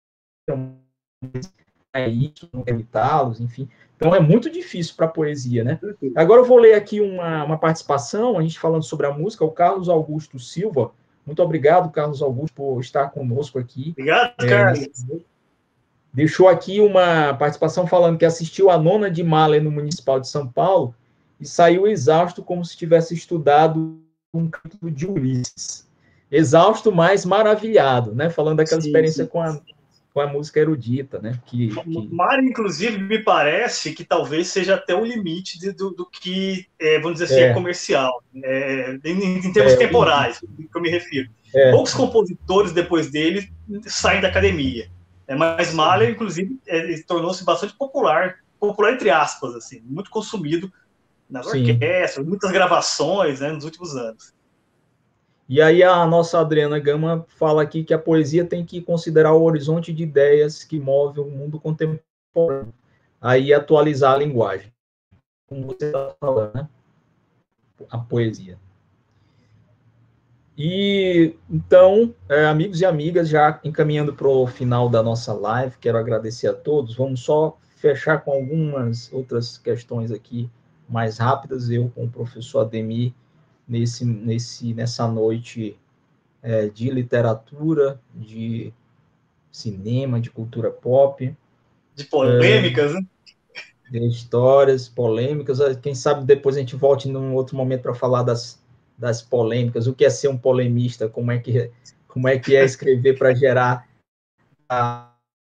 é isso, não evitá-los, enfim. Então é muito difícil para a poesia, né? Agora eu vou ler aqui uma, uma participação, a gente falando sobre a música, o Carlos Augusto Silva. Muito obrigado, Carlos Augusto, por estar conosco aqui. Obrigado, é, Carlos. Deixou aqui uma participação falando que assistiu a nona de Mahler no Municipal de São Paulo e saiu exausto como se tivesse estudado um capítulo de Ulisses. Exausto, mas maravilhado, né? Falando daquela sim, experiência sim. com a com a música erudita, né? Que, que... Mahler, inclusive, me parece que talvez seja até o limite de, do, do que, é, vamos dizer assim, é, é comercial, é, em, em termos é, temporais, que eu me refiro. É. Poucos compositores, depois dele, saem da academia. É, mas Mahler, inclusive, é, tornou-se bastante popular, popular entre aspas, assim, muito consumido nas Sim. orquestras, muitas gravações, né, nos últimos anos. E aí a nossa Adriana Gama fala aqui que a poesia tem que considerar o horizonte de ideias que move o mundo contemporâneo, aí atualizar a linguagem, como você está falando, né? A poesia. E então, é, amigos e amigas, já encaminhando para o final da nossa live, quero agradecer a todos. Vamos só fechar com algumas outras questões aqui mais rápidas, eu com o professor Ademir, nesse, nesse, nessa noite é, de literatura, de cinema, de cultura pop. De polêmicas, né? De histórias, polêmicas. Quem sabe depois a gente volte num outro momento para falar das, das polêmicas, o que é ser um polemista, como é que, como é, que é escrever para gerar a,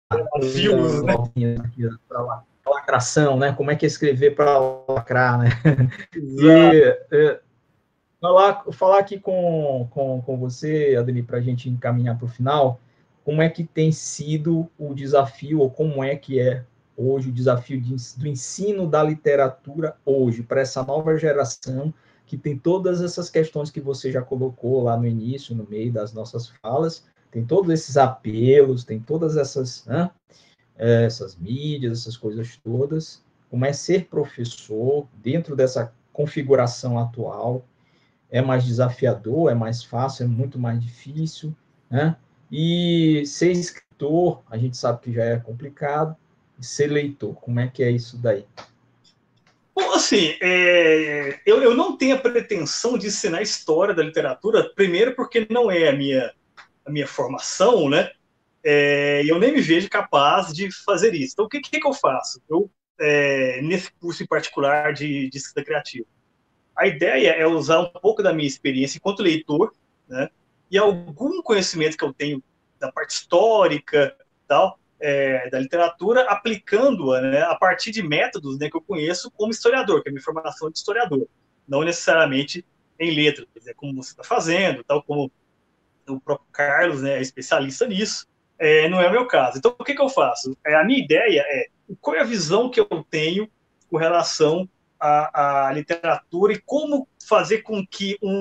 Views, né? para lacração, né? Como é que é escrever para lacrar, né? Exato. E é, falar, falar aqui com, com, com você, Ademir, para a gente encaminhar para o final, como é que tem sido o desafio, ou como é que é hoje o desafio de, do ensino da literatura hoje, para essa nova geração, que tem todas essas questões que você já colocou lá no início, no meio das nossas falas, tem todos esses apelos, tem todas essas, né, essas mídias, essas coisas todas, como é ser professor dentro dessa configuração atual. É mais desafiador, é mais fácil, é muito mais difícil, né? E ser escritor, a gente sabe que já é complicado, e ser leitor, como é que é isso daí? Bom, assim, é, eu, eu não tenho a pretensão de ensinar história da literatura, primeiro porque não é a minha, a minha formação, né? É, eu nem me vejo capaz de fazer isso. Então, o que, que, que eu faço? Eu, é, nesse curso em particular de, de escrita criativa, a ideia é usar um pouco da minha experiência enquanto leitor, né? E algum conhecimento que eu tenho da parte histórica, tal, é, da literatura, aplicando-a, né, a partir de métodos, né, que eu conheço como historiador, que é a minha formação de historiador, não necessariamente em letras, né, como você está fazendo, tal como o próprio Carlos, né, é especialista nisso. É, não é o meu caso. Então, o que, que eu faço? É, a minha ideia é qual é a visão que eu tenho com relação à, à literatura e como fazer com que um,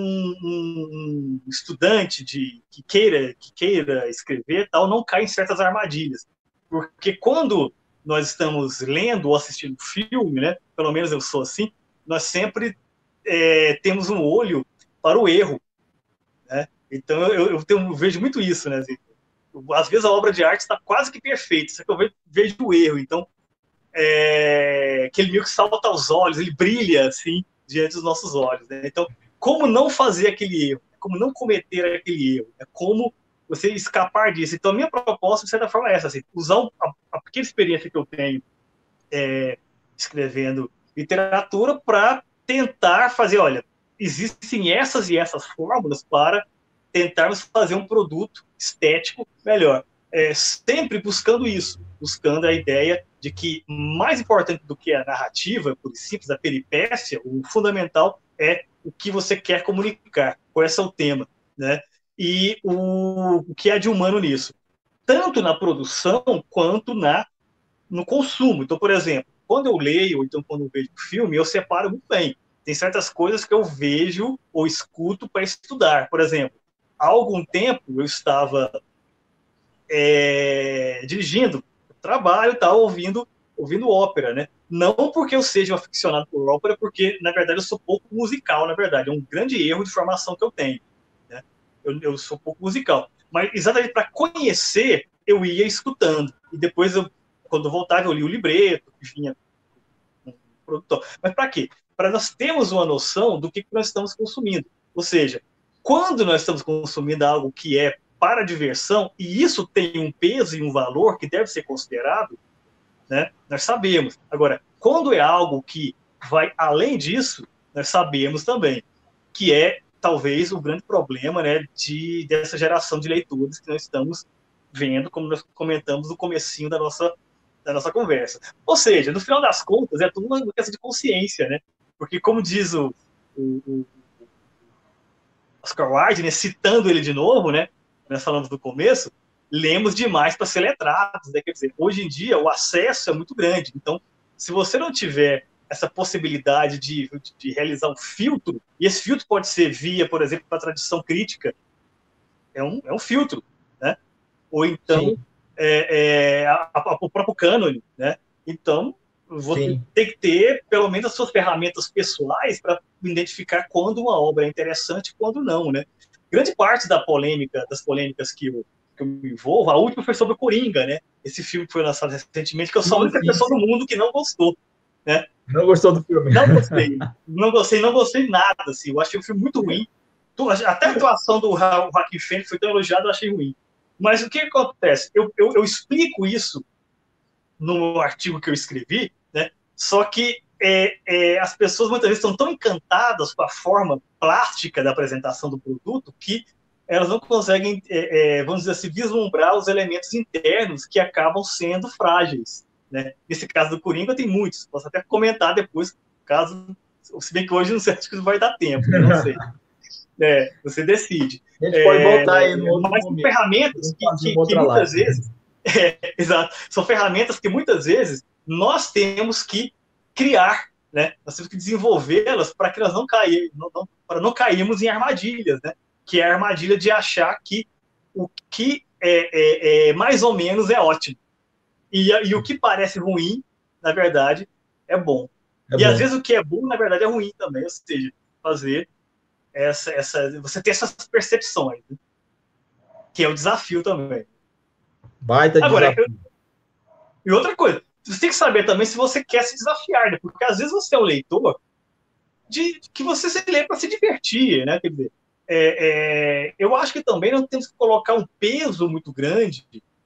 um, um estudante de, que, queira, que queira escrever tal não caia em certas armadilhas. Porque quando nós estamos lendo ou assistindo filme, né, pelo menos eu sou assim, nós sempre é, temos um olho para o erro, né? Então eu, eu, tenho, eu vejo muito isso, né? Assim, às vezes a obra de arte está quase que perfeita, só que eu vejo, vejo o erro. Então, é, aquele meio que salta aos olhos, ele brilha assim diante dos nossos olhos, né? Então, como não fazer aquele erro? Como não cometer aquele erro? É como você escapar disso. Então, a minha proposta, de certa forma, é essa: assim, usar a, a pequena experiência que eu tenho é, escrevendo literatura para tentar fazer, olha, existem essas e essas fórmulas para tentarmos fazer um produto estético melhor. É, sempre buscando isso, buscando a ideia de que mais importante do que a narrativa, por simples, a peripécia, o fundamental é o que você quer comunicar, qual é o seu tema, né? E o, o que há de humano nisso, tanto na produção quanto na, no consumo. Então, por exemplo, quando eu leio, ou então quando eu vejo filme, eu separo muito bem. Tem certas coisas que eu vejo ou escuto para estudar. Por exemplo, há algum tempo eu estava é, dirigindo trabalho, tal, ouvindo, ouvindo ópera, né? Não porque eu seja um aficionado por ópera, porque na verdade eu sou pouco musical, na verdade é um grande erro de formação que eu tenho, né? Eu, eu sou pouco musical, mas exatamente para conhecer eu ia escutando e depois eu, quando eu voltava eu li o libreto que vinha um produtor. Mas para quê? Para nós termos uma noção do que nós estamos consumindo, ou seja, quando nós estamos consumindo algo que é para diversão, e isso tem um peso e um valor que deve ser considerado, né? Nós sabemos. Agora, quando é algo que vai além disso, nós sabemos também que é talvez o grande problema, né, de, dessa geração de leitores que nós estamos vendo, como nós comentamos no comecinho da nossa, da nossa conversa. Ou seja, no final das contas, é tudo uma questão de consciência, né? Porque, como diz o, o, o Oscar Wilde, né, citando ele de novo, né, nós falamos no começo, lemos demais para ser letrados, né? Quer dizer, hoje em dia o acesso é muito grande. Então, se você não tiver essa possibilidade de, de realizar um filtro, e esse filtro pode ser via, por exemplo, a tradição crítica, é um, é um filtro, né? Ou então é, é, a, a, o próprio cânone, né? Então, você Sim. tem que ter, pelo menos, as suas ferramentas pessoais para identificar quando uma obra é interessante e quando não, né? Grande parte da polêmica, das polêmicas que eu, que eu me envolvo, a última foi sobre o Coringa, né? Esse filme que foi lançado recentemente, que eu sou a única sim, pessoa sim. do mundo que não gostou, né? Não gostou do filme? Não gostei. Não gostei, não gostei nada, assim. Eu achei o filme muito ruim. Até a atuação do Joaquin Phoenix foi tão elogiada, eu achei ruim. Mas o que acontece? Eu, eu, eu explico isso no artigo que eu escrevi, né? Só que é, é, as pessoas muitas vezes estão tão encantadas com a forma plástica da apresentação do produto que elas não conseguem, é, é, vamos dizer assim, vislumbrar os elementos internos que acabam sendo frágeis, né? Nesse caso do Coringa tem muitos, posso até comentar depois, caso, se bem que hoje não sei, acho que não vai dar tempo, né? Não sei. É, você decide. A gente é, pode voltar aí no outro mas momento. São ferramentas que, que, que muitas live. vezes... É, exato. São ferramentas que muitas vezes nós temos que criar, né? Nós temos que desenvolvê-las para que nós não cair, não, não, para não cairmos em armadilhas, né? Que é a armadilha de achar que o que é, é, é mais ou menos é ótimo. E, e o que parece ruim, na verdade, é bom. É e bom. Às vezes o que é bom, na verdade, é ruim também. Ou seja, fazer essa, essa, você ter essas percepções, né? Que é o desafio também. Baita Agora, desafio. Eu, e outra coisa, você tem que saber também se você quer se desafiar, né? Porque às vezes você é um leitor de, que você se lê para se divertir, né? Quer dizer, é, é, eu acho que também não temos que colocar um peso muito grande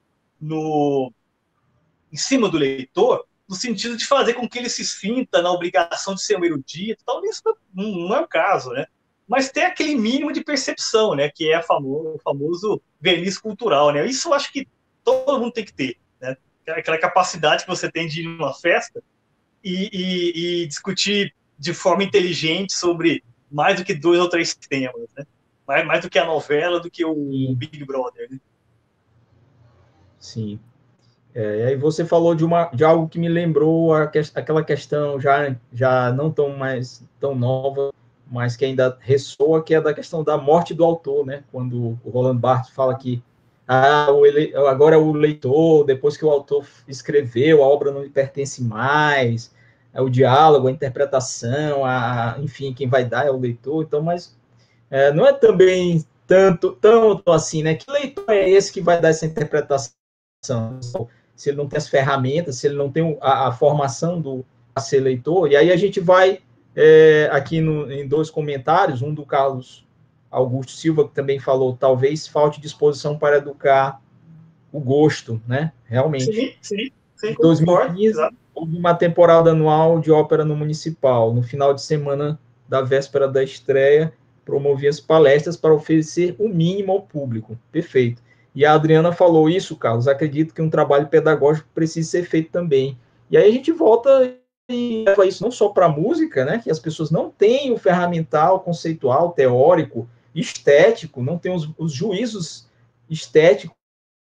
no, em cima do leitor, no sentido de fazer com que ele se sinta na obrigação de ser um erudito. Talvez isso não, não é o caso, né? Mas ter aquele mínimo de percepção, né? Que é famoso, o famoso verniz cultural, né? Isso eu acho que todo mundo tem que ter, né? Aquela capacidade que você tem de ir numa festa e, e, e discutir de forma inteligente sobre mais do que dois ou três temas, né? Mais, mais do que a novela, do que o Sim. Big Brother, né? Sim. É, e aí você falou de, uma, de algo que me lembrou a, aquela questão já, já não tão mais tão nova, mas que ainda ressoa, que é da questão da morte do autor, né? Quando o Roland Barthes fala que ah, o ele, agora o leitor, depois que o autor escreveu, a obra não lhe pertence mais, é o diálogo, a interpretação, a, enfim, quem vai dar é o leitor. Então, mas é, não é também tanto, tanto assim, né? Que leitor é esse que vai dar essa interpretação? Se ele não tem as ferramentas, se ele não tem a, a formação do a ser leitor, e aí a gente vai é, aqui no, em dois comentários, um do Carlos Augusto Silva, que também falou, talvez falte disposição para educar o gosto, né? Realmente. Sim, sim, sim. Em dois mil e quinze, houve uma temporada anual de ópera no Municipal. No final de semana da véspera da estreia, promovia as palestras para oferecer o mínimo ao público. Perfeito. E a Adriana falou isso, Carlos, acredito que um trabalho pedagógico precisa ser feito também. E aí a gente volta e leva isso não só para a música, né, que as pessoas não têm o ferramental, conceitual, teórico, estético, não têm os, os juízos estéticos,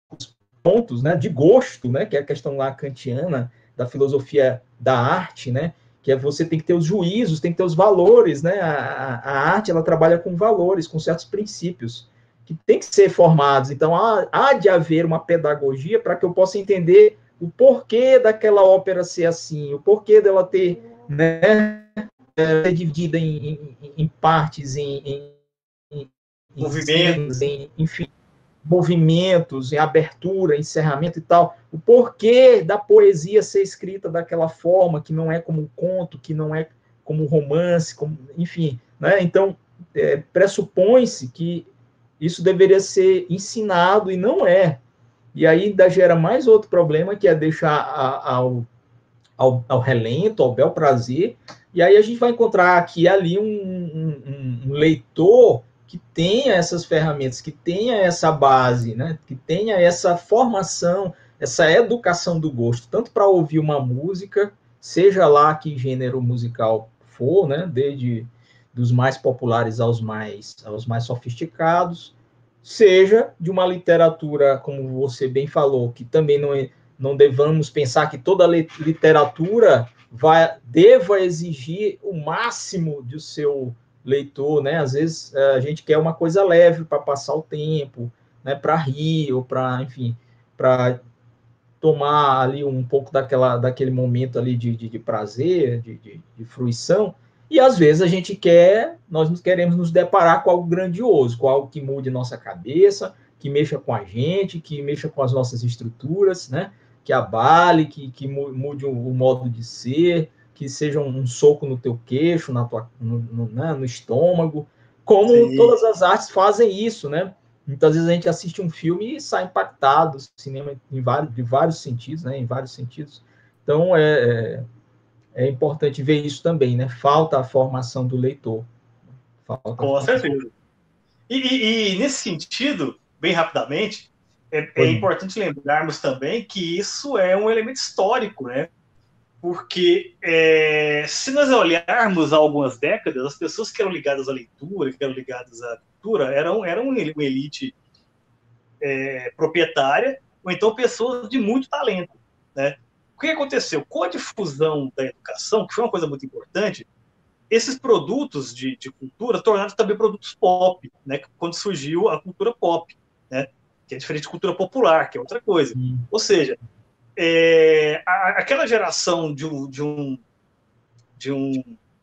pontos, né, de gosto, né, que é a questão lá kantiana da filosofia da arte, né, que é você tem que ter os juízos, tem que ter os valores, né, a, a arte, ela trabalha com valores, com certos princípios, que tem que ser formados. Então, há, há de haver uma pedagogia para que eu possa entender o porquê daquela ópera ser assim, o porquê dela ter, né, ser dividida em, em, em partes, em, em, em movimentos, em, enfim, movimentos, em abertura, encerramento e tal, o porquê da poesia ser escrita daquela forma, que não é como um conto, que não é como um romance, como, enfim, né? Então, é, pressupõe-se que isso deveria ser ensinado e não é. E aí ainda gera mais outro problema, que é deixar a, ao, ao, ao relento, ao bel prazer, e aí a gente vai encontrar aqui e ali um, um, um leitor que tenha essas ferramentas, que tenha essa base, né? Que tenha essa formação, essa educação do gosto, tanto para ouvir uma música, seja lá que gênero musical for, né? Desde dos mais populares aos mais, aos mais sofisticados, seja de uma literatura, como você bem falou, que também não, é, não devamos pensar que toda literatura vai, deva exigir o máximo do seu leitor, né? Às vezes a gente quer uma coisa leve para passar o tempo, né? Para rir, ou para, enfim, para tomar ali um pouco daquela, daquele momento ali de, de, de prazer, de, de, de fruição, e às vezes a gente quer, nós queremos nos deparar com algo grandioso, com algo que mude nossa cabeça, que mexa com a gente, que mexa com as nossas estruturas, né? Que abale, que, que mude o, o modo de ser, que seja um, um soco no teu queixo, na tua, no, no, né? no estômago, como Sim. todas as artes fazem isso, né? Muitas vezes a gente assiste um filme e sai impactado, cinema em vários, de vários sentidos, né? Em vários sentidos. Então, é, é, é importante ver isso também, né? Falta a formação do leitor. Falta Com certeza. E, e, e, nesse sentido, bem rapidamente, é, é importante lembrarmos também que isso é um elemento histórico, né? Porque é, se nós olharmos há algumas décadas, as pessoas que eram ligadas à leitura, que eram ligadas à cultura, eram, eram uma elite é, proprietária, ou então pessoas de muito talento, né? O que aconteceu? Com a difusão da educação, que foi uma coisa muito importante, esses produtos de, de cultura tornaram-se também produtos pop, né? Quando surgiu a cultura pop, né? Que é diferente de cultura popular, que é outra coisa. Hum. Ou seja, é, a, aquela geração de um de um de um,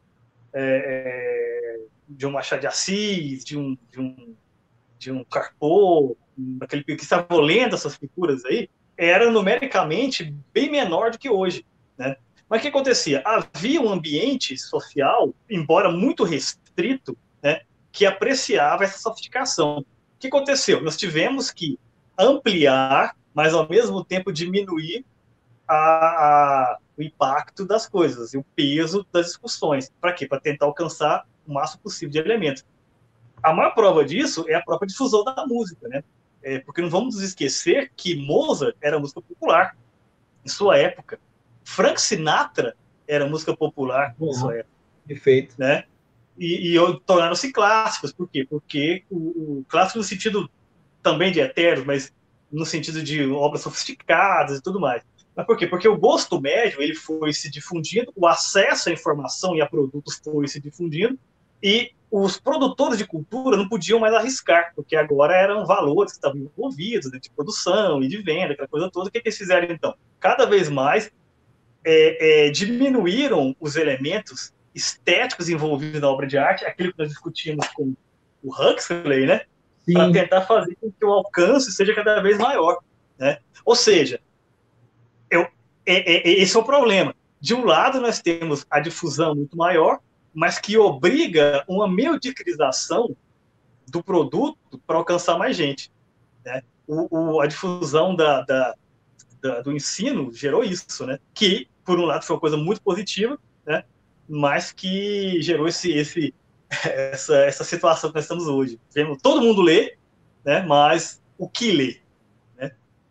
é, de um Machado de Assis, de um de um, de um Carpo, aquele que estavam lendo essas figuras aí, era numericamente bem menor do que hoje, né? Mas o que acontecia? Havia um ambiente social, embora muito restrito, né, que apreciava essa sofisticação. O que aconteceu? Nós tivemos que ampliar, mas ao mesmo tempo diminuir a, a, o impacto das coisas e o peso das discussões. Para quê? Para tentar alcançar o máximo possível de elementos. A maior prova disso é a própria difusão da música, né? É, porque não vamos esquecer que Mozart era música popular em sua época. Frank Sinatra era música popular em sua época. Perfeito. Né? E, e tornaram-se clássicos. Por quê? Porque o, o clássico no sentido também de eternos, mas no sentido de obras sofisticadas e tudo mais. Mas por quê? Porque o gosto médio ele foi se difundindo, o acesso à informação e a produtos foi se difundindo, e os produtores de cultura não podiam mais arriscar, porque agora eram valores que estavam envolvidos, né, de produção e de venda, aquela coisa toda. O que, que eles fizeram, então? Cada vez mais é, é, diminuíram os elementos estéticos envolvidos na obra de arte, aquilo que nós discutimos com o Huxley, né? Para tentar fazer com que o alcance seja cada vez maior, né? Ou seja, eu, é, é, esse é o problema. De um lado, nós temos a difusão muito maior, mas que obriga uma mediatização do produto para alcançar mais gente, né? O, o, a difusão da, da, da, do ensino gerou isso, né? Que, por um lado, foi uma coisa muito positiva, né? Mas que gerou esse, esse, essa, essa situação que nós estamos hoje. Todo mundo lê, né? Mas o que lê? Né?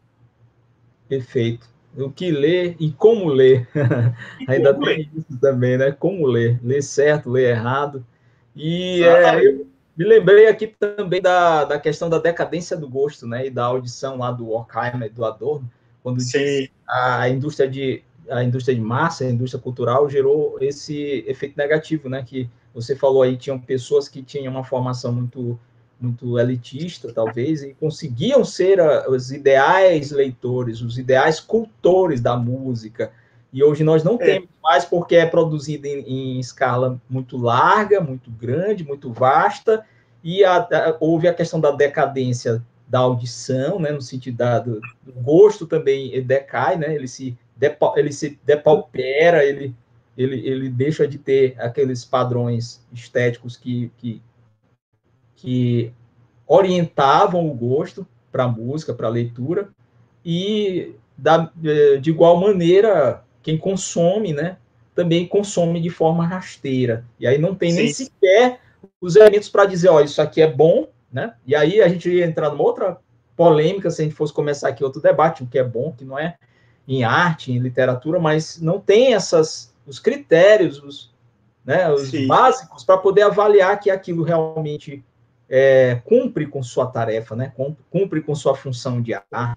Perfeito. O que lê e como lê. E Ainda como tem lê. Isso também, né? Como ler. Ler certo, ler errado. E é, eu me lembrei aqui também da, da questão da decadência do gosto, né? E da audição lá do Horkheimer, do Adorno, quando diz a indústria de a indústria de massa, a indústria cultural gerou esse efeito negativo, né? Que você falou aí, tinham pessoas que tinham uma formação muito muito elitista, talvez, e conseguiam ser a, os ideais leitores, os ideais cultores da música. E hoje nós não é. temos mais, porque é produzido em, em escala muito larga, muito grande, muito vasta, e a, a, houve a questão da decadência da audição, né, no sentido da, do, do gosto também, ele decai, né, ele se, depa, ele se depaupera, ele, ele, ele deixa de ter aqueles padrões estéticos que, que que orientavam o gosto para a música, para a leitura, e da, de igual maneira, quem consome, né, também consome de forma rasteira. E aí não tem Sim. nem sequer os elementos para dizer, ó, isso aqui é bom, né? E aí a gente ia entrar numa outra polêmica, se a gente fosse começar aqui outro debate, o que é bom, o que não é, em arte, em literatura, mas não tem essas, os critérios, os, né, os básicos para poder avaliar que aquilo realmente É, cumpre com sua tarefa, né? Cumpre com sua função de arte,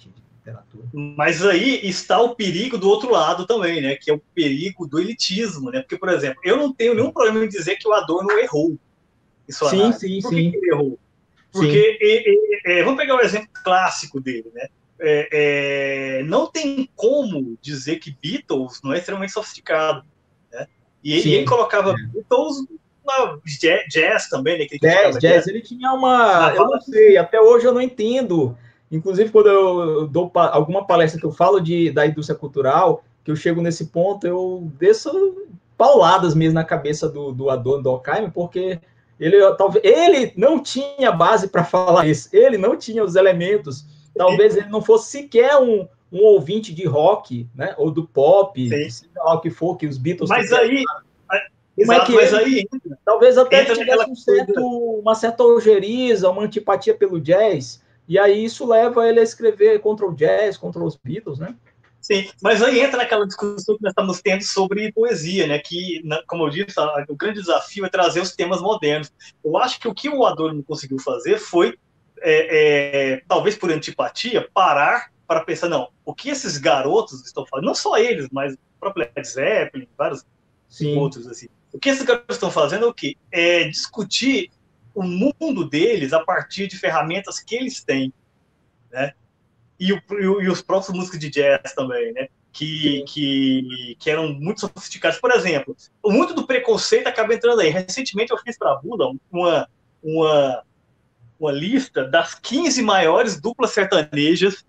literatura. Mas aí está o perigo do outro lado também, né? Que é o perigo do elitismo, né? Porque, por exemplo, eu não tenho nenhum problema em dizer que o Adorno errou em sua Sim, análise. sim, Por que, sim. que ele errou? Porque, Sim. e, e, é, vamos pegar o exemplo clássico dele, né? É, é, não tem como dizer que Beatles não é extremamente sofisticado, né? E, e ele Sim. colocava É. Beatles na jazz, jazz também, né? Que ele Jazz, criticava jazz, jazz. ele tinha uma... Na Eu não vala... sei, até hoje eu não entendo. Inclusive, quando eu dou pa- alguma palestra que eu falo de, da indústria cultural, que eu chego nesse ponto, eu desço pauladas mesmo na cabeça do, do Adorno, do Horkheimer, porque ele, talvez, ele não tinha base para falar isso, ele não tinha os elementos. Talvez ele não fosse sequer um, um ouvinte de rock, né, ou do pop, Sim. de seja lá o que for, que os Beatles Mas tiveram. aí... Como é que Exato, mas ele... aí Talvez até ele entra naquela tivesse um certo, coisa... uma certa ojeriza, uma antipatia pelo jazz, e aí isso leva ele a escrever contra o jazz, contra os Beatles, né? Sim, mas aí entra naquela discussão que nós estamos tendo sobre poesia, né? Que, como eu disse, o grande desafio é trazer os temas modernos. Eu acho que o que o Adorno conseguiu fazer foi, é, é, talvez por antipatia, parar para pensar, não, o que esses garotos estão fazendo, não só eles, mas o próprio Led Zeppelin, vários Sim. outros, assim. O que esses garotos estão fazendo é o quê? É discutir o mundo deles a partir de ferramentas que eles têm, né? E, o, e os próprios músicos de jazz também, né? Que, que, que eram muito sofisticados. Por exemplo, muito do preconceito acaba entrando aí. Recentemente eu fiz para a Bula uma, uma, uma lista das quinze maiores duplas sertanejas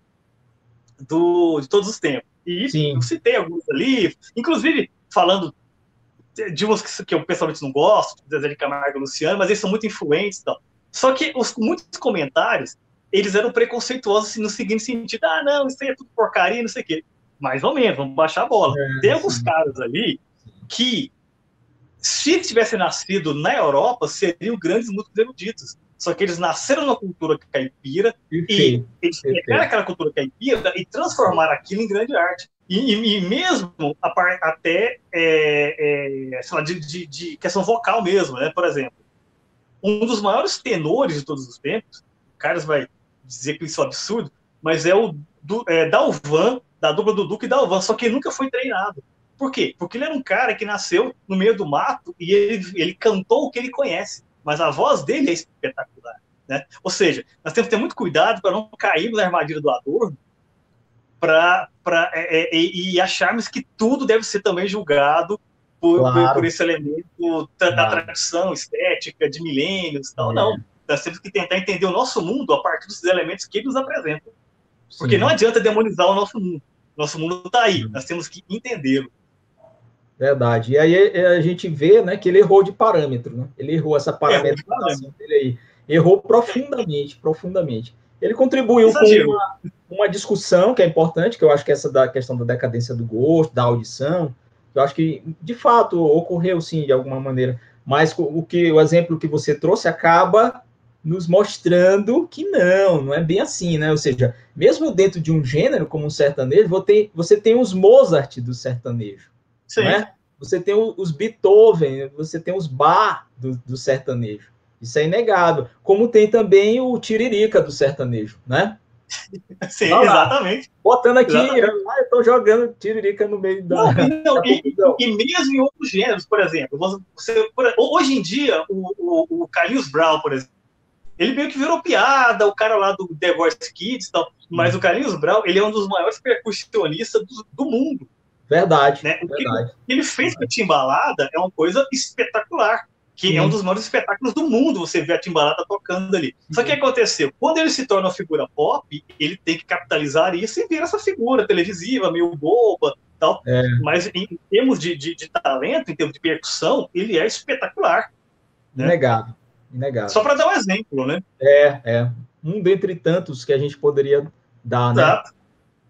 do, de todos os tempos. E Sim. eu citei alguns ali, inclusive falando de umas que, que eu pessoalmente não gosto, Zezé de Camargo e Luciano, mas eles são muito influentes e tal. Só que os, muitos comentários, eles eram preconceituosos assim, no seguinte sentido, ah, não, isso aí é tudo porcaria, não sei o quê. Mais ou menos, vamos baixar a bola. É, Tem alguns sim. caras ali que, se tivessem nascido na Europa, seriam grandes músicos eruditos. Só que eles nasceram na cultura caipira Perfeito. e eles pegaram aquela cultura caipira e transformaram aquilo em grande arte. E, e, e mesmo a par, até é, é, sei lá, de, de, de questão vocal mesmo, né? Por exemplo, um dos maiores tenores de todos os tempos, o Carlos vai dizer que isso é um absurdo, mas é o do, é, Dalvan, da dupla do Duque e Dalvan, só que ele nunca foi treinado. Por quê? Porque ele era um cara que nasceu no meio do mato e ele, ele cantou o que ele conhece, mas a voz dele é espetacular, né? Ou seja, nós temos que ter muito cuidado para não cairmos na armadilha do Adorno pra, pra, é, é, e acharmos que tudo deve ser também julgado por, claro. por esse elemento da, claro. da tradição estética de milênios e tal. É. Não, nós temos que tentar entender o nosso mundo a partir dos elementos que ele nos apresentam. Porque Sim. não adianta demonizar o nosso mundo. Nosso mundo está aí, Sim. nós temos que entendê-lo. Verdade. E aí a gente vê, né, que ele errou de parâmetro, né? Ele errou essa parametrização dele aí. Errou profundamente, profundamente. Ele contribuiu Exagero. com uma, uma discussão que é importante, que eu acho que essa da questão da decadência do gosto, da audição, eu acho que, de fato, ocorreu, sim, de alguma maneira. Mas o, que, o exemplo que você trouxe acaba nos mostrando que não, não é bem assim, né? Ou seja, mesmo dentro de um gênero como o sertanejo, você tem, você tem os Mozart do sertanejo. Sim. Né? Você tem os Beethoven, você tem os Bach do, do sertanejo. Isso é inegável. Como tem também o Tiririca do sertanejo, né? Sim, lá, exatamente. Botando aqui, exatamente. Ah, eu estou jogando Tiririca no meio da... Não, não, da e, e mesmo em outros gêneros, por exemplo. Você, por, hoje em dia, o, o, o Carlinhos Brown, por exemplo, ele meio que virou piada, o cara lá do The Voice Kids e tal, mas hum. o Carlinhos Brown, ele é um dos maiores percussionistas do, do mundo. Verdade, né? O verdade. que ele fez com a Timbalada é uma coisa espetacular, que Sim. é um dos maiores espetáculos do mundo, você vê a Timbalada tocando ali. Sim. Só que o que aconteceu? Quando ele se torna uma figura pop, ele tem que capitalizar isso e vir essa figura televisiva, meio boba, tal. É. Mas em termos de, de, de talento, em termos de percussão, ele é espetacular. Né? Inegável, inegável. Só para dar um exemplo, né? É, é. Um dentre tantos que a gente poderia dar, Exato. né?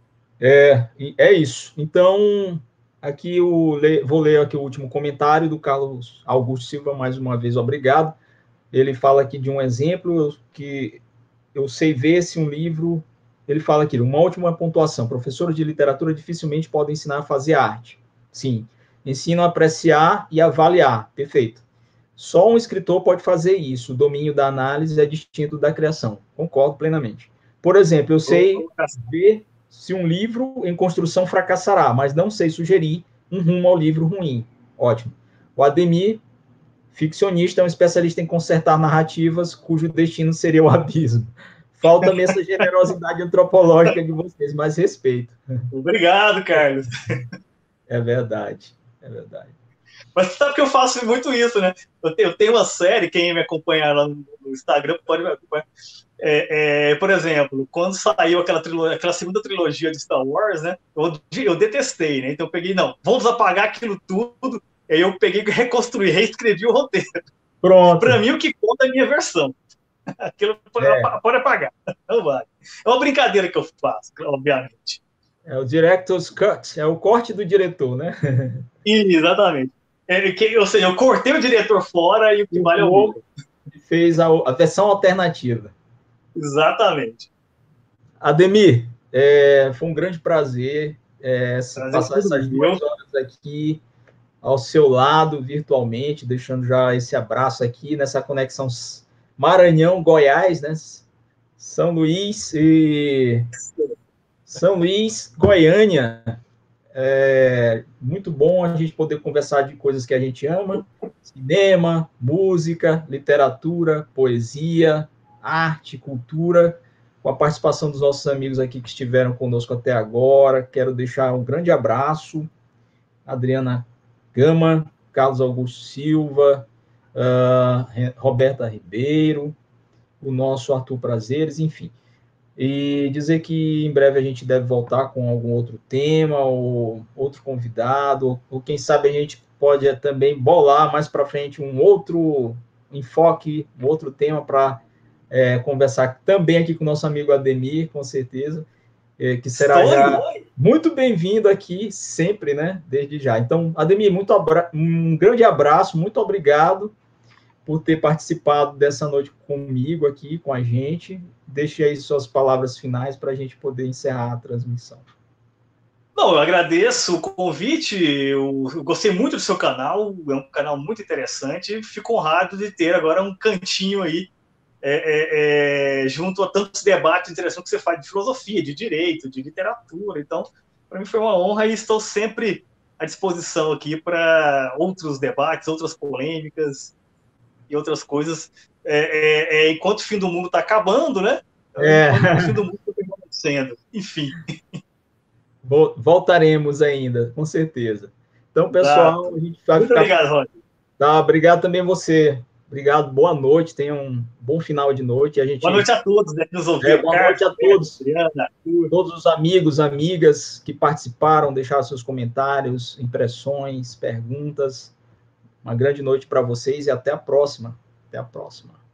É, é isso. Então, aqui eu vou ler aqui o último comentário do Carlos Augusto Silva, mais uma vez, obrigado. Ele fala aqui de um exemplo que eu sei ver se um livro... Ele fala aqui, uma última pontuação. Professores de literatura dificilmente podem ensinar a fazer arte. Sim. Ensinam a apreciar e avaliar. Perfeito. Só um escritor pode fazer isso. O domínio da análise é distinto da criação. Concordo plenamente. Por exemplo, eu sei ver... se um livro em construção fracassará, mas não sei sugerir um rumo ao livro ruim. Ótimo. O Ademir, ficcionista, é um especialista em consertar narrativas cujo destino seria o abismo. Falta-me essa generosidade antropológica de vocês, mas respeito. Obrigado, Carlos. É verdade, é verdade. Mas você sabe que eu faço muito isso, né? Eu tenho, eu tenho uma série, quem me acompanha lá no, no Instagram pode me acompanhar. É, é, por exemplo, quando saiu aquela, trilogia, aquela segunda trilogia de Star Wars, né? Eu, eu detestei, né? Então eu peguei, não, vamos apagar aquilo tudo. Aí eu peguei, reconstruí, reescrevi o roteiro. Pronto. Para mim, o que conta é a minha versão. Aquilo é. Pode apagar. Não vale. É uma brincadeira que eu faço, obviamente. É o director's cut, é o corte do diretor, né? Exatamente. É, que, ou seja, eu cortei o diretor fora e o que o vale é o meu. Fez a, a versão alternativa. Exatamente. Ademir, é, foi um grande prazer, é, prazer passar essas meu. duas horas aqui ao seu lado, virtualmente, deixando já esse abraço aqui nessa conexão Maranhão-Goiás, né? São Luís e São Luís, Goiânia. É muito bom a gente poder conversar de coisas que a gente ama: cinema, música, literatura, poesia, arte, cultura, com a participação dos nossos amigos aqui que estiveram conosco até agora. Quero deixar um grande abraço, Adriana Gama, Carlos Augusto Silva, uh, Roberta Ribeiro, o nosso Arthur Prazeres, enfim. E dizer que em breve a gente deve voltar com algum outro tema, ou outro convidado, ou quem sabe a gente pode também bolar mais para frente um outro enfoque, um outro tema para é, conversar também aqui com o nosso amigo Ademir, com certeza, é, que será Estou já aí. Muito bem-vindo aqui, sempre, né, desde já. Então, Ademir, muito abra... um grande abraço, muito obrigado por ter participado dessa noite comigo aqui, com a gente. Deixe aí suas palavras finais para a gente poder encerrar a transmissão. Bom, eu agradeço o convite, eu, eu gostei muito do seu canal, é um canal muito interessante, fico honrado de ter agora um cantinho aí, é, é, é, junto a tantos debates interessantes que você faz de filosofia, de direito, de literatura. Então, para mim foi uma honra e estou sempre à disposição aqui para outros debates, outras polêmicas e outras coisas, é, é, é, enquanto o fim do mundo está acabando, né? É. Enquanto o fim do mundo está acontecendo. Enfim. Voltaremos ainda, com certeza. Então, pessoal, Exato. a gente vai Muito ficar... obrigado, Roger. Tá, obrigado também você. Obrigado, boa noite, tenha um bom final de noite. A gente... Boa noite a todos, né, que nos ouviram. É, boa Carlos, noite a todos. Adriana, todos os amigos, amigas que participaram, deixaram seus comentários, impressões, perguntas. Uma grande noite para vocês e até a próxima. Até a próxima.